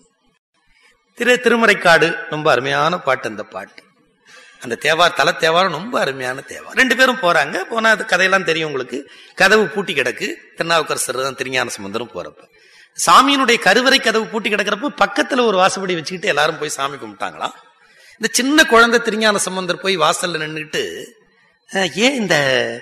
திரு திருமறைக்காடு ரொம்ப அருமையான பாட்டு. அந்த பாட்டு அந்த தேவார் தல தேவாரம் ரொம்ப அருமையான தேவாரம். ரெண்டு பேரும் போறாங்க. போனா அது கதையெல்லாம் தெரியும் உங்களுக்கு. கதவு பூட்டி கிடக்கு. திருநாவுக்கரசர் தான் திருஞான சம்பந்தரும் போறப்ப சாமியினுடைய கருவறை கதவு பூட்டி கிடக்கிறப்ப பக்கத்துல ஒரு வாசப்படி வச்சுக்கிட்டு எல்லாரும் போய் சாமி கும்பிட்டாங்களாம். இந்த சின்ன குழந்தை திருஞான சம்பந்தர் போய் வாசல்ல நின்றுட்டு, ஏன் இந்த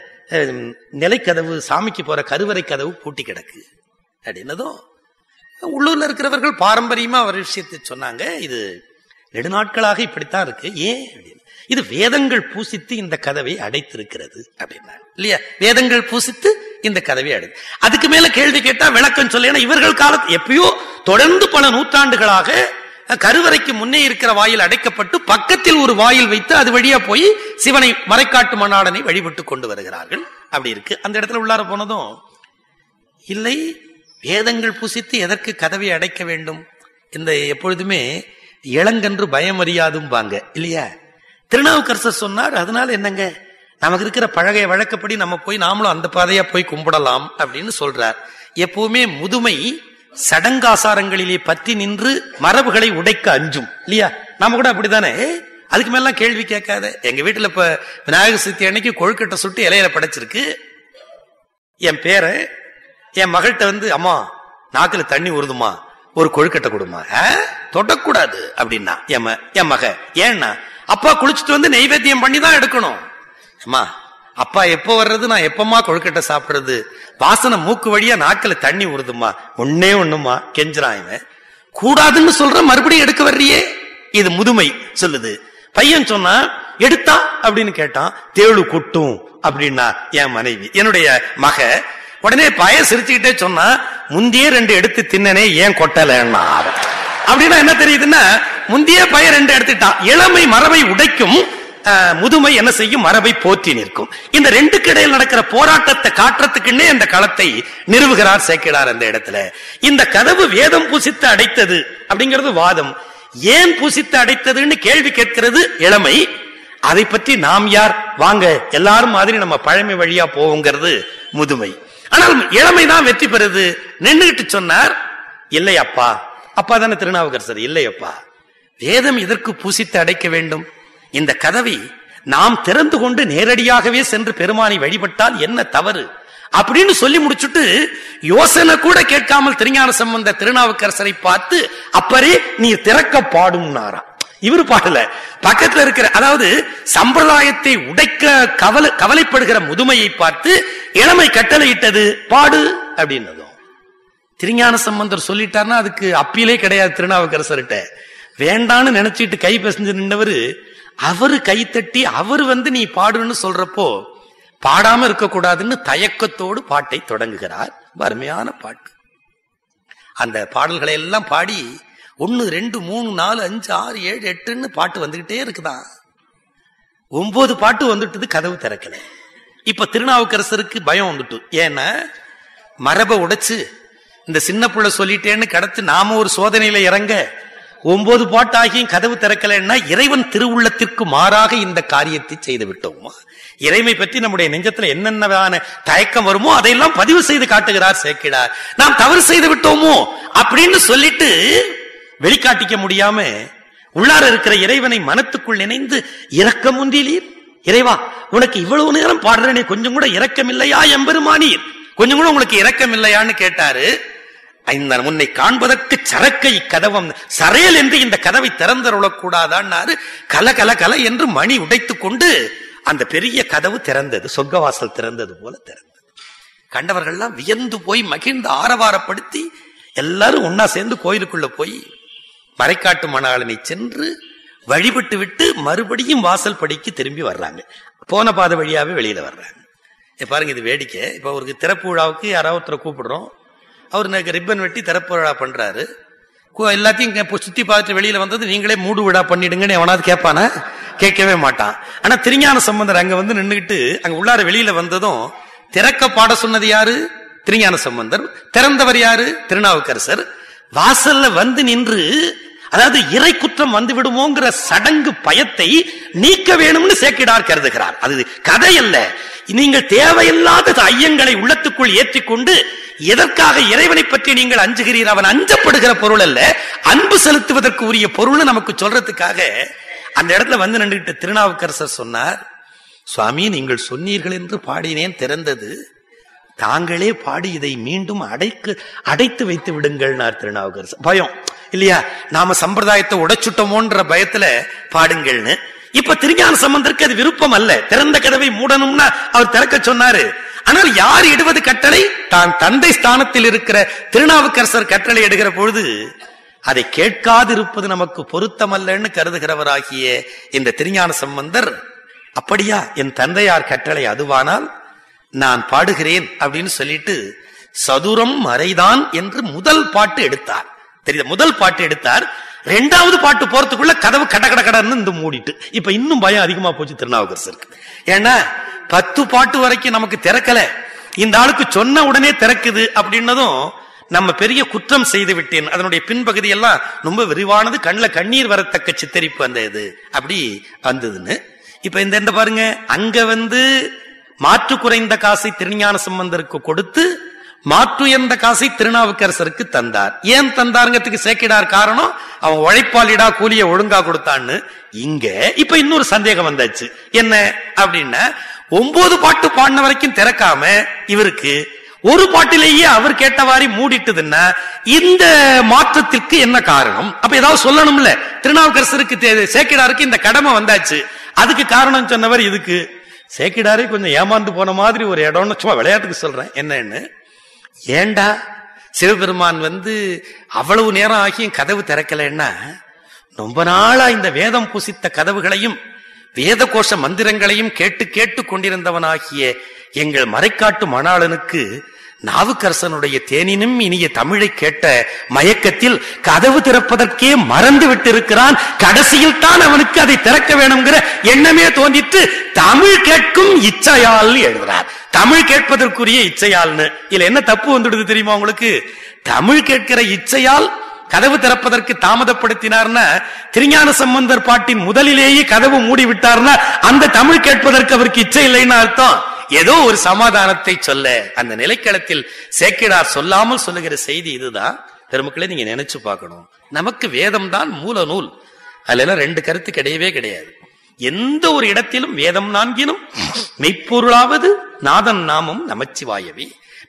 நிலைக்கதவு சாமிக்கு போற கருவறை கதவு பூட்டி கிடக்கு அப்படின்னதும் உள்ளூர்ல இருக்கிறவர்கள் பாரம்பரியமா ஒரு விஷயத்தை சொன்னாங்க. இது நெடுநாட்களாக இப்படித்தான் இருக்கு. ஏன் அப்படின்னு, இது வேதங்கள் பூசித்து இந்த கதவை அடைத்திருக்கிறது அப்படின்னா இல்லையா? வேதங்கள் பூசித்து இந்த கதவை அடை. அதுக்கு மேல கேள்வி கேட்டா விளக்கம் சொல்ல. ஏன்னா இவர்கள் காலத்து எப்பயோ தொடர்ந்து பல நூற்றாண்டுகளாக கருவறைக்கு முன்னே இருக்கிற வாயில் அடைக்கப்பட்டு பக்கத்தில் ஒரு வாயில் வைத்து அது வழியா போய் சிவனை மறைக்காட்டு மன்னாடனை வழிபட்டு கொண்டு வருகிறார்கள். அப்படி இருக்கு. அந்த இடத்துல உள்ளார போனதும் இல்லை, வேதங்கள் புசித்து எதற்கு கதவை அடைக்க வேண்டும்? இந்த எப்பொழுதுமே இளங்கன்று பயம் அறியாதும் பாங்க இல்லையா? திருநாவுக்கரசர் சொன்னார், அதனால என்னங்க, நமக்கு இருக்கிற பழகைய வழக்கப்படி நம்ம போய் நாமளும் அந்த பாதையா போய் கும்பிடலாம் அப்படின்னு சொல்றார். எப்பவுமே முதுமை சடங்காசாரங்களிலே பற்றி நின்று மரபுகளை உடைக்க அஞ்சும் இல்லையா? நாம கூட அப்படித்தானே. அதுக்கு மேல கேள்வி கேட்காத. எங்க வீட்டுல இப்ப விநாயகர் சதுர்த்தி அன்னைக்கு கொழுக்கட்டை சுட்டு இலையில படைச்சிருக்கு. என் பேரை என் மகள்கிட்ட வந்து, அம்மா நாக்குல தண்ணி உருதுமா, ஒரு கொழுக்கட்டை கொடுமா. தொடக்கூடாது அப்படின்னா என் மக. ஏன்னா அப்பா குளிச்சுட்டு வந்து நெய்வேத்தியம் பண்ணி தான் எடுக்கணும். அம்மா அப்பா எப்ப வர்றது, நான் எப்பமா கொழுக்கட்டை சாப்பிடுறது, வாசனை மூக்கு வழியா நாக்குல தண்ணி உருதுமா. ஒன்னே ஒண்ணுமா கெஞ்சுறான் இவன். கூடாதுன்னு சொல்ற, மறுபடியும் எடுக்க வர்றியே. இது முதுமை சொல்லுது. பையன் சொன்னா எடுத்தா அப்படின்னு கேட்டான். தேழு கொட்டும் அப்படின்னா என் மனைவி, என்னுடைய மக. உடனே பையன் சிரிச்சுக்கிட்டே சொன்னா, முந்தியே ரெண்டு எடுத்து தின்னனே ஏன் கொட்டலன்னா. அப்படின்னா என்ன தெரியுதுன்னா, முந்தியே பையன் ரெண்டு எடுத்துட்டான். இளமை மரபை உடைக்கும், முதுமை என்ன செய்யும், மரபை போற்றி நிற்கும். இந்த ரெண்டுக்கு இடையில் நடக்கிற போராட்டத்தை காட்டுறதுக்குன்னே அந்த களத்தை நிறுவுகிறார் சேக்கிழார் அந்த இடத்துல. இந்த கதவு வேதம் பூசித்து அடைத்தது அப்படிங்கிறது வாதம். ஏன் பூசித்து அடைத்ததுன்னு கேள்வி கேட்கிறது இளமை. அதை பற்றி நாம் யார், வாங்க எல்லாரும் மாதிரி நம்ம பழமை வழியா போவோங்கிறது முதுமை. ஆனால் இளமைதான் வெற்றி பெறுது. நின்றுகிட்டு சொன்னார், இல்லை அப்பா. அப்பா தானே திருநாவுக்கரசர். இல்லை அப்பா, வேதம் இதற்கு பூசித்து அடைக்க வேண்டும். இந்த கதவை நாம் திறந்து கொண்டு நேரடியாகவே சென்று பெருமானை வழிபட்டால் என்ன தவறு அப்படின்னு சொல்லி முடிச்சுட்டு யோசனை கூட கேட்காமல் திருஞான சம்பந்த திருநாவுக்கரசரை பார்த்து, அப்பரே நீ திறக்க பாடும்னாரா. இவரு பாடல, பக்கத்துல இருக்கிற, அதாவது சம்பிரதாயத்தை உடைக்க கவலை கவலைப்படுகிற முதுமையை பார்த்து இளமை கட்டளையிட்டது, பாடு அப்படின்னதும் திருஞான சம்பந்தர் சொல்லிட்டார்னா அதுக்கு அப்பீலே கிடையாது திருநாவுக்கரசர்கிட்ட. வேண்டான்னு நினைச்சிட்டு கை பேசஞ்சு நின்றவரு அவரு கைத்தட்டி அவர் வந்து நீ பாடுன்னு சொல்றப்போ பாடாம இருக்கக்கூடாதுன்னு தயக்கத்தோடு பாட்டை தொடங்குகிறார். அருமையான பாட்டு. அந்த பாடல்களை எல்லாம் பாடி ஒன்னு ரெண்டு மூணு நாலு அஞ்சு ஆறு ஏழு எட்டுன்னு பாட்டு வந்துகிட்டே இருக்குதான். ஒன்பது பாட்டு வந்துட்டது, கதவு திறக்கல. இப்ப திருநாவுக்கரசருக்கு பயம் வந்துட்டு. ஏன்னா மரபை உடைச்சு இந்த சின்ன பிள்ளை சொல்லிட்டேன்னு கடத்து நாம ஒரு சோதனையில இறங்க ஒன்பது பாட்டு ஆகியும் கதவு திறக்கலன்னா இறைவன் திருவுள்ளத்திற்கு மாறாக இந்த காரியத்தை செய்து விட்டோமா? இறைமை பற்றி நம்முடைய நெஞ்சத்துல என்னென்ன தயக்கம் வருமோ அதையெல்லாம் பதிவு செய்து காட்டுகிறார் சேக்கிழார். நாம் தவறு செய்து விட்டோமோ அப்படின்னு சொல்லிட்டு வெளிக்காட்டிக்க முடியாம உள்ளார இருக்கிற இறைவனை மனத்துக்குள் நினைந்து இரக்கம் ஒன்றிலீர், இறைவா உனக்கு இவ்வளவு நேரம் பாடுறேனே கொஞ்சம் கூட இரக்கம் இல்லையா எம்பெருமானீர், கொஞ்சம் கூட உங்களுக்கு இரக்கம் இல்லையான்னு கேட்டாரு. இந்த முன்னை காண்பதற்கு சரக்கை கதவம் சரையல் என்று இந்த கதவை திறந்தருளக்கூடாதான்னாரு. கல கல கல என்று மணி உடைத்துக் கொண்டு அந்த பெரிய கதவு திறந்தது, சொர்க்கவாசல் திறந்தது போல திறந்தது. கண்டவர்கள்லாம் வியந்து போய் மகிழ்ந்து ஆரவாரப்படுத்தி எல்லாரும் ஒன்னா சேர்ந்து கோயிலுக்குள்ள போய் மறைக்காட்டு மணாளனை சென்று வழிபட்டு விட்டு மறுபடியும் வாசல் படிக்கு திரும்பி வர்றாங்க. போன பாதை வழியாவே வெளியில வர்றாங்க. பாருங்க இது வேடிக்கை. இப்ப அவருக்கு திறப்பு விழாவுக்கு யாராவது ஒருத்தரை கூப்பிடுறோம், அவர் ரிப்பன் வெட்டி திறப்பு விழா பண்றாரு. எல்லாத்தையும் சுத்தி பார்த்துட்டு வெளியில வந்தது நீங்களே மூடு விழா பண்ணிடுங்கன்னு எவனாவது கேட்பானா? கேட்கவே மாட்டான். ஆனா திருஞான சம்பந்தர் அங்க வந்து நின்றுகிட்டு அங்க உள்ளார வெளியில வந்ததும் திறக்க பாட சொன்னது யாரு? திருஞான சம்பந்தர். திறந்தவர் யாரு? திருநாவுக்கரசர். வாசல்ல வந்து நின்று, அதாவது இறை குற்றம் வந்து விடுமோங்கிற சடங்கு பயத்தை நீக்க வேணும்னு சேக்கிடார் கருதுகிறார். அது கதை அல்ல. நீங்கள் தேவையில்லாத ஐயங்களை உள்ளத்துக்குள் ஏற்றிக்கொண்டு எதற்காக இறைவனை பற்றி நீங்கள் அஞ்சுகிறீர்? அவன் அஞ்சப்படுகிற பொருள் அல்ல, அன்பு செலுத்துவதற்கு உரிய பொருள் நமக்கு சொல்றதுக்காக அந்த இடத்துல வந்து நின்றுகிட்ட திருநாவுக்கரசர் சொன்னார், சுவாமி நீங்கள் சொன்னீர்கள் என்று பாடினேன், திறந்தது, தாங்களே பாடி இதை மீண்டும் அடைக்கு அடைத்து வைத்து விடுங்கள். திருநாவுக்கரசர் பயம் இல்லையா, நாம சம்பிரதாயத்தை உடைச்சுட்டோமோன்ற பயத்துல பாடுங்கள்னு. இப்ப திருஞான சம்பந்தருக்கு அது விருப்பம் அல்ல. திறந்த கதவை மூடணும்னா அவர் திறக்க சொன்னாரு. ஆனால் யார் இடுவது கட்டளை? தான் தந்தை ஸ்தானத்தில் இருக்கிற திருநாவுக்கரசர் கட்டளை எடுக்கிற பொழுது அதை கேட்காதிருப்பது நமக்கு பொருத்தமல்லன்னு கருதுகிறவராகிய இந்த திருஞான சம்பந்தர், அப்படியா என் தந்தையார் கட்டளை அதுவானால் நான் பாடுகிறேன் அப்படின்னு சொல்லிட்டு சதுரம் மறைதான் என்று முதல் பாட்டு எடுத்தார். தெரியுது, முதல் பாட்டு எடுத்தார். ரெண்டாவது பாட்டு போறதுக்குள்ள கதவு கட கட கடன்னு இந்த மூடிட்டு. இப்ப இன்னும் பயம் அதிகமா போச்சு திருநாவுக்கரசருக்கு. ஏன்னா பத்து பாட்டு வரைக்கும் நமக்கு திறக்கல, இந்த ஆளுக்கு சொன்ன உடனே திறக்குது அப்படின்னதும் நம்ம பெரிய குற்றம் செய்து விட்டேன். அதனுடைய பின்பகுதி எல்லாம் ரொம்ப விரிவானது, கண்ணில் கண்ணீர் வரத்தக்க சித்தரிப்பு அந்த இது அப்படி வந்ததுன்னு. இப்ப இந்த என்ன பாருங்க, அங்க வந்து மாற்று குறைந்த காசை திருஞான சம்பந்தருக்கு கொடுத்து மாற்று எந்த காசை திருநாவுக்கரசருக்கு தந்தார். ஏன் தந்தாருங்கிறதுக்கு சேக்கிடார் காரணம், அவன் உழைப்பாளிடா கூலிய ஒழுங்கா கொடுத்தான்னு. இங்க இப்ப இன்னொரு சந்தேகம் வந்தாச்சு. என்ன அப்படின்னா, ஒன்பது பாட்டு பாடின வரைக்கும் திறக்காம இவருக்கு ஒரு பாட்டிலேயே அவர் கேட்டவாரி மூடிட்டுதுன்னா இந்த மாற்றத்திற்கு என்ன காரணம்? அப்ப ஏதாவது சொல்லணும்ல. திருநாவுக்கரசருக்கு சேக்கிடாருக்கு இந்த கடமை வந்தாச்சு, அதுக்கு காரணம் சொன்னவர் இதுக்கு. சேக்கிடாரே கொஞ்சம் ஏமாந்து போன மாதிரி ஒரு இடம்னு சும்மா விளையாட்டுக்கு சொல்றேன். என்னன்னு, ஏண்டா சிவபெருமான் வந்து அவ்வளவு நேரம் ஆகியும் கதவு திறக்கலைன்னா, ரொம்ப நாளா இந்த வேதம் புசித்த கதவுகளையும் வேத கோஷ மந்திரங்களையும் கேட்டு கேட்டு கொண்டிருந்தவனாகிய எங்கள் மறைக்காட்டு மணாளனுக்கு நாவுக்கரசனுடைய தேனினும் இனிய தமிழை கேட்ட மயக்கத்தில் கதவு திறப்பதற்கே மறந்து விட்டிருக்கிறான். கடைசியில் தான் அவனுக்கு அதை திறக்க வேணுங்கிற எண்ணமே தோன்றிட்டு தமிழ் கேட்கும் இச்சையால் எழுதுறார். தமிழ் கேட்பதற்குரிய இச்சையால்னு. இதுல என்ன தப்பு வந்துடுது தெரியுமா உங்களுக்கு? தமிழ் கேட்கிற இச்சையால் கதவு திறப்பதற்கு தாமதப்படுத்தினார்னா, திருஞான சம்பந்தர் பாட்டின் முதலிலேயே கதவு மூடி விட்டார்னா அந்த தமிழ் கேட்பதற்கு அவருக்கு இச்சை இல்லைன்னு அர்த்தம். ஏதோ ஒரு சமாதானத்தை சொல்ல அந்த நிலைக்களத்தில் சேக்கிடார் சொல்லாமல் சொல்லுகிற செய்தி இதுதான். பெருமக்களே நீங்க நினைச்சு பார்க்கணும், நமக்கு வேதம் தான் மூல நூல். அதுல ரெண்டு கருத்து கிடையவே கிடையாது. எந்த ஒரு இடத்திலும் வேதம் நான்கினும் மெய்ப்பொருளாவது நாதன் நாமம் நமச்சிவாயவே.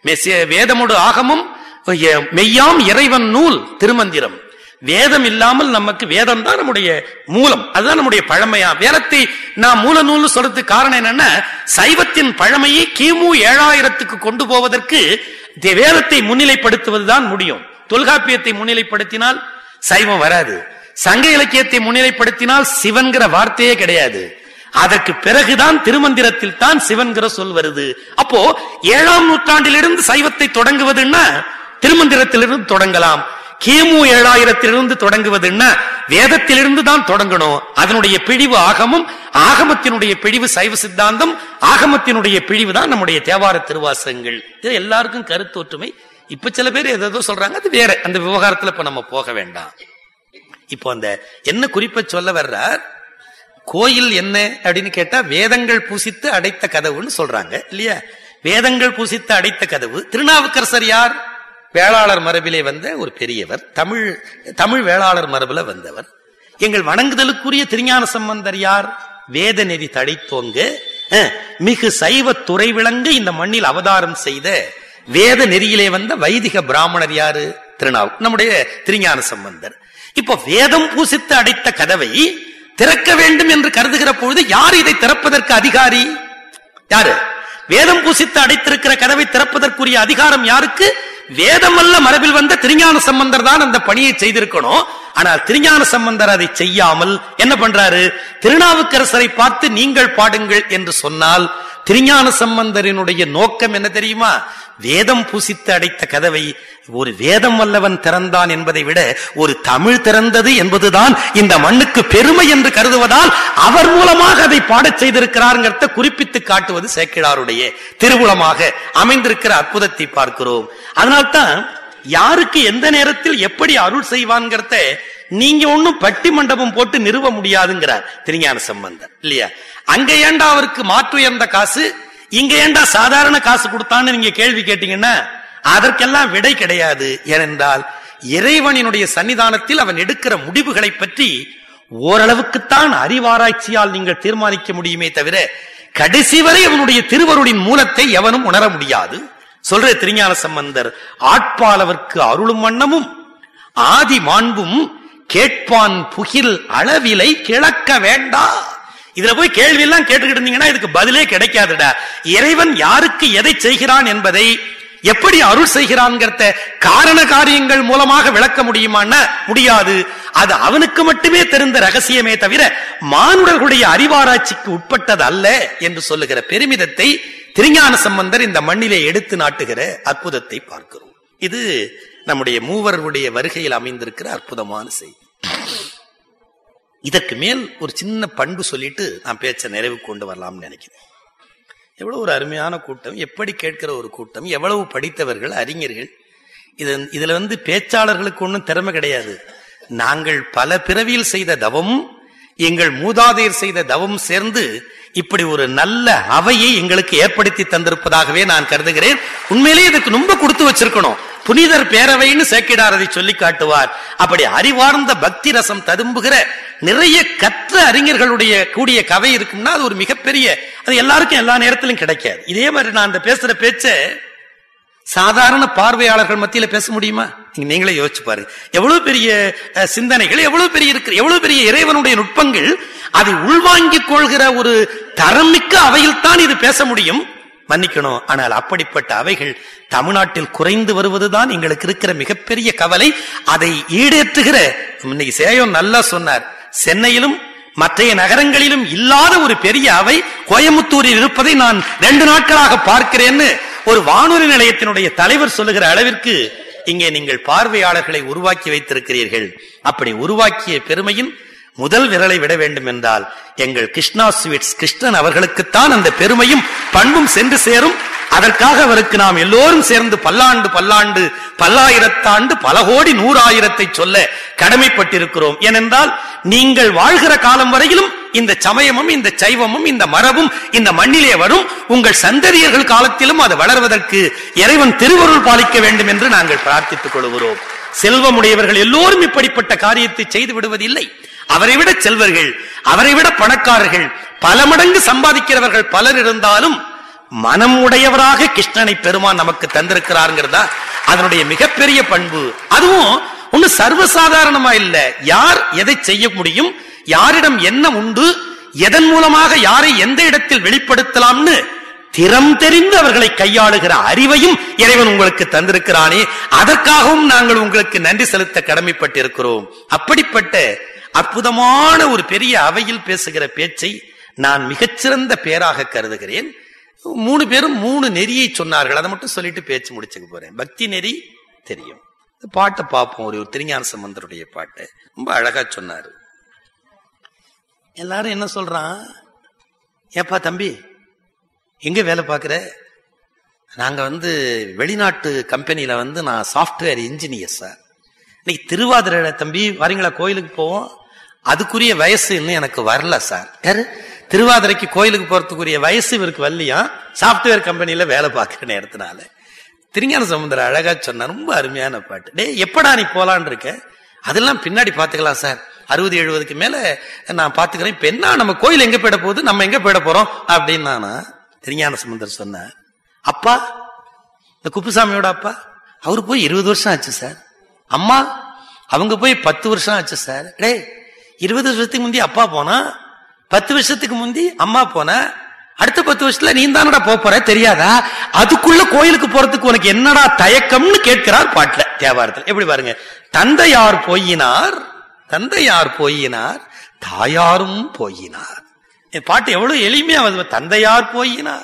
வேதமோடு ஆகமும் மெய்யாம் இறைவன் நூல் திருமந்திரம். வேதம் இல்லாமல் நமக்கு வேதம் தான் நம்முடைய மூலம், அதுதான் நம்முடைய பழமையா. வேதத்தை நாம் மூல நூல் சொல்றதுக்கு காரணம் என்னன்னா, சைவத்தின் பழமையை கிமு ஏழாயிரத்துக்கு கொண்டு போவதற்கு வேதத்தை முன்னிலைப்படுத்துவதுதான் முடியும். தொல்காப்பியத்தை முன்னிலைப்படுத்தினால் சைவம் வராது. சங்க இலக்கியத்தை முன்னிலைப்படுத்தினால் சிவன்கிற வார்த்தையே கிடையாது. அதற்கு பிறகுதான் திருமந்திரத்தில் தான் சிவன்கிற சொல் வருது. அப்போ ஏழாம் நூற்றாண்டிலிருந்து சைவத்தை தொடங்குவதுன்னா திருமந்திரத்திலிருந்து தொடங்கலாம். கிமு ஏழாயிரத்திலிருந்து தொடங்குவதுன்னா வேதத்திலிருந்து தான் தொடங்கணும். அதனுடைய பிழிவு ஆகமம், ஆகமத்தினுடைய பிழிவு சைவ சித்தாந்தம், ஆகமத்தினுடைய பிழிவு தான் நம்முடைய தேவார திருவாசகங்கள். இது எல்லாருக்கும் கருத்து ஒற்றுமை. இப்ப சில பேர் ஏதோ சொல்றாங்க, அது வேற. அந்த விவகாரத்துல இப்ப நம்ம போக வேண்டாம். இப்போ அந்த என்ன குறிப்பை சொல்ல வர்றார், கோயில் என்ன அப்படின்னு கேட்டா வேதங்கள் பூசித்து அடைத்த கதவுன்னு சொல்றாங்க இல்லையா? வேதங்கள் பூசித்து அடைத்த கதவு. திருநாவுக்கரசர் யார்? வேளாளர் மரபிலே வந்த ஒரு பெரியவர், தமிழ் தமிழ் வேளாளர் மரபுல வந்தவர். எங்கள் வணங்குதலுக்குரிய திருஞான சம்பந்தர் யார்? வேத நெறி தழைத்தோங்க மிகு சைவ துறை விளங்க இந்த மண்ணில் அவதாரம் செய்த வேத நெறியிலே வந்த வைதிக பிராமணர் யாரு? திருநாவு நம்முடைய திருஞான சம்பந்தர். இப்போ வேதம் பூசித்து அடைத்த கதவை திறக்க வேண்டும் என்று கருதுகிற பொழுது யார் இதை திறப்பதற்கு அதிகாரி? யாரு? வேதம் பூசித்து அடைத்திருக்கிற கதவை திறப்பதற்குரிய அதிகாரம் யாருக்கு? வேதம் அல்ல மரபில் வந்த திருஞான சம்பந்தர் தான் அந்த பணியை செய்திருக்கணும். ஆனால் திருஞான சம்பந்தர் அதை செய்யாமல் என்ன பண்றாரு? திருநாவுக்கரசரை பார்த்து நீங்கள் பாடுங்கள் என்று சொன்னால் திருஞான சம்பந்தரினுடைய நோக்கம் என்ன தெரியுமா? வேதம் பூசித்து அடைத்த கதவை ஒரு வேதம் வல்லவன் திறந்தான் என்பதை விட ஒரு தமிழ் திறந்தது என்பதுதான் இந்த மண்ணுக்கு பெருமை என்று கருதுவதால் அவர் மூலமாக அதை பாடச் செய்திருக்கிறார்ங்கிறத குறிப்பிட்டு காட்டுவது சேக்கிழாருடைய திருவுளமாக அமைந்திருக்கிற அற்புதத்தை பார்க்கிறோம். அதனால்தான் யாருக்கு எந்த நேரத்தில் எப்படி அருள் செய்வான்கிறத நீங்க ஒன்னும் பட்டி மண்டபம் போட்டு நிறுவ முடியாதுங்கிறார் திருஞான சம்பந்தர் இல்லையா? அங்க ஏண்டா அவருக்கு மாற்றுயர்ந்த காசு, இங்க ஏண்டா சாதாரண காசு கொடுத்தான்னு நீங்க கேள்வி கேட்டீங்கன்னா அதற்கெல்லாம் விடை கிடையாது. ஏனென்றால் இறைவனினுடைய சன்னிதானத்தில் அவன் எடுக்கிற முடிவுகளை பற்றி ஓரளவுக்குத்தான் அறிவாராய்ச்சியால் நீங்கள் தீர்மானிக்க முடியுமே தவிர கடைசி வரை அவனுடைய திருவருளின் மூலத்தை எவனும் உணர முடியாது. சொல்ற திருஞான சம்பந்தர், ஆட்பாலவர்க்கு அருளும் வண்ணமும் ஆதி மாண்பும் கேட்பான் புகில் அளவிலை கிழக்க வேண்டா. இதுல போய் கேள்வி எல்லாம் கேட்டுக்கிட்டு இருந்தீங்கன்னா இதுக்கு பதிலே கிடைக்காதுடா. இறைவன் யாருக்கு எதை செய்கிறான் என்பதை, எப்படி அருள் செய்கிறான்கிறத காரண காரியங்கள் மூலமாக விளக்க முடியுமான்னா முடியாது. அது அவனுக்கு மட்டுமே தெரிந்த ரகசியமே தவிர மானுடர்களுடைய அறிவாராய்ச்சிக்கு உட்பட்டது அல்ல என்று சொல்லுகிற பெருமிதத்தை திருஞான சம்பந்தர் இந்த மண்ணிலே எடுத்து நாட்டுகிற அற்புதத்தை பார்க்கிறோம். இது நம்முடைய மூவருடைய வருகையில் அமைந்திருக்கிற அற்புதமான செய்தி. இதற்கு மேல் ஒரு சின்ன பண்பு சொல்லிட்டு நான் பேச்ச நிறைவு கொண்டு வரலாம்னு நினைக்கிறேன். எவ்வளவு ஒரு அருமையான கூட்டம், எப்படி கேட்கிற ஒரு கூட்டம், எவ்வளவு படித்தவர்கள், அறிஞர்கள். இது இதுல வந்து பேச்சாளர்களுக்கு ஒன்றும் திறமை கிடையாது. நாங்கள் பல பிறவியில் செய்த தவமும் எங்கள் மூதாதையர் செய்த தவம் சேர்ந்து இப்படி ஒரு நல்ல அவையை எங்களுக்கு ஏற்படுத்தி தந்திருப்பதாகவே நான் கருதுகிறேன். உண்மையிலேயே இதுக்கு ரொம்ப கொடுத்து வச்சிருக்கணும். புனிதர் பேரவைன்னு சேக்கிடார் அதை சொல்லி காட்டுவார். அப்படி அறிவார்ந்த பக்தி ரசம் ததும்புகிற நிறைய கற்ற அறிஞர்களுடைய கூடிய கவை இருக்கும்னா அது ஒரு மிகப்பெரிய, அது எல்லாருக்கும் எல்லா நேரத்திலும் கிடைக்காது. இதே மாதிரி நான் அந்த பேசுற பேச்ச சாதாரண பார்வையாளர்கள் மத்தியில பேச முடியுமா? நீங்களே யோசிச்சு பாருங்க. எவ்வளவு பெரிய சிந்தனைகள், எவ்வளவு பெரிய இருக்கு, எவ்வளவு பெரிய இறைவனுடைய நுட்பங்கள், அதை உள்வாங்கிக் கொள்கிற ஒரு தரமிக்க அவையில் தான் இது பேச முடியும். மன்னிக்கணும், ஆனால் அப்படிப்பட்ட அவைகள் தமிழ்நாட்டில் குறைந்து வருவதுதான் எங்களுக்கு இருக்கிற மிகப்பெரிய கவலை. அதை ஈடேற்றுகிற, இன்னைக்கு சேயம் நல்லா சொன்னார், சென்னையிலும் மற்றைய நகரங்களிலும் இல்லாத ஒரு பெரிய அவை கோயமுத்தூரில் இருப்பதை நான் ரெண்டு நாட்களாக பார்க்கிறேன்னு ஒரு வானொலி நிலையத்தினுடைய தலைவர் சொல்லுகிற அளவிற்கு இங்கே நீங்கள் பார்வையாளர்களை உருவாக்கி வைத்திருக்கிறீர்கள். அப்படி உருவாக்கிய பெருமையின் முதல் விரலை விட வேண்டும் என்றால் எங்கள் கிருஷ்ணா ஸ்வீட்ஸ் கிருஷ்ணன் அவர்களுக்குத்தான் அந்த பெருமையும் பண்பும் சென்று சேரும். அதற்காக அவருக்கு நாம் எல்லோரும் சேர்ந்து பல்லாண்டு பல்லாண்டு பல்லாயிரத்தாண்டு பல கோடி நூறாயிரத்தை சொல்ல கடமைப்பட்டிருக்கிறோம். ஏனென்றால் நீங்கள் வாழ்கிற காலம் வரையிலும் இந்த சமயமும் இந்த சைவமும் இந்த மரபும் இந்த மண்ணிலே வரும். உங்கள் சந்ததியர்கள் காலத்திலும் அது வளர்வதற்கு இறைவன் திருவருள் பாலிக்க வேண்டும் என்று நாங்கள் பிரார்த்தித்துக் கொள்கிறோம். செல்வமுடையவர்கள் எல்லோரும் இப்படிப்பட்ட காரியத்தை செய்து விடுவதில்லை. அவரை விட செல்வர்கள், அவரை விட பணக்காரர்கள், பல மடங்கு சம்பாதிக்கிறவர்கள் பலர் இருந்தாலும் மனம் உடையவராக கிருஷ்ணனை பெருமான் நமக்கு தந்திருக்கிறார்ங்கிறதா அதனுடைய மிகப்பெரிய பண்பு. அதுவும் ஒண்ணு சர்வசாதாரணமா இல்ல. யார் எதை செய்ய முடியும், யாரிடம் என்ன உண்டு, எதன் மூலமாக யாரை எந்த இடத்தில் வெளிப்படுத்தலாம்னு திறம் தெரிந்து அவர்களை கையாளுகிற அறிவையும் இறைவன் உங்களுக்கு தந்திருக்கிறானே, அதற்காகவும் நாங்கள் உங்களுக்கு நன்றி செலுத்த கடமைப்பட்டிருக்கிறோம். அப்படிப்பட்ட அற்புதமான ஒரு பெரிய அவையில் பேசுகிற பேச்சை நான் மிகச்சிறந்த பேராக கருதுகிறேன். மூணு பேரும் மூணு நெறியை சொன்னார்கள். அதை மட்டும் சொல்லிட்டு பேச்சு முடிச்சுக்க போறேன். பக்தி நெறி தெரியும். பாட்டை பார்ப்போம். ஒரு திருஞான சம்பந்தருடைய பாட்டை ரொம்ப அழகா சொன்னாரு. எல்லாரும் என்ன சொல்றான், ஏப்பா தம்பி எங்க வேலை பார்க்கிற? நாங்க வந்து வெளிநாட்டு கம்பெனியில வந்து நான் சாப்ட்வேர் இன்ஜினியர் சார். இன்னைக்கு திருவாதிரை தம்பி வரீங்களா, கோயிலுக்கு போவோம். அதுக்குரிய வயசு இன்னும் எனக்கு வரல சார். யாரு திருவாதிரைக்கு கோயிலுக்கு போறதுக்குரிய வயசு இவருக்கு வரலையா, சாப்ட்வேர் கம்பெனியில வேலை பார்க்கிற நேரத்தினால. திருஞான சம்பந்தர் அழகா சொன்ன ரொம்ப அருமையான பாட்டு. டே எப்படா நீ போலான் இருக்க? அதெல்லாம் பின்னாடி பாத்துக்கலாம் சார், அறுபது எழுபதுக்கு மேல நான் பாத்துக்கிறேன். இப்ப என்ன நம்ம கோயில் எங்க போயிட போகுது, நம்ம எங்க போயிட போறோம் அப்படின்னு நானா திருஞான சம்பந்தர் சொன்ன. அப்பா இந்த குப்புசாமியோட அப்பா அவரு போய் இருபது வருஷம் ஆச்சு சார். அம்மா அவங்க போய் பத்து வருஷம் ஆச்சு சார். டே இருபது வருஷத்துக்கு முந்தி அப்பா போனா, பத்து வருஷத்துக்கு முந்தி அம்மா போன, அடுத்த பத்து வருஷத்துல நீ தானடா போற தெரியாதா? அதுக்குள்ள கோயிலுக்கு போறதுக்கு உனக்கு என்னடா தயக்கம்னு கேட்கிறார் பாட்டுல, தேவாரத்தில். எப்படி பாருங்க, தந்தையார் போயினார், தந்தையார் போயினார், தாயாரும் போயினார். பாட்டு எவ்வளவு எளிமையா வந்து, தந்தையார் போயினார்,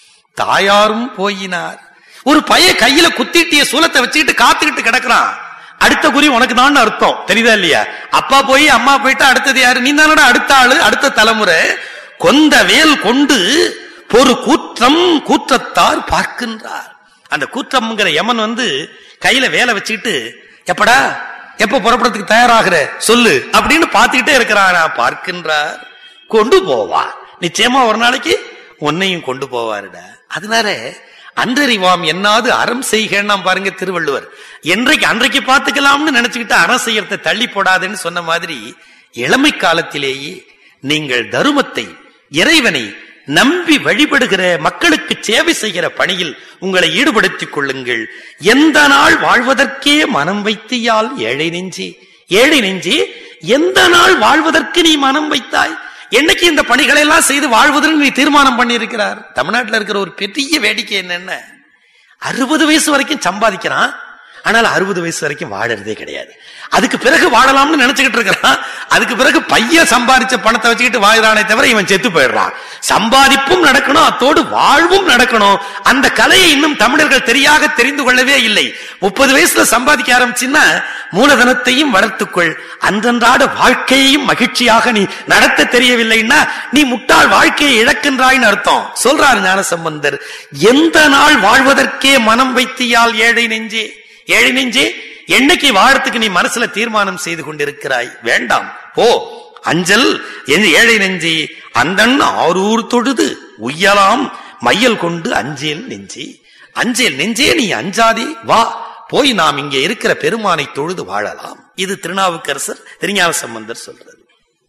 தாயாரும் போயினார். ஒரு பையன் கையில குத்திட்டிய சூலத்தை வச்சுக்கிட்டு காத்துக்கிட்டு கிடக்குறான். அடுத்த குறி உனக்கு தான் அர்த்தம், தெரியுதா இல்லையா? அப்பா போய் அம்மா போயிட்டா அடுத்தது யாரு? நீ தானடா அடுத்த ஆளு, அடுத்த தலைமுறை. கொந்த வேல் கொண்டு பொறு கூற்றம் கூற்றத்தார் பார்க்கின்றார். அந்த கூற்றம்ங்கிற யமன் வந்து கையில வேலை வச்சுக்கிட்டு, எப்படா எப்ப புறப்படுறதுக்கு தயாராகிற சொல்லு அப்படின்னு பாத்துக்கிட்டே இருக்கிறாரா. பார்க்கின்றார், கொண்டு போவா, நிச்சயமா ஒரு நாளைக்கு உன்னையும் கொண்டு போவாருடா. அதனால அன்றறிவாம் என்னாது அறம் செய்கன்னா பாருங்க திருவள்ளுவர். என்றைக்கு அன்றைக்கு பார்த்துக்கலாம்னு நினைச்சுக்கிட்டு அறம் செய்யறதை தள்ளி போடாதுன்னு சொன்ன மாதிரி, இளமை காலத்திலேயே நீங்கள் தருமத்தை, இறைவனை நம்பி வழிபடுகிற மக்களுக்கு சேவை செய்கிற பணியில் உங்களை ஈடுபடுத்திக் கொள்ளுங்கள். எந்த நாள் வாழ்வதற்கே மனம் வைத்தியால் ஏழை நெஞ்சி, ஏழை நெஞ்சி எந்த நாள் வாழ்வதற்கு நீ மனம் வைத்தாய்? என்னைக்கு இந்த பணிகளை எல்லாம் செய்து வாழ்வதற்கு நீ தீர்மானம் பண்ணி இருக்கிறார். தமிழ்நாட்டில் இருக்கிற ஒரு பெரிய வேடிக்கை என்னன்னா, அறுபது வயசு வரைக்கும் சம்பாதிக்கிறான், ஆனால் அறுபது வயசு வரைக்கும் வாழறதே கிடையாது. அதுக்கு பிறகு வாழலாம்னு நினைச்சுக்கிட்டு இருக்கிறான். அதுக்கு பிறகு பையன் சம்பாதிச்ச பணத்தை வச்சுக்கிட்டு வாழ்றானே தவிர இவன் செத்து போயிடுறான். சம்பாதிப்பும் நடக்கணும், அத்தோடு வாழ்வும் நடக்கணும். அந்த கலையை இன்னும் தமிழர்கள் தெரியாக தெரிந்து கொள்ளவே இல்லை. முப்பது வயசுல சம்பாதிக்க ஆரம்பிச்சுன்னா மூலதனத்தையும் வளர்த்துக்கொள், அன்றன்றாட வாழ்க்கையையும் மகிழ்ச்சியாக நீ நடத்த தெரியவில்லைன்னா நீ முட்டாள், வாழ்க்கையை இழக்கின்றாய்னு அர்த்தம். சொல்றாரு ஞானசம்பந்தர், எந்த நாள் வாழ்வதற்கே மனம் வைத்தியால் ஏழை நெஞ்சே, ஏழை நெஞ்சே என்னைக்கு வாழறதுக்கு நீ மனசுல தீர்மானம் செய்து கொண்டிருக்கிறாய்? வேண்டாம் போ, அஞ்சல் ஏழை நெஞ்சி அந்தன் ஆரூர் தொழுது உய்யலாம் மையல் கொண்டு அஞ்சேல் நெஞ்சி. அஞ்சேல் நெஞ்சே நீ அஞ்சாதே, வா போய் நாம் இங்கே இருக்கிற பெருமானை தொழுது வாழலாம். இது திருநாவுக்கரசர் திருஞான சம்பந்தர் சொல்றது.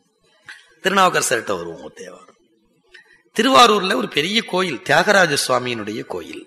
திருநாவுக்கரசர்கிட்ட வருவோம். தேவாரம் திருவாரூர்ல ஒரு பெரிய கோயில், தியாகராஜ சுவாமியினுடைய கோயில்.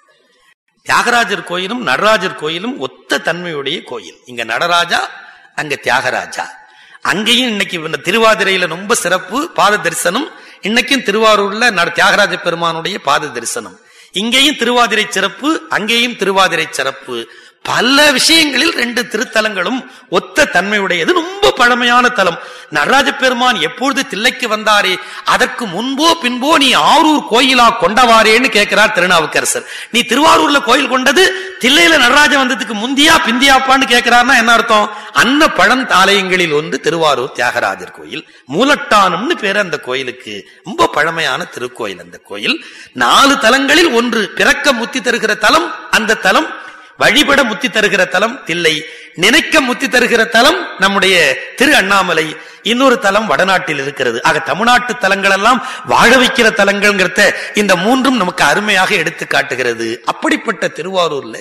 தியாகராஜர் கோயிலும் நடராஜர் கோயிலும் ஒத்த தன்மையுடைய கோயில். இங்க நடராஜா, அங்க தியாகராஜா. அங்கேயும் இன்னைக்கு திருவாதிரையில ரொம்ப சிறப்பு பாத தரிசனம். இன்னைக்கும் திருவாரூர்ல தியாகராஜ பெருமானுடைய பாத தரிசனம். இங்கேயும் திருவாதிரை சிறப்பு, அங்கேயும் திருவாதிரை சிறப்பு. பல விஷயங்களில் ரெண்டு திருத்தலங்களும் ஒத்த தன்மையுடையது. ரொம்ப பழமையான தலம். நடராஜ பெருமான் எப்பொழுது தில்லைக்கு வந்தாரே அதற்கு முன்போ பின்போ நீ ஆரூர் கோயிலா கொண்டவாரேன்னு கேட்கிறார் திருநாவுக்கரசர். நீ திருவாரூர்ல கோயில் கொண்டது தில்லையில நடராஜ வந்ததுக்கு முந்தியா பிந்தியாப்பான்னு கேட்கிறார்னா என்ன அர்த்தம்? அன்ன பழந்தாலயங்களில் ஒன்று திருவாரூர் தியாகராஜர் கோயில். மூலட்டானம்னு பேரு அந்த கோயிலுக்கு. ரொம்ப பழமையான திருக்கோயில் அந்த கோயில். நாலு தலங்களில் ஒன்று. பிறக்க முத்தி தருகிற தலம் அந்த தலம், வழிபட முத்தி தருகிற தலம் தில்லை, நினைக்க முத்தி தருகிற தலம் நம்முடைய திரு அண்ணாமலை, இன்னொரு தலம் வடநாட்டில் இருக்கிறது. ஆக தமிழ்நாட்டு தலங்கள் எல்லாம் வாழ வைக்கிற தலங்கள்ங்கிறத இந்த மூன்றும் நமக்கு அருமையாக எடுத்து காட்டுகிறது. அப்படிப்பட்ட திருவாரூர்ல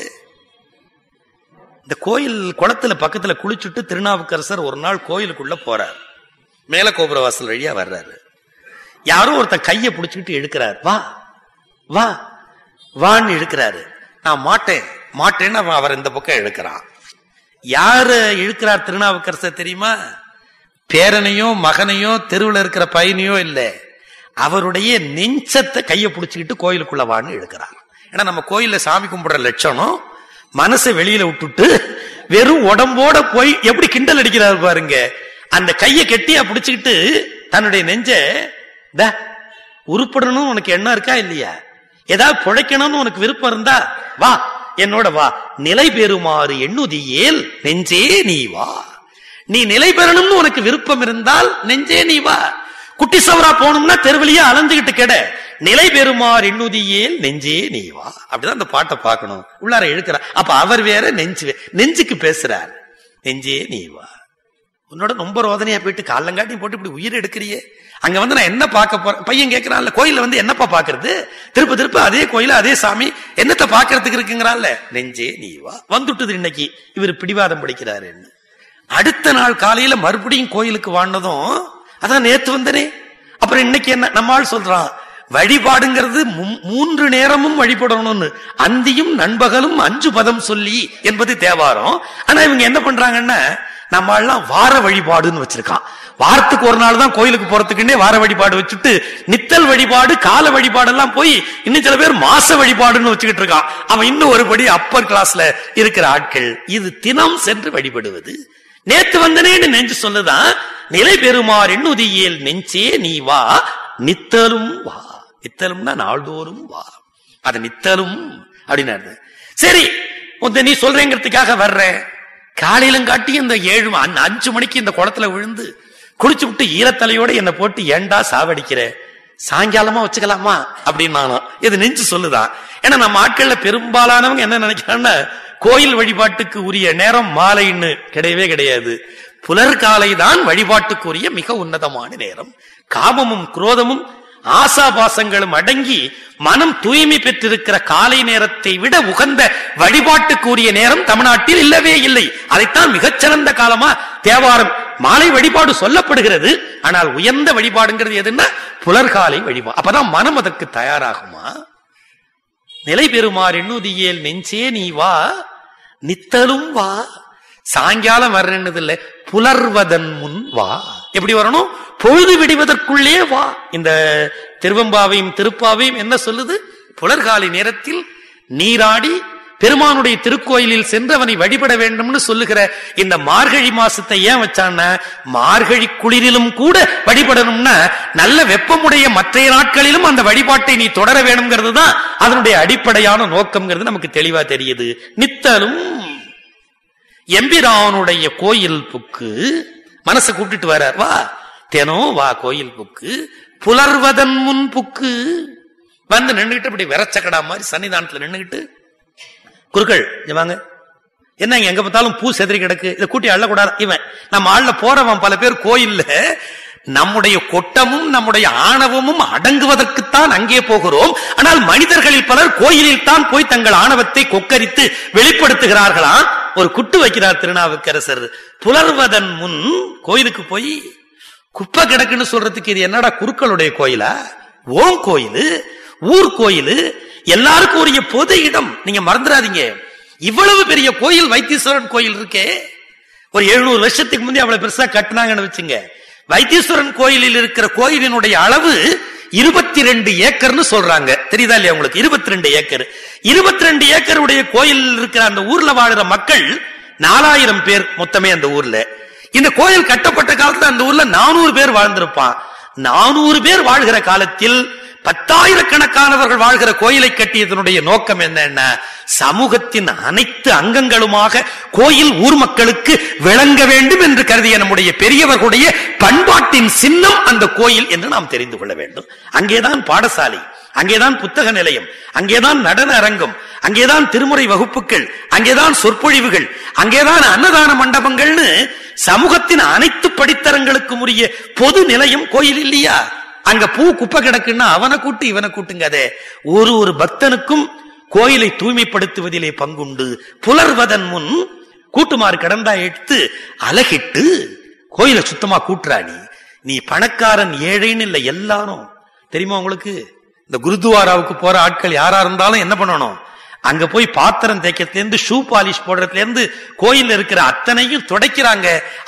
இந்த கோயில் குளத்துல பக்கத்துல குளிச்சுட்டு திருநாவுக்கரசர் ஒரு நாள் கோயிலுக்குள்ள போறார். மேல கோபுர வாசல் வழியா வர்றாரு. யாரோ ஒருத்தன் கையை பிடிச்சுக்கிட்டு இழுக்கிறார். வா வா வான்னு இழுக்கிறாரு. நான் மாட்டேன் மாட்டேன்னு அவர் இந்த பக்கம் இழுக்கிறான். யாரு இழுக்கிறார் திருநாவுக்கரசர் தெரியுமா? பேரனையோ மகனையோ தெருவில் இருக்கிற பையனையோ இல்ல, அவருடைய நெஞ்சத்தை கையை பிடிச்சுக்கிட்டு கோயிலுக்குள்ள வான்னு இழுக்கிறார். ஏன்னா நம்ம கோயில்ல சாமி கும்பிடுற லட்சணம் மனசை வெளியில விட்டுட்டு வெறும் உடம்போட போய் எப்படி கிண்டல் அடிக்கிறாரு பாருங்க. அந்த கையை கெட்டியா பிடிச்சுக்கிட்டு தன்னுடைய நெஞ்ச உருப்படணும் உனக்கு என்ன இருக்கா இல்லையா, ஏதாவது பிழைக்கணும்னு உனக்கு விருப்பம் இருந்தா வா என்னோட வா, நிலை பெறுமாறு எண்ணுதியேல் நெஞ்சே நீ வா. நீ நிலை பெறணும்னு உனக்கு விருப்பம் இருந்தால் நெஞ்சே நீ வா. குட்டி சவரா போகணும்னா தெருவிலேயே அலைஞ்சுகிட்டு கெட, நிலை பெறுமாறு எண்ணுதியேல் நெஞ்சே நீ வா. அப்படிதான் அந்த பாட்டை பார்க்கணும். உள்ளார இழுக்கிறார். அப்ப அவர் வேற, நெஞ்சு நெஞ்சுக்கு பேசுறார். நெஞ்சே நீ வா. உன்னோட ரொம்ப ரோதனையா போயிட்டு காலங்காட்டி போட்டு இப்படி உயிர் எடுக்கிறியே, அங்க வந்து நான் என்ன பார்க்க போறேன். பையன் கேட்கிறான்ல, கோயில்ல வந்து என்னப்பா பாக்குறது, திருப்ப திருப்ப அதே கோயில அதே சாமி என்னத்த பாக்குறதுக்கு இருக்குங்கிறான்ல. நெஞ்சே நீ வா. வந்துட்டுது இன்னைக்கு இவர் பிடிவாதம் பிடிக்கிறாரு. அடுத்த நாள் காலையில மறுபடியும் கோயிலுக்கு வாழ்ந்ததும் அதான் நேத்து வந்தனே. அப்புறம் இன்னைக்கு என்ன நம்மால் சொல்றான், வழிபாடுங்கிறது மூன்று நேரமும் வழிபடணும்னு, அந்தியும் நண்பகலும் அஞ்சு பதம் சொல்லி என்பது தேவாரம். ஆனா இவங்க என்ன பண்றாங்கன்னா, நம்ம எல்லாம் வார வழிபாடுன்னு வச்சிருக்கான். வாரத்துக்கு ஒரு நாள் தான் கோயிலுக்கு போறதுக்குன்னே வார வழிபாடு வச்சுட்டு நித்தல் வழிபாடு கால வழிபாடு எல்லாம் போய் இன்னும் சில பேர் மாச வழிபாடுன்னு வச்சுக்கிட்டு இருக்கான். அவன் இன்னும் ஒருபடி அப்பர் கிளாஸ்ல இருக்கிற ஆட்கள். இது தினம் சென்று வழிபடுவது. நேத்து வந்தனேன்னு நெஞ்சு சொல்லுதான், நிலை பெறுமாறு எண்ணுதியேல் நெஞ்சே நீ வா, நித்தலும் வா. நித்தலும்னா நாள்தோறும் வா. அது நித்தலும் அப்படின்னா சரி நீ சொல்றேங்கிறதுக்காக வர்றேன். காலையிலும் காட்டி இந்த ஏழு அஞ்சு மணிக்கு இந்த குளத்துல விழுந்து குளிச்சு விட்டு ஈரத்தலையோட என்ன போட்டு ஏண்டா சாவடிக்கிற, சாயங்காலமா வச்சுக்கலாமா அப்படின்னு நானும் இது நெஞ்சு சொல்லுதான். ஏன்னா நம்ம ஆட்கள்ல பெரும்பாலானவங்க என்ன நினைக்கிறாங்கன்னா, கோயில் வழிபாட்டுக்கு உரிய நேரம் மாலைன்னு கிடையவே கிடையாது. புலர்காலை தான் வழிபாட்டுக்குரிய மிக உன்னதமான நேரம். காமமும் குரோதமும் ஆசாபாசங்களும் அடங்கி மனம் தூய்மை பெற்றிருக்கிற காலை நேரத்தை விட உகந்த வழிபாட்டுக்குரிய நேரம் தமிழ்நாட்டில் இல்லவே இல்லை. அதைத்தான் மிகச்சிறந்த காலமா தேவாரம் மாலை வழிபாடு சொல்லப்படுகிறது. ஆனால் உயர்ந்த வழிபாடுங்கிறது எதுன்னா புலர்காலை வழிபாடு. அப்பதான் மனம் அதற்கு தயாராகுமா. நிலை பெறுமாறு எண்ணுதியேல் நெஞ்சே நீ வா, நித்தலும் வா. சாயங்காலம் வர்றது இல்ல, புலர்வதன் முன் வா. எப்படி வரணும்? பொழுது விடுவதற்குள்ளே வா. இந்த திருவம்பாவையும் திருப்பாவையும் என்ன சொல்லுது? புலர்காலை நேரத்தில் நீராடி பெருமானுடைய திருக்கோயிலில் சென்று அவனை வழிபட வேண்டும்னு சொல்லுகிற இந்த மார்கழி மாசத்தை ஏன் வச்சான்னா, மார்கழி குளிரிலும் கூட வழிபடணும்னா நல்ல வெப்பமுடைய மற்ற நாட்களிலும் அந்த வழிபாட்டை நீ தொடர வேணும்ங்கிறது தான் அதனுடைய அடிப்படையான நோக்கம்ங்கிறது நமக்கு தெளிவா தெரியுது. நித்தலும் எம்பிரானுடைய கோயில் புக்கு மனசை கூட்டிட்டு வர்றார். வா தினம் வா கோயில் புக்கு, புலர்வதன் முன் புக்கு. வந்து நின்றுகிட்டு அப்படி விரச்சக்கடா மாதிரி சன்னிதானத்துல நின்றுகிட்டு, குருக்கள் வாங்க, என்ன எங்க பார்த்தாலும் பூ செதறி கிடக்கு, இதை கூட்டி அள்ளக்கூடாது. இவன் நம்ம ஆள்ல போறவன் பல பேர் கோயில்ல நம்முடைய கொட்டமும் நம்முடைய ஆணவமும் அடங்குவதற்குத்தான் அங்கே போகிறோம். ஆனால் மனிதர்களில் பலர் கோயிலில் தான் போய் தங்கள் ஆணவத்தை கொக்கரித்து வெளிப்படுத்துகிறார்களாம். ஒரு குட்டு வைக்கிறார் திருநாவுக்கரசர். புலர்வதன் முன் கோயிலுக்கு போய் குப்பை கிடக்குன்னு சொல்றதுக்கு இது என்னடா குருக்களுடைய கோயிலா? ஓம் கோயில், ஊர் கோயில், எல்லாருக்கும் உரிய பொது இடம். நீங்க மறந்துடாதீங்க, இவ்வளவு பெரிய கோயில் வைத்தீஸ்வரன் கோயில் இருக்கே, ஒரு எழுநூறு வருஷத்துக்கு முந்தைய அவ்வளவு பெருசா கட்டினாங்கன்னு வச்சுங்க. வைத்தீஸ்வரன் கோயிலில் இருக்கிற கோயிலினுடைய அளவு இருபத்தி ரெண்டு ஏக்கர்னு சொல்றாங்க. தெரியுதா இல்லையா உங்களுக்கு? இருபத்தி ரெண்டு ஏக்கர் இருபத்தி ரெண்டு ஏக்கருடைய கோயில் இருக்கிற அந்த ஊர்ல வாழுற மக்கள் நாலாயிரம் பேர் மொத்தமே அந்த ஊர்ல. இந்த கோயில் கட்டப்பட்ட காலத்துல அந்த ஊர்ல நானூறு பேர் வாழ்ந்திருப்பான். நானூறு பேர் வாழ்கிற காலத்தில் பத்தாயிரக்கணக்கானவர்கள் வாழ்கிற கோயிலை கட்டியதனுடைய நோக்கம் என்னன்னா, சமூகத்தின் அனைத்து அங்கங்களுமாக கோயில் ஊர் மக்களுக்கு விளங்க வேண்டும் என்று கருதிய நம்முடைய பெரியவர்களுடைய பண்பாட்டின் சின்னம் அந்த கோயில் என்று நாம் தெரிந்து கொள்ள வேண்டும். அங்கேதான் பாடசாலை, அங்கேதான் புத்தக நிலையம், அங்கேதான் நடன அரங்கம், அங்கேதான் திருமுறை வகுப்புகள், அங்கேதான் சொற்பொழிவுகள், அங்கேதான் அன்னதான மண்டபங்கள்னு சமூகத்தின் அனைத்து படித்தரங்களுக்கும் உரிய பொது நிலையம் கோயில் இல்லையா? அங்க பூ குப்பை கிடக்குன்னா அவனை கூட்டு இவனை கூட்டுங்கதே. ஒரு ஒரு பக்தனுக்கும் கோயிலை தூய்மைப்படுத்துவதிலே பங்குண்டு. புலர்வதன் முன் கூட்டுமாறு கடந்தா எடுத்து அலகிட்டு கோயிலை சுத்தமா கூட்டுறாணி. நீ பணக்காரன் ஏழைன்னு இல்லை, எல்லாரும் தெரியுமா உங்களுக்கு? இந்த குருத்வாராவுக்கு போற ஆட்கள் யாரா இருந்தாலும் என்ன பண்ணணும்? அங்க போய் பாத்திரம் தேய்க்கிறதுல இருந்து ஷூ பாலிஷ் போடுறதுல இருந்து கோயில் இருக்கிற அத்தனையும் துடைக்கிறாங்க. அவளை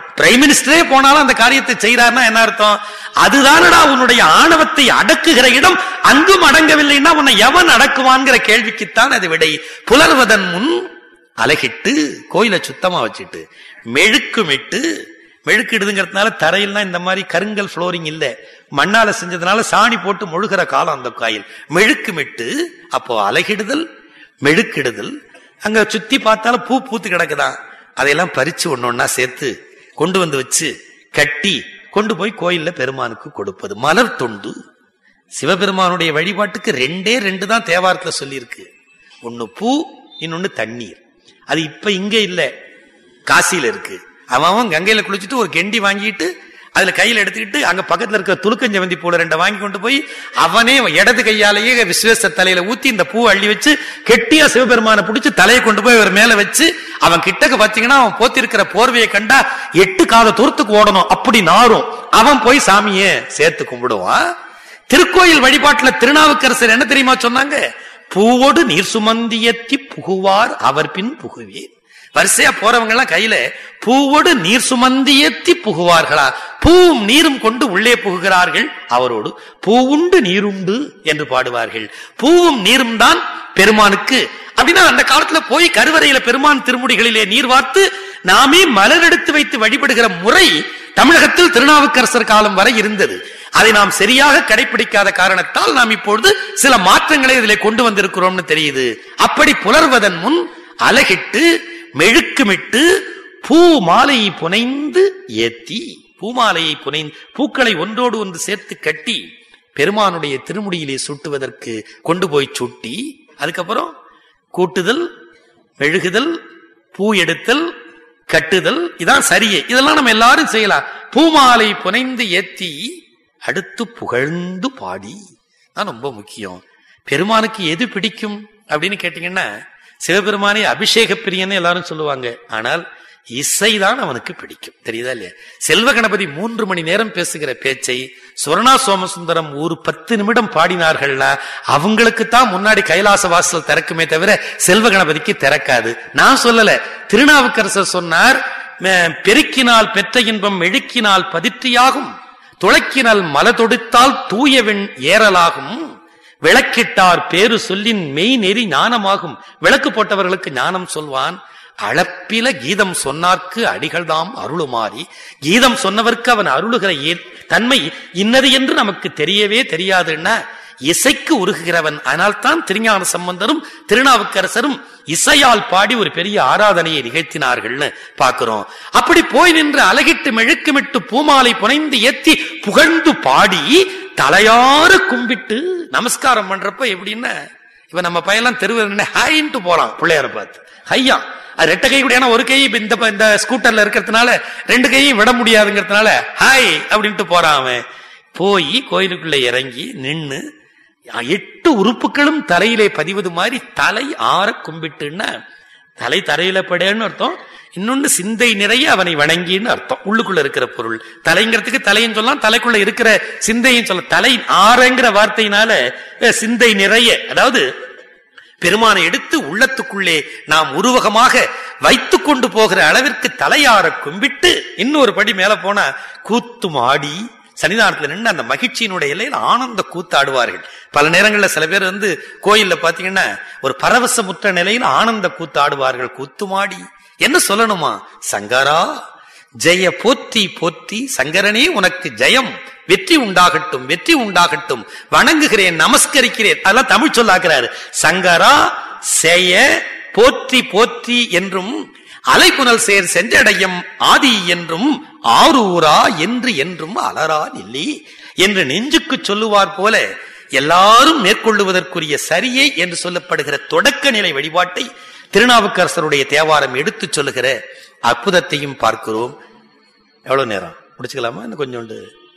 பிரைம் மினிஸ்டரே போனாலும் அந்த காரியத்தை செய்யறாருன்னா என்ன அர்த்தம்? அதுதானடா உன்னுடைய ஆணவத்தை அடக்குகிற இடம், அங்கும் அடங்கவில்லைன்னா உன்னை எவன் அடக்குவான்கிற கேள்விக்குத்தான் அது விடை. புலர்வதன் முன் அலகிட்டு கோயிலை சுத்தமா வச்சுட்டு மெழுக்குமிட்டு, மெழுக்கிடுதுங்கிறதுனால தரையில்னா இந்த மாதிரி கருங்கல் புளோரிங் இல்ல, மண்ணால செஞ்சதுனால சாணி போட்டு முழுகிற காலம் அந்த கோயில். மெழுக்குமிட்டு, அப்போ அலகிடுதல் மெழுக்கிடுதல். அங்க சுத்தி பார்த்தாலும் பூ பூத்து கிடக்குதான், அதையெல்லாம் பறிச்சு ஒன்னு ஒன்னா சேர்த்து கொண்டு வந்து வச்சு கட்டி கொண்டு போய் கோயில்ல பெருமானுக்கு கொடுப்பது மலர் தொண்டு. சிவபெருமானுடைய வழிபாட்டுக்கு ரெண்டே ரெண்டு தான் தேவாரத்துல சொல்லி இருக்கு. ஒன்னு பூ, இன்னொன்னு தண்ணீர். அது இப்ப இங்க இல்ல, காசியில இருக்கு. அவன் கங்கையில குளிச்சுட்டு ஒரு கெண்டி வாங்கிட்டு அதுல கையில எடுத்துக்கிட்டு அங்க பக்கத்துல இருக்க துலுக்கஞ்சவந்தி பூல ரெண்ட வாங்கி கொண்டு போய் அவனே இடது கையாலேயே விஸ்வேச தலையில ஊத்தி இந்த பூ அள்ளி வச்சு கெட்டியா சிவபெருமான பிடிச்சு தலையை கொண்டு போய் அவர் மேல வச்சு, அவன் கிட்டக்கு பாத்தீங்கன்னா அவன் போத்திருக்கிற போர்வையை கண்டா எட்டு கால தூரத்துக்கு ஓடணும், அப்படி நாரும். அவன் போய் சாமிய சேர்த்து கும்பிடுவான். திருக்கோயில் வழிபாட்டுல திருநாவுக்கரசர் என்ன தெரியுமா சொன்னாங்க? பூவோடு நீர் சுமந்தியத்தி புகுவார் அவர் பின் புகுவீர். வரிசையா போறவங்க எல்லாம் கையில பூவோடு நீர் சுமந்தி ஏத்தி புகுவார்களா, பூவும் நீரும் கொண்டு உள்ளே புகுகிறார்கள், அவரோடு பூவுண்டு நீருண்டு என்று பாடுவார்கள். பூவும் நீரும் தான் பெருமானுக்கு. அப்படின்னா அந்த காலத்துல போய் கருவறையில பெருமான் திருமுடிகளிலே நீர் வார்த்து நாமே மலர் எடுத்து வைத்து வழிபடுகிற முறை தமிழகத்தில் திருநாவுக்கரசர் காலம் வரை இருந்தது. அதை நாம் சரியாக கடைபிடிக்காத காரணத்தால் நாம் இப்பொழுது சில மாற்றங்களை இதிலே கொண்டு வந்திருக்கிறோம்னு தெரியுது. அப்படி புலர்வதன் முன் அலகிட்டு மெழுக்குமிட்டு பூ மாலையை புனைந்து ஏத்தி, பூமாலையை புனைந்து பூக்களை ஒன்றோடு ஒன்று சேர்த்து கட்டி பெருமானுடைய திருமுடியிலே சூட்டுவதற்கு கொண்டு போய் சூட்டி, அதுக்கப்புறம் கூட்டுதல், மெழுகுதல், பூ எடுத்தல், கட்டுதல், இதான் சரியே. இதெல்லாம் நம்ம எல்லாரும் செய்யலாம். பூமாலை புனைந்து ஏத்தி அடுத்து புகழ்ந்து பாடி தான் ரொம்ப முக்கியம். பெருமானுக்கு எது பிடிக்கும் அப்படின்னு கேட்டீங்கன்னா, சிவபெருமானை அபிஷேக பிரியன்னு எல்லாரும் சொல்லுவாங்க. ஆனால் இசைதான் அவனுக்கு பிடிக்கும், தெரியுதா இல்லையா? செல்வ கணபதி மூன்று மணி நேரம் பேசுகிற பேச்சை சுவர்ணா சோமசுந்தரம் ஒரு பத்து நிமிடம் பாடினார்கள்னா அவங்களுக்கு தான் முன்னாடி கைலாச வாசல் திறக்குமே தவிர செல்வ கணபதிக்கு திறக்காது. நான் சொல்லல, திருநாவுக்கரசர் சொன்னார், பெருக்கினால் பெற்ற இன்பம் மெழுக்கினால் பதிற்றியாகும், துளக்கினால் மல தொடுத்தால் தூயவெண் ஏறலாகும், விளக்கிட்டார் பேரு சொல்லின் மெய் நெறி ஞானமாகும். விளக்கு போட்டவர்களுக்கு ஞானம் சொல்வான். அளப்பில கீதம் சொன்னார்க்கு அடிகள்தாம் அருளுமாறி, கீதம் சொன்னவர்க்கு அவன் அருளுகிற தன்மை இன்னது என்று நமக்கு தெரியவே தெரியாதுன்னா இசைக்கு உருகுகிறவன். ஆனால் தான் திருஞான சம்பந்தரும் திருநாவுக்கரசரும் இசையால் பாடி ஒரு பெரிய ஆராதனையை நிகழ்த்தினார்கள்னு பாக்குறோம். அப்படி போய் நின்று அலகிட்டு மெழுக்குமிட்டு பூமாலை புனைந்து ஏத்தி புகழ்ந்து பாடி தலையாறு கும்பிட்டு நமஸ்காரம் பண்றப்ப எப்படின்னா, இப்ப நம்ம பையெல்லாம் தெருவில் ஹைன்ட்டு போறான் பிள்ளையார பார்த்து, ஹையா. அது ரெட்ட கை கூட, ஒரு கை இந்த இந்த ஸ்கூட்டர்ல இருக்கிறதுனால ரெண்டு கையும் விட முடியாதுங்கிறதுனால ஹாய் அப்படின்ட்டு போறான். அவன் போய் கோயிலுக்குள்ள இறங்கி நின்று எட்டு உறுப்புகளும் தலையிலே பதிவது மாதிரி தலை ஆற கும்பிட்டுன்னா, தலை தரையில படேன்னு அர்த்தம், இன்னொன்னு சிந்தை நிறைய அவனை வணங்கின்னு அர்த்தம். உள்ளுக்குள்ள இருக்கிற பொருள் தலைங்கிறதுக்கு தலைன்னு சொல்லலாம், தலைக்குள்ள இருக்கிற சிந்தையும் சொல்ல. தலை ஆறங்கிற வார்த்தையினால சிந்தை நிறைய, அதாவது பெருமானை எடுத்து உள்ளத்துக்குள்ளே நாம் உருவகமாக வைத்துக் கொண்டு போகிற அளவிற்கு தலையார கும்பிட்டு, இன்னொரு படி மேல போனா கூத்தும் ஆடி சன்னிதானத்துல நின்று அந்த மகிழ்ச்சியினுடைய எல்லையில் ஆனந்த கூத்தாடுவார்கள். பல நேரங்களில் சில பேர் வந்து கோயில்ல பாத்தீங்கன்னா ஒரு பரவசமுற்ற நிலையில் ஆனந்த கூத்தாடுவார்கள். கூத்துமாடி என்ன சொல்லணுமா? சங்கரா ஜெய போற்றி போற்றி, சங்கரனே உனக்கு ஜெயம், வெற்றி உண்டாகட்டும், வெற்றி உண்டாகட்டும், வணங்குகிறேன், நமஸ்கரிக்கிறேன். அதெல்லாம் தமிழ் சொல்லாக்குறாரு. சங்கரா செய போற்றி போற்றி என்றும், அலைப்புனல் சேர் சென்றடையும் ஆதி என்றும், ஆரூரா என்று என்றும் அலரா நில்லி என்று நெஞ்சுக்கு சொல்லுவார் போல எல்லாரும் மேற்கொள்ளுவதற்குரிய சரியை என்று சொல்லப்படுகிற தொடக்க நிலை வழிபாட்டை திருநாவுக்கரசருடைய தேவாரம் எடுத்து சொல்லுகிற அற்புதத்தையும் பார்க்கிறோம். எவ்வளவு நேரம் முடிச்சுக்கலாமா? இன்னும் கொஞ்சோண்டு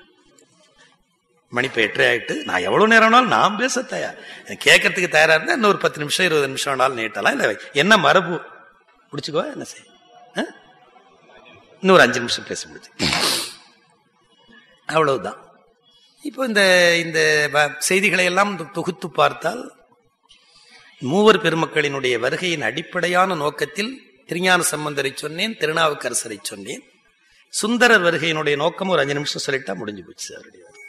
மணி இப்ப எட்டரை ஆயிட்டு. நான் எவ்வளவு நேரம்னாலும் நான் பேச தயார், கேட்கறதுக்கு தயாரா இருந்தா இன்னொரு பத்து நிமிஷம் இருபது நிமிஷம் ஆனாலும் நீட்டலாம். இல்ல என்ன மரபு முடிச்சுக்கோ, என்ன செய்ய இன்னொரு அஞ்சு நிமிஷம் பேச முடிச்சு, அவ்வளவுதான். இப்போ இந்த இந்த செய்திகளை எல்லாம் தொகுத்து பார்த்தால் மூவர் பெருமக்களினுடைய வருகையின் அடிப்படையான நோக்கத்தில் திருஞான சம்பந்தரை சொன்னேன், திருநாவுக்கரசரை சொன்னேன். சுந்தரர் வருகையினுடைய நோக்கம் ஒரு அஞ்சு நிமிஷம் சொல்லிட்டா முடிஞ்சு போச்சு சார்.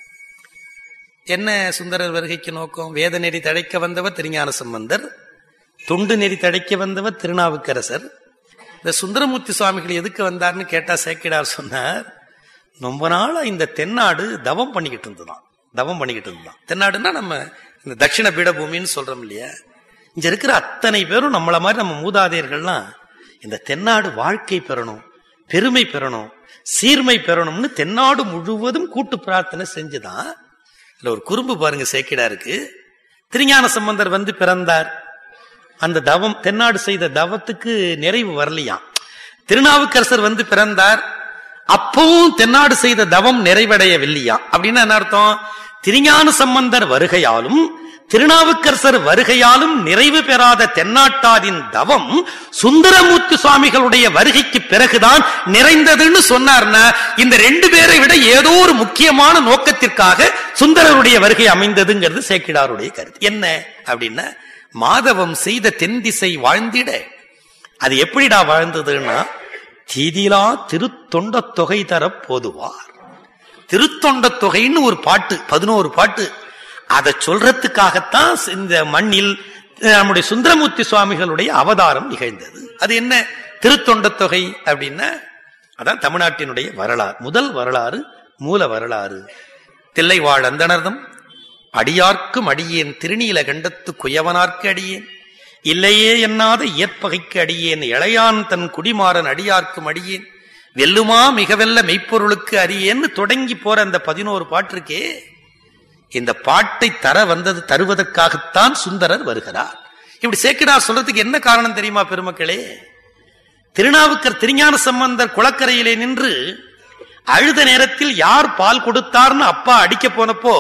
என்ன சுந்தரர் வருகைக்கு நோக்கம்? வேத நெறி தழைக்க வந்தவர் திருஞான சம்பந்தர், தொண்டு நெறி தழைக்க வந்தவர் திருநாவுக்கரசர். இந்த சுந்தரமூர்த்தி சுவாமிகள் எதுக்கு வந்தார்னு கேட்டா சேக்கிடார் சொன்னார், ரொம்ப நாளா இந்த தென்னாடு தவம் பண்ணிக்கிட்டு இருந்துதான். தவம் பண்ணிக்கிட்டு இருந்தான். தென்னாடுன்னா நம்ம இந்த தட்சிண பீடபூமின்னு சொல்றோம் இல்லையா, இங்க இருக்கிற அத்தனை பேரும் நம்மள மாதிரி நம்ம மூதாதையர்கள்லாம் இந்த தென்னாடு வாழ்க்கை பெறணும், பெருமை பெறணும், சீர்மை பெறணும்னு தென்னாடு முழுவதும் கூட்டு பிரார்த்தனை செஞ்சுதான். இல்ல ஒரு குறும்பு பாருங்க சேக்கிடாருக்கு. திருஞான சம்பந்தர் வந்து பிறந்தார், அந்த தவம் தென்னாடு செய்த தவத்துக்கு நிறைவு வரலையாம். திருநாவுக்கரசர் வந்து பிறந்தார், அப்பவும் தென்னாடு செய்த தவம் நிறைவடையவில்லையா. அப்படின்னா என்ன அர்த்தம்? திருஞான சம்பந்தர் வருகையாலும் திருநாவுக்கரசர் வருகையாலும் நிறைவு பெறாத தென்னாட்டாதின் தவம் சுந்தரமூர்த்தி சுவாமிகளுடைய வருகைக்கு பிறகுதான் நிறைந்ததுன்னு சொன்னார்னா, இந்த ரெண்டு பேரை விட ஏதோ ஒரு முக்கியமான நோக்கத்திற்காக சுந்தரருடைய வருகை அமைந்ததுங்கிறது சேக்கிடாருடைய கருத்து. என்ன அப்படின்னா, மாதவம் செய்த தென் திசை வாழ்ந்திட. அது எப்படிடா வாழ்ந்ததுன்னா, தீதிலா திருத்தொண்ட தொகை தர போதுவார். திருத்தொண்ட தொகைன்னு ஒரு பாட்டு, பதினோரு பாட்டு. அதை சொல்றதுக்காகத்தான் இந்த மண்ணில் நம்முடைய சுந்தரமூர்த்தி சுவாமிகளுடைய அவதாரம் நிகழ்ந்தது. அது என்ன திருத்தொண்ட தொகை அப்படின்னா, அதான் தமிழ்நாட்டினுடைய வரலாறு, முதல் வரலாறு, மூல வரலாறு. தில்லைவாழ் அந்தணர்தம் அடியார்க்கும் அடியேன், திருநீல கண்டத்து குயவனார்க்கு அடியேன், இல்லையே என்னாத இயற்பகைக்கு அடியேன், இளையான் தன் குடிமாறன் அடியார்க்கும் அடியேன், வெல்லுமா மிகவெல்ல மெய்ப்பொருளுக்கு அறியேன்னு தொடங்கி போற அந்த பதினோரு பாட்டு இருக்கே, இந்த பாட்டை தர வந்தது தருவதற்காகத்தான் சுந்தரர் வருகிறார். இப்படி சேக்கிடார் சொல்றதுக்கு என்ன காரணம் தெரியுமா பெருமக்களே? திருநாவுக்கர் திருஞான சம்பந்தர் குளக்கரையிலே நின்று அழுத நேரத்தில் யார் பால் கொடுத்தார்னு அப்பா அடிக்க போனப்போ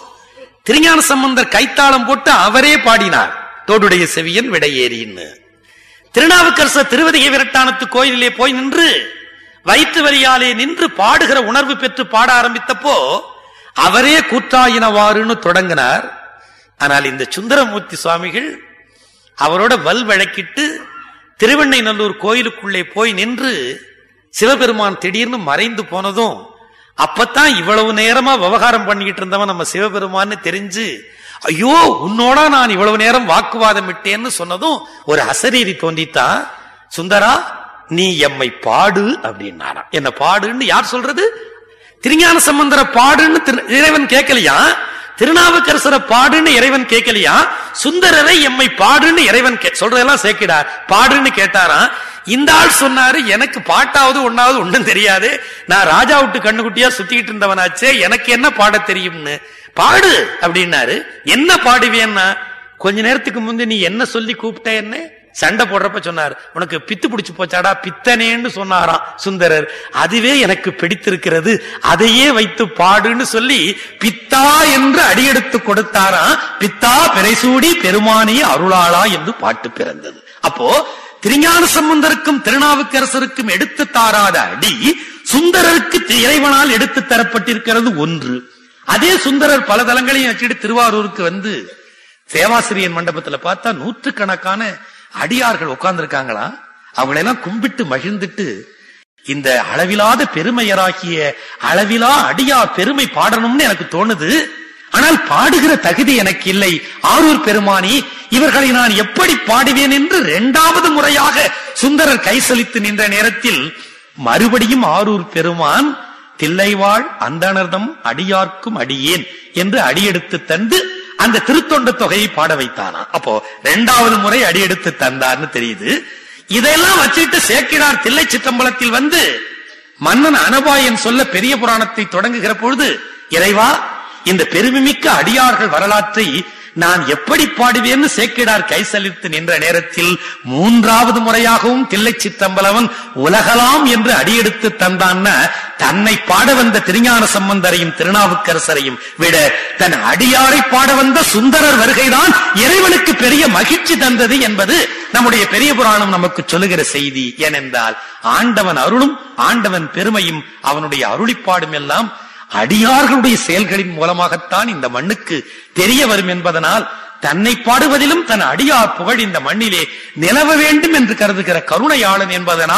திருஞான சம்பந்தர் கைத்தாளம் போட்டு அவரே பாடினார், தோடுடைய செவியன் விடையேறின்னு. திருநாவுக்கரசர் திருவதிகை விரட்டானத்து கோயிலிலே போய் நின்று வயிற்று வரியாலே நின்று பாடுகிற உணர்வு பெற்று பாட ஆரம்பித்தப்போ அவரே கூற்றாயினவாறுன்னு தொடங்கினார். ஆனால் இந்த சுந்தரமூர்த்தி சுவாமிகள் அவரோட வல் வழக்கிட்டு திருவெண்ணை நல்லூர் கோயிலுக்குள்ளே போய் நின்று சிவபெருமான் திடீர்னு மறைந்து போனதும், அப்பத்தான் இவ்வளவு நேரமா விவகாரம் பண்ணிக்கிட்டு இருந்தவன் நம்ம சிவபெருமான்னு தெரிஞ்சு, ஐயோ உன்னோட நான் இவ்வளவு நேரம் வாக்குவாதம் விட்டேன்னு சொன்னதும் ஒரு அசரீரி தோன்றித்தான், சுந்தரா நீ எம்மை பாடு அப்படின்னாரா. என்ன பாடுன்னு யார் சொல்றது? திருஞான சம்பந்தர பாடுன்னு இறைவன் கேட்கலையா, திருநாவுக்கரசரை பாடுன்னு இறைவன் கேட்கலையா, சுந்தரரை எம்மை பாடுன்னு இறைவன் சொல்றதெல்லாம் சேக்கிடார் பாடுன்னு கேட்டாராம். இந்த ஆள் சொன்னாரு, எனக்கு பாட்டாவது ஒன்னாவது ஒண்ணும் தெரியாது, நான் ராஜா விட்டு கண்ணுக்குட்டியா சுத்திக்கிட்டு இருந்தவனாச்சே, எனக்கு என்ன பாட தெரியும்னு. பாடு அப்படின்னாரு. என்ன பாடுவேன்னா, கொஞ்ச நேரத்துக்கு முந்தைய நீ என்ன சொல்லி கூப்பிட்ட, என்ன சண்டை போடுறப்ப சொன்னார், உனக்கு பித்து பிடிச்சு போச்சாடா பித்தனேன்னு சொன்னாராம் சுந்தரர். அதுவே எனக்கு பிடித்திருக்கிறது, அதையே வைத்து பாடுன்னு சொல்லி பித்தா என்று அடியெடுத்து கொடுத்தாராம். பித்தா பெரைசூடி பெருமானே அருளாளா என்று பாட்டு பிறந்தது. அப்போ திருஞான சம்பந்தருக்கும் திருநாவுக்கரசருக்கும் எடுத்து தாராத அடி சுந்தரருக்கு இறைவனால் எடுத்து தரப்பட்டிருக்கிறது ஒன்று. அதே சுந்தரர் பல தலங்களையும் வச்சுட்டு திருவாரூருக்கு வந்து சேவாசிரியன் மண்டபத்துல பார்த்தா நூற்று கணக்கான அடியார்கள் உட்கார்ந்து இருக்காங்களா. அவங்களெல்லாம் கும்பிட்டு மகிழ்ந்துட்டு இந்த அளவிலாத பெருமையராகிய அளவிலா அடியார் பெருமை பாடணும்னு எனக்கு தோணுது, ஆனால் பாடுகிற தகுதி எனக்கு இல்லை. ஆரூர் பெருமானி, இவர்களை நான் எப்படி பாடுவேன் என்று இரண்டாவது முறையாக சுந்தரர் கைசலித்து நின்ற நேரத்தில் மறுபடியும் ஆரூர் பெருமான் தில்லைவாழ் அந்தணர்தம் அடியார்க்கும் அடியேன் என்று அடியெடுத்து தந்து அந்த திருத்தொண்ட தொகையை பாட வைத்தானா. அப்போ இரண்டாவது முறை அடியெடுத்து தந்தார்னு தெரியுது. இதெல்லாம் வச்சுட்டு சேக்கிழார் தில்லை சிற்றம்பலத்தில் வந்து மன்னன் அனபாயன் சொல்ல பெரிய புராணத்தை தொடங்குகிற பொழுது, இறைவா இந்த பெருமைமிக்க அடியார்கள் வரலாற்றை நான் எப்படி பாடுவேன்னு சேக்கிழார் கைசலித்து நின்ற நேரத்தில் மூன்றாவது முறையாகவும் தில்லை சிற்றம்பலவன் உலகலாம் என்று அடியெடுத்து தந்தான்னா, தன்னை பாட வந்த திருஞான சம்பந்தரையும் திருநாவுக்கரசரையும் விட தன் அடியாரை பாட வந்த சுந்தரர் வருகைதான் இறைவனுக்கு பெரிய மகிழ்ச்சி தந்தது என்பது நம்முடைய பெரிய புராணம் நமக்கு சொல்லுகிற செய்தி. ஏனென்றால் ஆண்டவன் அருளும் ஆண்டவன் பெருமையும் அவனுடைய அருளிப்பாடும் எல்லாம் அடியார்களுடைய செயல்களின் மூலமாகத்தான் இந்த மண்ணுக்கு தெரிய வரும் என்பதனால் தன்னை பாடுவதிலும் தன் அடியார் புகழ் இந்த மண்ணிலே நிலவ வேண்டும் என்று கருதுகிற கருணையாளன் என்பதனால்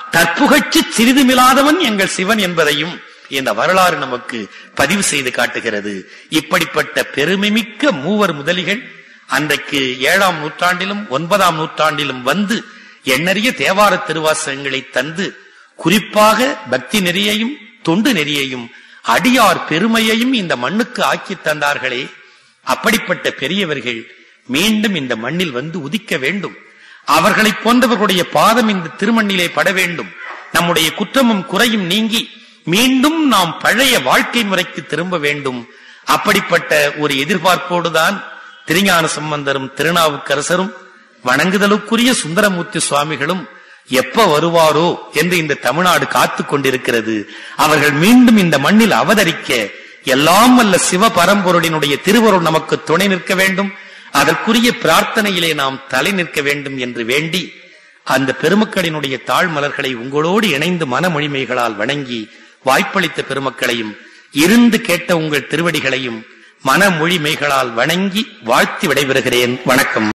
தற்புகழ்ச்சி சிறிதுமில்லாதவன் எங்கள் சிவன் என்பதையும் இந்த வரலாறு நமக்கு பதிவு செய்து காட்டுகிறது. இப்படிப்பட்ட பெருமைமிக்க மூவர் முதலிகள் அன்றைக்கு ஏழாம் நூற்றாண்டிலும் ஒன்பதாம் நூற்றாண்டிலும் வந்து எண்ணறிய தேவார திருவாசகங்களை தந்து குறிப்பாக பக்தி நெறியையும் தொண்டு நெறியையும் அடியார் பெருமையையும் இந்த மண்ணுக்கு ஆக்கி தந்தார்களே, அப்படிப்பட்ட பெரியவர்கள் மீண்டும் இந்த மண்ணில் வந்து உதிக்க வேண்டும். அவர்களை போன்றவர்களுடைய பாதம் இந்த திருமண்ணிலே பட வேண்டும். நம்முடைய குற்றமும் குறையும் நீங்கி மீண்டும் நாம் பழைய வாழ்க்கை முறைக்கு திரும்ப வேண்டும். அப்படிப்பட்ட ஒரு எதிர்பார்ப்போடுதான் திருஞான சம்பந்தரும் திருநாவுக்கரசரும் வணங்குதலுக்குரிய சுந்தரமூர்த்தி சுவாமிகளும் எப்ப வருவாரோ என்று இந்த தமிழ்நாடு காத்து கொண்டிருக்கிறது. அவர்கள் மீண்டும் இந்த மண்ணில் அவதரிக்க எல்லாம் வல்ல சிவ பரம்பொருளினுடைய திருவருள் நமக்கு துணை நிற்க வேண்டும். அதற்குரிய பிரார்த்தனையிலே நாம் தலை நிற்க வேண்டும் என்று வேண்டி அந்த பெருமக்களினுடைய தாழ் மலர்களை உங்களோடு இணைந்து மனமொழிமைகளால் வணங்கி வாய்ப்பளித்த பெருமக்களையும் இருந்து கேட்ட உங்கள் திருவடிகளையும் மனமொழிமைகளால் வணங்கி வாழ்த்தி விடைபெறுகிறேன். வணக்கம்.